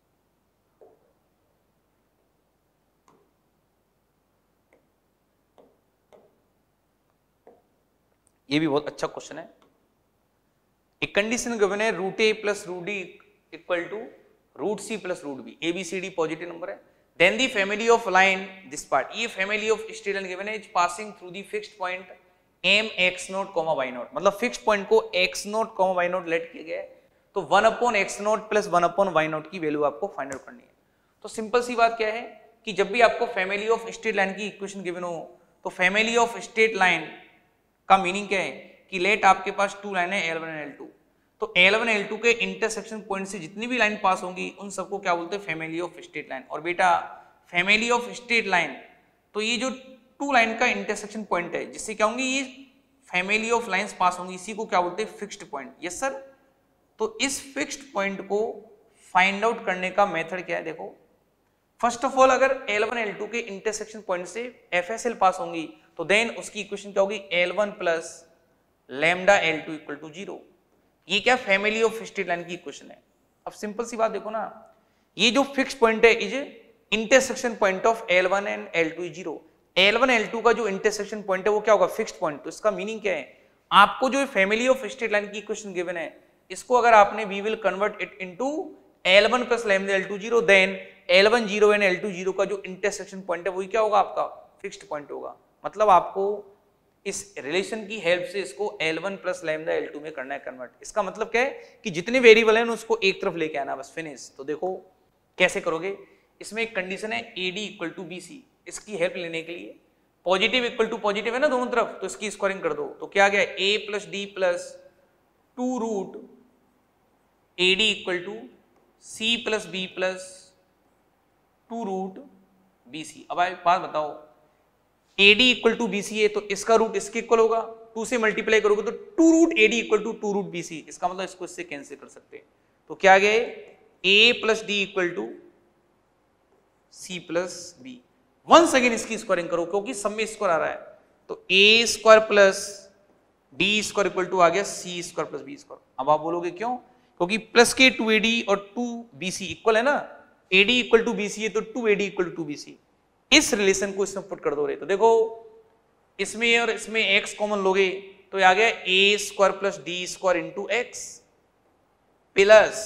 ये भी बहुत अच्छा क्वेश्चन है। एक कंडीशन गिवन है root A plus root D equal to root C plus root B, A B C D positive number है, then the family of line this part, ये family of straight line given है is passing through the fixed point M x naught comma y naught, मतलब fixed point को x naught comma y naught let किया गया है, तो 1 upon x note plus 1 upon y naught की value आपको find out करनी है। तो सिंपल सी बात क्या है कि जब भी आपको फैमिली ऑफ स्ट्रेट लाइन की इक्वेशन गिवन हो, तो फैमिली ऑफ स्ट्रेट लाइन का मीनिंग क्या है कि लेट आपके पास 2 लाइन है L1 और L2, तो L1 L2 के इंटरसेक्शन पॉइंट से जितनी भी लाइन पास होंगी उन सबको क्या बोलते हैं फैमिली ऑफ स्ट्रेट लाइन। और बेटा फैमिली ऑफ स्ट्रेट लाइन, तो ये जो 2 लाइन का इंटरसेक्शन पॉइंट है जिससे क्या होंगे ये फैमिली ऑफ लाइंस पास होंगी, इसी को क्या बोलते हैं फिक्स्ड पॉइंट। यस सर, तो इस फिक्स्ड पॉइंट को फाइंड आउट करने का मेथड क्या है, देखो फर्स्ट ऑफ ऑल अगर L1 L2 के इंटरसेक्शन पॉइंट से FSL पास होंगी तो देन उसकी इक्वेशन क्या होगी L1 plus lambda L2 equal to 0। ये क्या फैमिली ऑफ स्ट्रेट लाइन की इक्वेशन है। अब सिंपल सी बात देखो ना, ये जो फिक्स्ड पॉइंट है is intersection point of L1 and L2 is 0। L1 L2 का जो इंटरसेक्शन पॉइंट है वो क्या होगा फिक्स्ड पॉइंट, तो इसका मीनिंग क्या है, आपको जो फैमिली ऑफ स्ट्रेट लाइन की इक्वेशन गिवन है इसको अगर आपने we will convert it into L1 plus lambda L2 0, then L1 0 and L2 0 का जो इंटरसेक्शन पॉइंट है वही क्या होगा आपका फिक्स्ड पॉइंट होगा। मतलब आपको इस रिलेशन की हेल्प से इसको L1 प्लस लैम्डा L2 में करना है कन्वर्ट। इसका मतलब क्या है कि जितने वेरिएबल हैं उसको एक तरफ लेके आना, बस फिनिश। तो देखो कैसे करोगे, इसमें एक कंडीशन है AD इक्वल टू BC, इसकी हेल्प लेने के लिए पॉजिटिव इक्वल टू पॉजिटिव है ना दोनों तरफ, तो इसकी स्क्वायरिंग कर दो, तो क्या आ गया a plus D plus 2 root A D equal to C plus B plus 2 root B C. अब एक बात बताओ, A D equal to B C है तो इसका रूट इसके इक्वल होगा, 2 से मल्टीप्लाई करोगे तो 2 root A D equal to 2 root B C, इसका मतलब इसको इससे कैंसिल कर सकते हैं। तो क्या आ गया a plus D equal to C plus B. Once again इसकी स्क्वायरिंग करो क्योंकि सब में स्क्वायर आ रहा है, तो A square plus D square equal to आ गया C square plus B square. अब आप बोलोगे क्यों, क्योंकि प्लस के 2ad और 2bc इक्वल है ना, ad इक्वल टू bc है तो 2ad इक्वल टू 2bc, इस रिलेशन को इसमें पुट कर दो रे। तो देखो इसमें और इसमें x कॉमन लोगे तो आ गया a square plus D square into x plus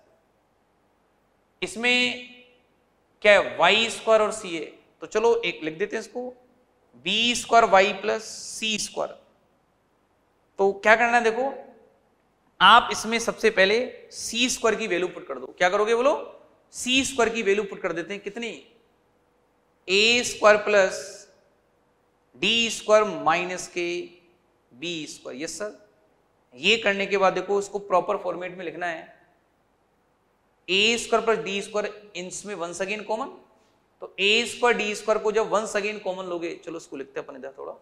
इसमें क्या है y स्क्वायर और c है, तो चलो एक लिख देते हैं इसको b square y plus c square. तो क्या करना है देखो, आप इसमें सबसे पहले सी स्क्वायर की वैल्यू पुट कर दो। क्या करोगे बोलो, सी स्क्वायर की वैल्यू पुट कर देते हैं, कितनी, A square plus D square minus के बी स्क्वायर। Yes sir. ये करने के बाद देखो इसको प्रॉपर फॉर्मेट में लिखना है, A square plus D square इसमें वंस अगेन कॉमन, तो ए स्क्वायर डी स्क्वायर को जब वंस अगेन कॉमन लोगे, चलो इसको लिखते हैं अपन इधर थोड़ा,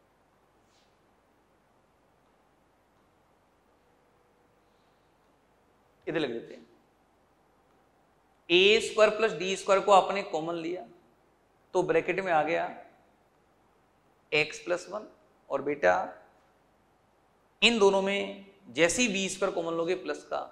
इधर लिख देते हैं, A square plus D square को आपने कॉमन लिया तो ब्रैकेट में आ गया एक्स प्लस 1, और बेटा इन दोनों में जैसे ही बी स्क्वायर कॉमन लोगे प्लस का,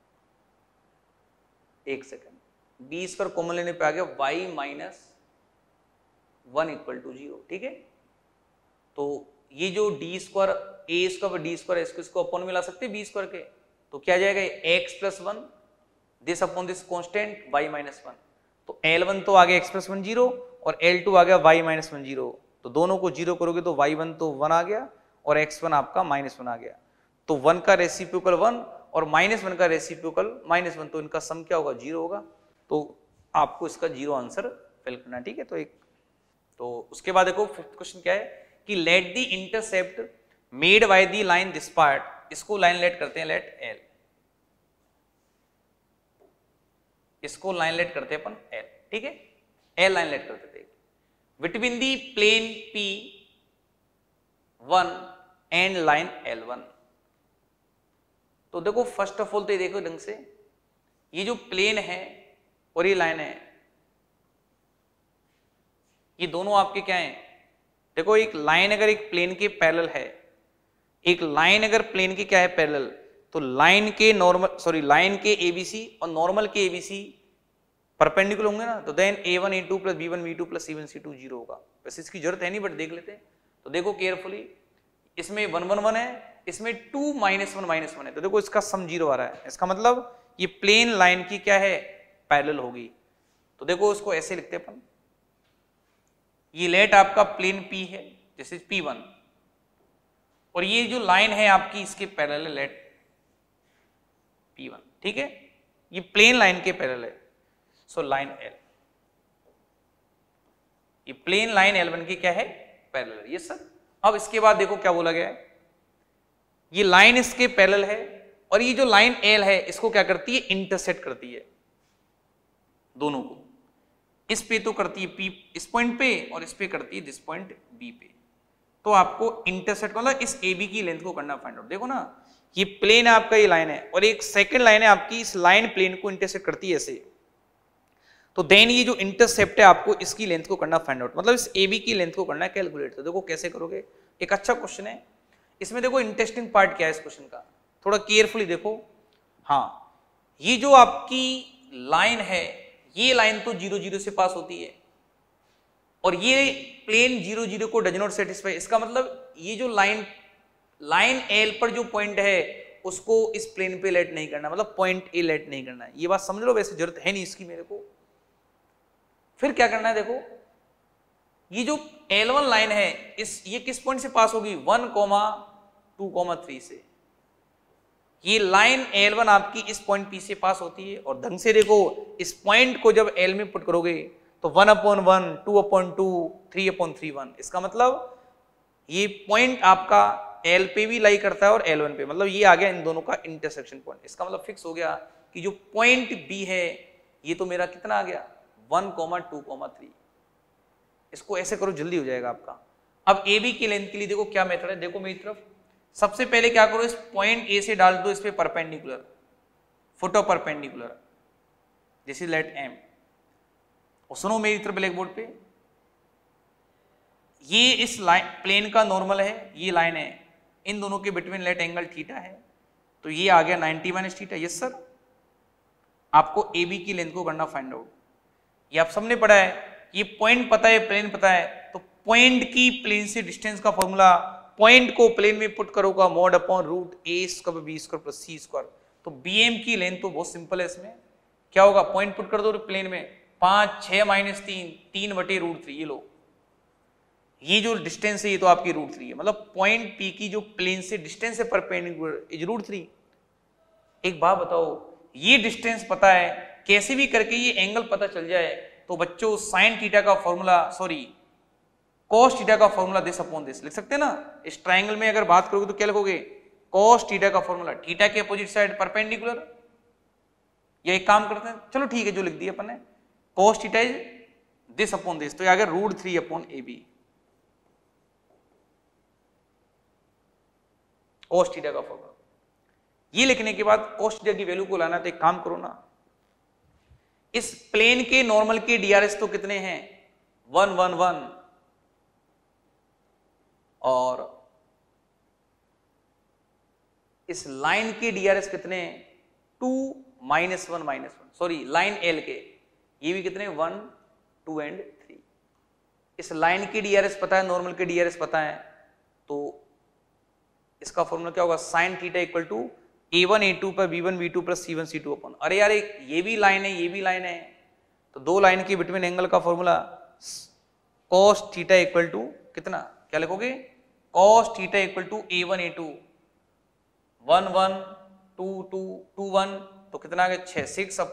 एक सेकंड, बी स्क्वायर कॉमन लेने पे आ गया वाई माइनस 1 इक्वल टू 0। ठीक है, तो ये जो D square A square D square इसको अपॉन में ला सकते हैं बी स्क्वायर के, तो क्या जाएगा x plus 1 this upon this constant y minus 1, तो L1 तो आ गया x प्लस 1 0 और L2 आ गया y माइनस 1 0, तो दोनों को 0 करोगे तो y1 तो 1 आ गया और x1 आपका माइनस 1 आ गया, तो 1 का रेसिप्रोकल 1 और माइनस 1 का रेसिप्रोकल माइनस 1, तो इनका सम क्या होगा 0 होगा, तो आपको इसका 0 आंसर फिल करना। ठीक है, तो उसके बाद देखो फिफ्थ क्वेश्चन क्या है कि let the intercept made by the line this part, इसको लाइन लेट करते हैं, लेट L, इसको लाइन लेट करते हैं अपन L। ठीक है, L लाइन लेट करते थे between the plane P1 and line L1। तो देखो फर्स्ट ऑफ ऑल तो ये देखो ढंग से, ये जो प्लेन है और ये लाइन है, ये दोनों आपके क्या हैं, देखो एक लाइन अगर एक प्लेन के पैरेलल है, एक लाइन अगर प्लेन के क्या है पैरेलल, तो लाइन के नॉर्मल लाइन के एबीसी और नॉर्मल के एबीसी परपेंडिकुलर होंगे ना, तो then a1 a2 plus b1 b2 plus c1 c2 0 होगा। वैसे इसकी जरूरत है नहीं बट देख लेते हैं, तो देखो केयरफुली, इसमें 1 1 1 है, इसमें 2 माइनस 1 माइनस 1 है, तो देखो इसका सम 0 आ रहा है, इसका मतलब ये प्लेन लाइन की क्या है पैरेलल होगी। तो देखो उसको ऐसे लिखते हैं अपन, ये लेट आपका प्लेन P है, दिस इज P1, और ये जो लाइन है आपकी इसके पैरेलल लेट P1। ठीक है, ये प्लेन लाइन के पैरेलल है, सो लाइन L, ये प्लेन लाइन L1 की क्या है पैरेलल। ये सर, अब इसके बाद देखो क्या बोला गया है, ये लाइन इसके पैरेलल है और ये जो लाइन L है इसको क्या करती है इंटरसेक्ट करती है दोनों को, इस पे तो करती है P इस पॉइंट पे और इस पे करती है दिस पॉइंट B पे, तो आपको इंटरसेक्ट मतलब इस AB की लेंथ को करना फाइंड आउट। देखो ना, ये प्लेन आपका ये लाइन है और एक सेकंड लाइन है आपकी, इस लाइन प्लेन को इंटरसेक्ट करती है ऐसे, तो देन ये जो इंटरसेप्ट है आपको इसकी लेंथ को करना फाइंड आउट, मतलब इस AB की लेंथ को करना है कैलकुलेट। तो देखो कैसे करोगे, एक अच्छा क्वेश्चन है, इसमें देखो इंटरेस्टिंग पार्ट क्या है इस क्वेश्चन का, थोड़ा केयरफुली देखो। हाँ, ये जो आपकी लाइन है, ये लाइन तो 0 0 से पास होती है और ये प्लेन 0 0 को डज नॉट सेटिस्फाई, इसका मतलब ये जो लाइन L पर जो पॉइंट है उसको इस प्लेन पे लेट नहीं करना, मतलब पॉइंट A लेट नहीं करना है। ये बात समझ लो, वैसे जरूरत है नहीं इसकी मेरे को। फिर क्या करना है, देखो ये जो L1 लाइन है ये किस पॉइंट से पास होगी 1, 2, 3 से। ये लाइन L1 आपकी इस पॉइंट P से पास होती है और ढंग से देखो इस पॉइंट को जब L में पुट करोगे तो तो 1/1, 2/2, 3/3, 1। इसका मतलब ये पॉइंट आपका L पे भी लाई करता है और L1 पे, मतलब ये आ गया इन दोनों का इंटरसेक्शन पॉइंट। इसका मतलब फिक्स हो गया कि जो पॉइंट B है ये तो मेरा कितना आ गया 1, 2, 3। इसको ऐसे करो जल्दी हो जाएगा आपका। अब AB की लेंथ के लिए देखो क्या मेथड है, देखो मेरी तरफ। सबसे पहले क्या करो, इस पॉइंट A से डाल दो इस पे perpendicular, foot of perpendicular, this is let M। और सुनो मेरी तरफ ब्लैक बोर्ड पे, ये इस लाइन प्लेन का नॉर्मल है, ये लाइन है, इन दोनों के बिटवीन लेट एंगल थीटा है, तो ये आ गया 90 माइनस थीटा। यस सर, आपको AB की लेंथ को करना फाइंड आउट। ये आप सबने पढ़ा है, ये पॉइंट पता है, प्लेन पता है, तो पॉइंट की प्लेन से डिस्टेंस का फॉर्मूला, पॉइंट को प्लेन में पुट करोगा mod upon root a² b² plus c²। तो BM की लेंथ तो बहुत सिंपल है, इसमें क्या होगा, पॉइंट पुट कर दो प्लेन में, 5, 6 माइनस 3, 3/√3। ये लो, ये जो डिस्टेंस है ये तो आपकी √3 है, मतलब पॉइंट P की जो प्लेन से डिस्टेंस है परपेंडिकुलर इज √3। एक बात बताओ, ये डिस्टेंस पता है, कैसे भी करके ये एंगल पता चल जाए, तो बच्चों साइन थीटा का फॉर्मूला, सॉरी कॉस थीटा का फॉर्मूला दिस अपॉन दिस लिख सकते हैं ना। इस ट्राइंगल में अगर बात करोगे तो क्या लिखोगे, कॉस थीटा का फॉर्मूला, थीटा के अपोजिट साइड परपेंडिकुलर। या एक काम करते हैं, चलो ठीक है जो लिख दिया अपन ने, cos theta is this upon this, तो ये आ गया √3/AB। कॉस थीटा का फॉर्मूला ये लिखने के बाद कॉस थीटा की वैल्यू को लाना, तो एक काम करो ना, इस प्लेन के नॉर्मल के DRS तो कितने हैं 1, 1, 1, और इस लाइन के DRS कितने 2, -1, -1, सॉरी लाइन L के ये भी कितने 1, 2 एंड 3। इस लाइन के DRS पता है, नॉर्मल के DRS पता है, तो इसका फॉर्मूला क्या होगा, sign theta equal to A1 A2 पर B1 B2 plus C1 C2 अपन। अरे यार ये भी लाइन है, ये भी लाइन है, तो दो लाइन के बिटवीन एंगल का formula cos theta equal to कितना, क्या लिखोगे, cos theta equal to A1 A2 1, 1, 2, 2, 2, 1, तो कितना आ गया 6,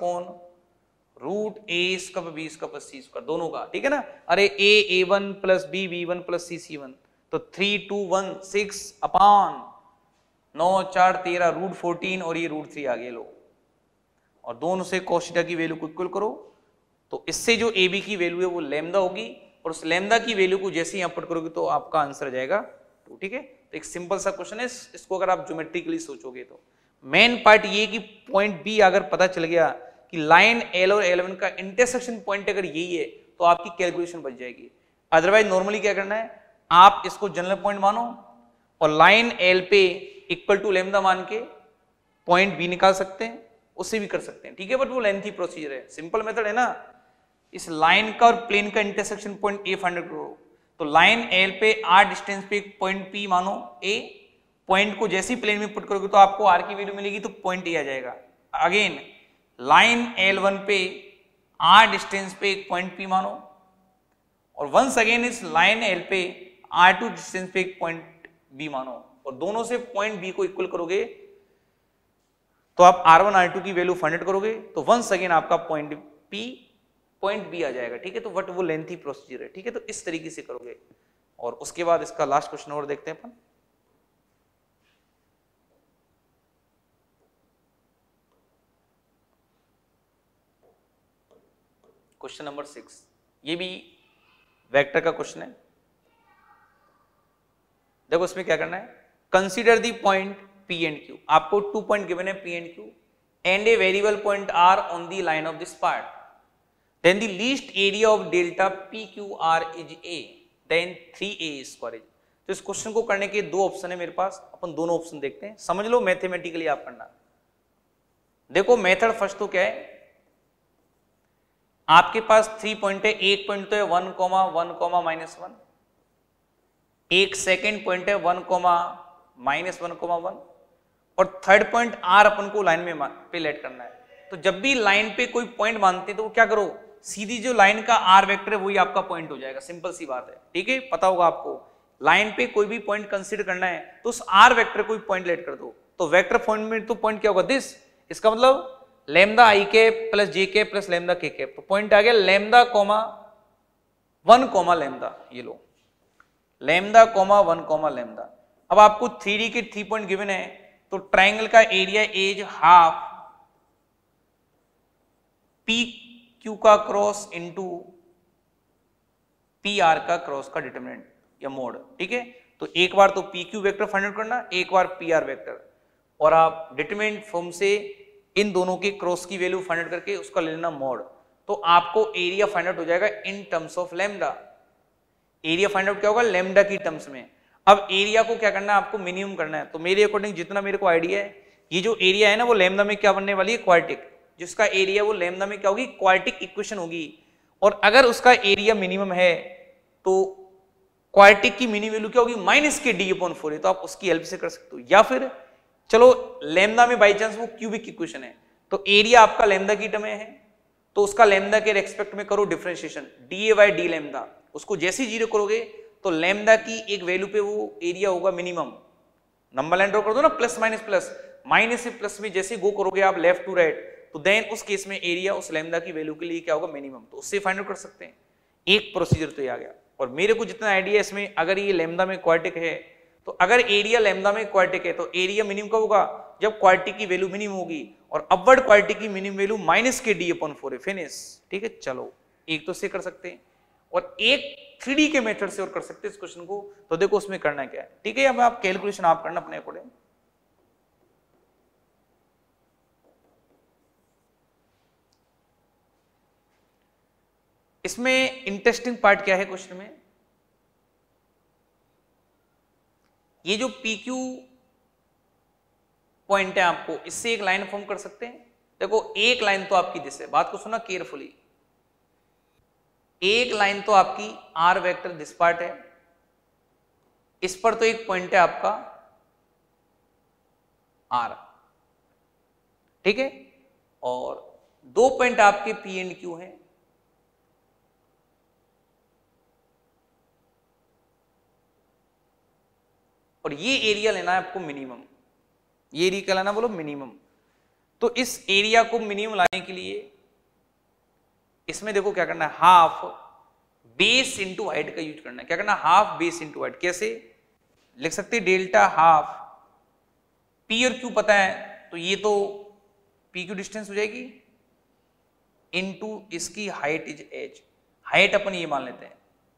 6/√a² b² प्लस c² दोनों का, ठीक है ना। अरे A1 plus B B1 plus C C1, तो 3, 2, 1, 6/9, 4, 13 √14 और ये √3 आ गए लो, और दोनों से cos थीटा की वैल्यू को इक्वल करो, तो इससे जो AB की वैल्यू है वो लैम्डा होगी, और उस लैम्डा की वैल्यू को जैसे ही यहां पुट करोगे तो आपका आंसर आ जाएगा 2, ठीक है। तो एक सिंपल सा क्वेश्चन है, इसको अगर आप ज्योमेट्रिकली सोचोगे तो मेन पार्ट ये कि पॉइंट B अगर पता चल गया कि लाइन L और L1 का इंटरसेक्शन पॉइंट अगर यही है तो आपकी कैलकुलेशन बच जाएगी। अदरवाइज नॉर्मली क्या करना है, आप इसको जनरल पॉइंट मानो और लाइन L पे इक्वल टू लैम्डा मान के पॉइंट B निकाल सकते हैं, उससे भी कर सकते हैं, ठीक है, बट वो लेंथी प्रोसीजर है, सिंपल मेथड है ना। इस लाइन का और प्लेन का इंटरसेक्शन पॉइंट A फाइंड करो, तो लाइन L पे R डिस्टेंस पे एक पॉइंट P मानो A, पॉइंट को जैसे ही प्लेन में पुट करोगे तो आपको R की वैल्यू मिलेगी, तो पॉइंट A आ जाएगा। अगेन लाइन L1 पे R डिस्टेंस पे एक पॉइंट P मानो, और वंस अगेन इस लाइन L पे R2 डिस्टेंस पे एक पॉइंट B मानो, और दोनों से पॉइंट B को इक्वल करोगे तो आप R1 R2 की वैल्यू फाइंड आउट करोगे, तो वंस अगेन आपका पॉइंट B आ जाएगा, ठीक है। तो बट वो लेंथी प्रोसीजर है, ठीक है, तो इस तरीके से करोगे। और उसके बाद इसका लास्ट क्वेश्चन और देखते हैं अपन। क्वेश्चन नंबर 6, ये भी वेक्टर का क्वेश्चन है। देखो इसमें क्या करना है, consider the point P and Q। आपको 2 पॉइंट गिवन है P and Q and a variable point R on the line of this part, then the least area of delta PQR is A, then 3A square is। तो इस question को करने के दो option है मेरे पास, अपन दोनों ऑप्शन देखते हैं, समझ लो मैथमेटिकली आप करना। देखो मेथड फर्स्ट तो क्या है, आपके पास 3 पॉइंट है, एक पॉइंट तो है 1, 1, -1, एक सेकेंड पॉइंट है 1, -1, और थर्ड पॉइंट R अपन को लाइन में पे लेट करना है। तो जब भी लाइन पे कोई पॉइंट मानते हैं तो क्या करो, सीधी जो लाइन का R वेक्टर है वही आपका पॉइंट हो जाएगा, सिंपल सी बात है, ठीक है। पता होगा आपको लाइन पे कोई भी पॉइंट कंसीडर करना है तो उस R वेक्टर को पॉइंट लेट कर दो, तो वेक्टर पॉइंट में तो पॉइंट क्या होगा दिस, इसका मतलब lambda I cap plus J cap plus lambda K cap, तो पॉइंट आ गया लैम्डा 1 कॉमा लैम्डा, ये लो लैम्डा कॉमा 1 कॉमा लैम्डा। अब आपको 3D के 3 पॉइंट गिवन है, तो ट्राइंगल का area is half P Q का क्रॉस इंटू पी आर का क्रॉस का डिटरमिनेंट या मोड, ठीक है। तो एक बार तो P Q vector find out करना, एक बार पी आर वेक्टर, और आप डिटरमिनेंट फॉर्म से इन दोनों के क्रॉस की वैल्यू फाइंड आउट करके उसका ले लेना मोड, तो आपको एरिया फाइंड आउट हो जाएगा in terms of lambda. Area find out क्या होगा, लैम्डा की टर्म्स में। अब एरिया को क्या करना है, आपको मिनिमम करना है। तो मेरे अकॉर्डिंग जितना मेरे को आइडिया है, ये जो एरिया है ना वो लैम्डा में क्या बनने वाली है, क्वाड्रेटिक। जिसका एरिया वो लैम्डा में क्या होगी, क्वाड्रेटिक इक्वेशन होगी। और अगर उसका एरिया मिनिमम है तो क्वाड्रेटिक की मिनिमम वैल्यू क्या होगी, माइनस के डी अपॉन 4 है। तो आप उसकी हेल्प से कर सकते हो, या फिर चलो लैम्डा में बाई चांस वो क्यूबिक इक्वेशन है, तो एरिया आपका लैम्डा की टर्म में है, तो उसका लैम्डा के रेस्पेक्ट में करो differentiation, D A by D lambda. उसको जैसे ही जीरो करोगे तो लैम्डा की एक वैल्यू पे वो एरिया होगा मिनिमम। नंबर लाइन ड्रॉ कर दो ना, प्लस माइनस से प्लस में जैसे गो करोगे आप लेफ्ट टू राइट, तो देन उस केस में एरिया उस लैम्डा की वैल्यू के लिए क्या होगा, मिनिमम। तो उससे फाइंड आउट कर सकते हैं। एक प्रोसीजर तो ये आ गया। और मेरे को जितना आइडिया इसमें, अगर ये लैम्डा में क्वाड्रेटिक है, तो अगर एरिया लैम्डा में क्वाड्रेटिक है तो एरिया मिनिमम कब होगा, जब क्वाड्रेटिक की वैल्यू मिनिमम होगी, और अपवर्ड क्वाड्रेटिक की मिनिमम वैल्यू माइनस के डी अपॉन 4 है, फिनिश, ठीक है। चलो एक तो से कर सकते हैं, और एक 3D के मेथड से और कर सकते हैं इस क्वेश्चन को। तो देखो उसमें करना क्या है, ठीक है। अब आप कैलकुलेशन आप करना अपने अकॉर्डिंग। इसमें इंटरेस्टिंग पार्ट क्या है क्वेश्चन में, ये जो PQ पॉइंट है आपको इससे एक लाइन फॉर्म कर सकते हैं। देखो एक लाइन तो आपकी दिस है, बात को सुना केयरफुली, एक लाइन तो आपकी आर वेक्टर दिस पार्ट है, इस पर तो एक पॉइंट है आपका आर, ठीक है, और दो पॉइंट आपके पी एंड क्यू हैं। और ये एरिया लेना है आपको मिनिमम, ये एरिया क्या लाना बोलो, मिनिमम। तो इस एरिया को मिनिमम लाने के लिए इसमें देखो क्या करना है, हाफ बेस इंटू हाइट का यूज करना है। क्या करना है, हाफ बेस इंटू हाइट। कैसे लिख सकते हैं, डेल्टा हाफ पी और क्यू पता है, तो ये तो पी क्यू डिस्टेंस हो जाएगी इनटू इसकी हाइट इज एच। हाइट अपन ये मान लेते हैं,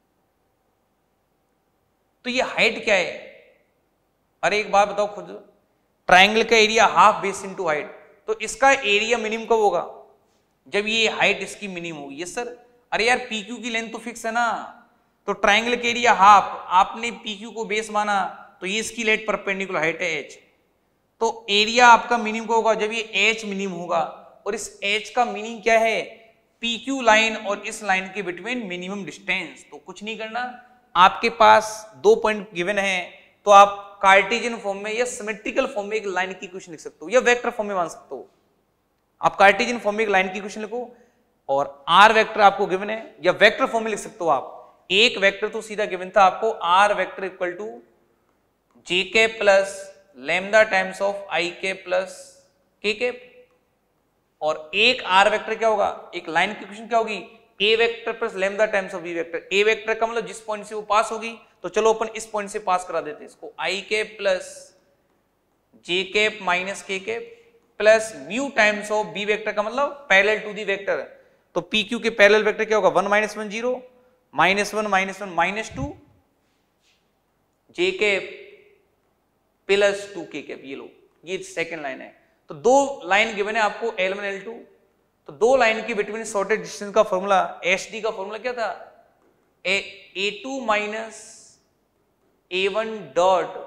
तो ये हाइट क्या है, अरे एक बात बताओ खुद, ट्राइंगल का area half base into height, तो इसका एरिया मिनिमम कब होगा, जब ये हाइट इसकी मिनिमम होगी। यस सर, अरे यार पी क्यू की लेंथ तो फिक्स है ना, तो ट्राइंगल के एरिया हाफ, आपने पी क्यू को बेस माना, तो ये इसकी लेट परपेंडिकुलर हाइट है एच, तो एरिया आपका मिनिमम होगा जब ये एच मिनिमम होगा। और इस एच का मीनिंग क्या है, पी क्यू लाइन और इस लाइन के बिटवीन मिनिमम डिस्टेंस। तो कुछ नहीं करना, आपके पास दो पॉइंट गिवन है, तो आप कार्टेशियन फॉर्म में या सिमेट्रिकल फॉर्म में एक लाइन की इक्वेशन लिख सकते हो, या वेक्टर फॉर्म में मान सकते हो। आप कार्टेशियन फॉर्म में एक लाइन की इक्वेशन लिखो, और आर वेक्टर आपको गिवन है, या वेक्टर फॉर्म में लिख सकते हो आप। एक वेक्टर तो सीधा गिवन था आपको, R vector equal to J K plus lambda times of I K plus के के, और एक आर वेक्टर क्या होगा, एक लाइन की इक्वेशन क्या होगी, A vector plus lambda times of B vector. A vector का मतलब जिस पॉइंट से वो पास होगी, तो चलो अपन इस पॉइंट से पास करा देते हैं इसको, आई के प्लस जे के minus K K plus mu times of B vector का मतलब पैरेलल टू दी वेक्टर। तो पी क्यू के पैरेलल वेक्टर क्या होगा, 1 - 1 0 -1 -1 -2 जे के प्लस 2 के कैप। ये लो, ये सेकंड लाइन है। तो दो लाइन गिवन है आपको L1 L2, तो दो लाइन के बिटवीन शॉर्टेज डिस्टेंस का फॉर्मूला HD का फॉर्मूला क्या था, A2 minus A1 dot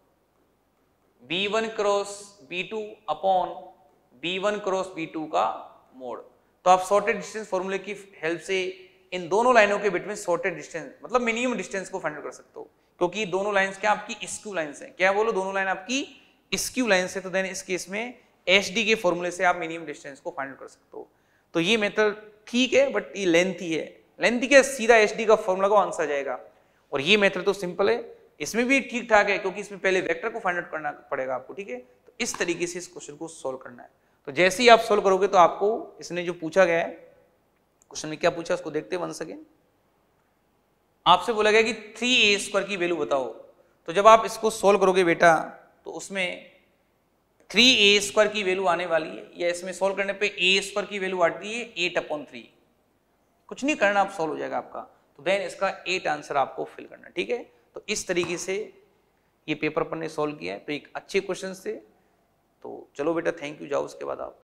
B1 cross B2 upon B1 cross B2 का मोड। तो आप शॉर्टेज डिस्टेंस फॉर्मूले की हेल्प से इन दोनों लाइनों के बिटवीन शॉर्टेज डिस्टेंस मतलब मिनिमम डिस्टेंस को फाइंड कर सकते हो, क्योंकि दोनों लाइंस क्या आपकी स्क्यू लाइंस हैं। क्या बोलो, दोनों लाइन आपकी स्क्यू लाइंस है, तो देन इस केस में HD के फॉर्मूले से आप मिनिमम डिस्टेंस को फाइंड कर सकते हो। तो ये मेथड ठीक है, बट ये लेंथी है। लेंथी क्या, सीधा HD का फॉर्मूला को आंसर जाएगा। और ये मेथड तो सिंपल है, इसमें भी ठीक ठाक है, क्योंकि इसमें पहले वेक्टर को फाइंड आउट करना पड़ेगा आपको, ठीक है। तो इस तरीके से इस क्वेश्चन को सोल्व करना है। तो जैसे ही आप सोल्व करोगे तो आपको इसने जो पूछा गया है क्वेश्चन में, क्या पूछा उसको देखते हैं वंस अगेन। आपसे बोला गया कि 3a² की वैल्यू बताओ, तो जब आप इसको सोल्व करोगे बेटा तो उसमें 3a² की वैल्यू आने वाली है, या इसमें सोल्व करने पे a² की वैल्यू आती है 8/3। कुछ नहीं करना, आप सोल्व हो जाएगा आपका। तो देन इसका 8 आंसर आपको फिल करना, ठीक है। तो इस तरीके से ये पेपर अपन ने सोल्व किया है। तो एक अच्छे क्वेश्चन थे। तो चलो बेटा, थैंक यू, जाओ उसके बाद आप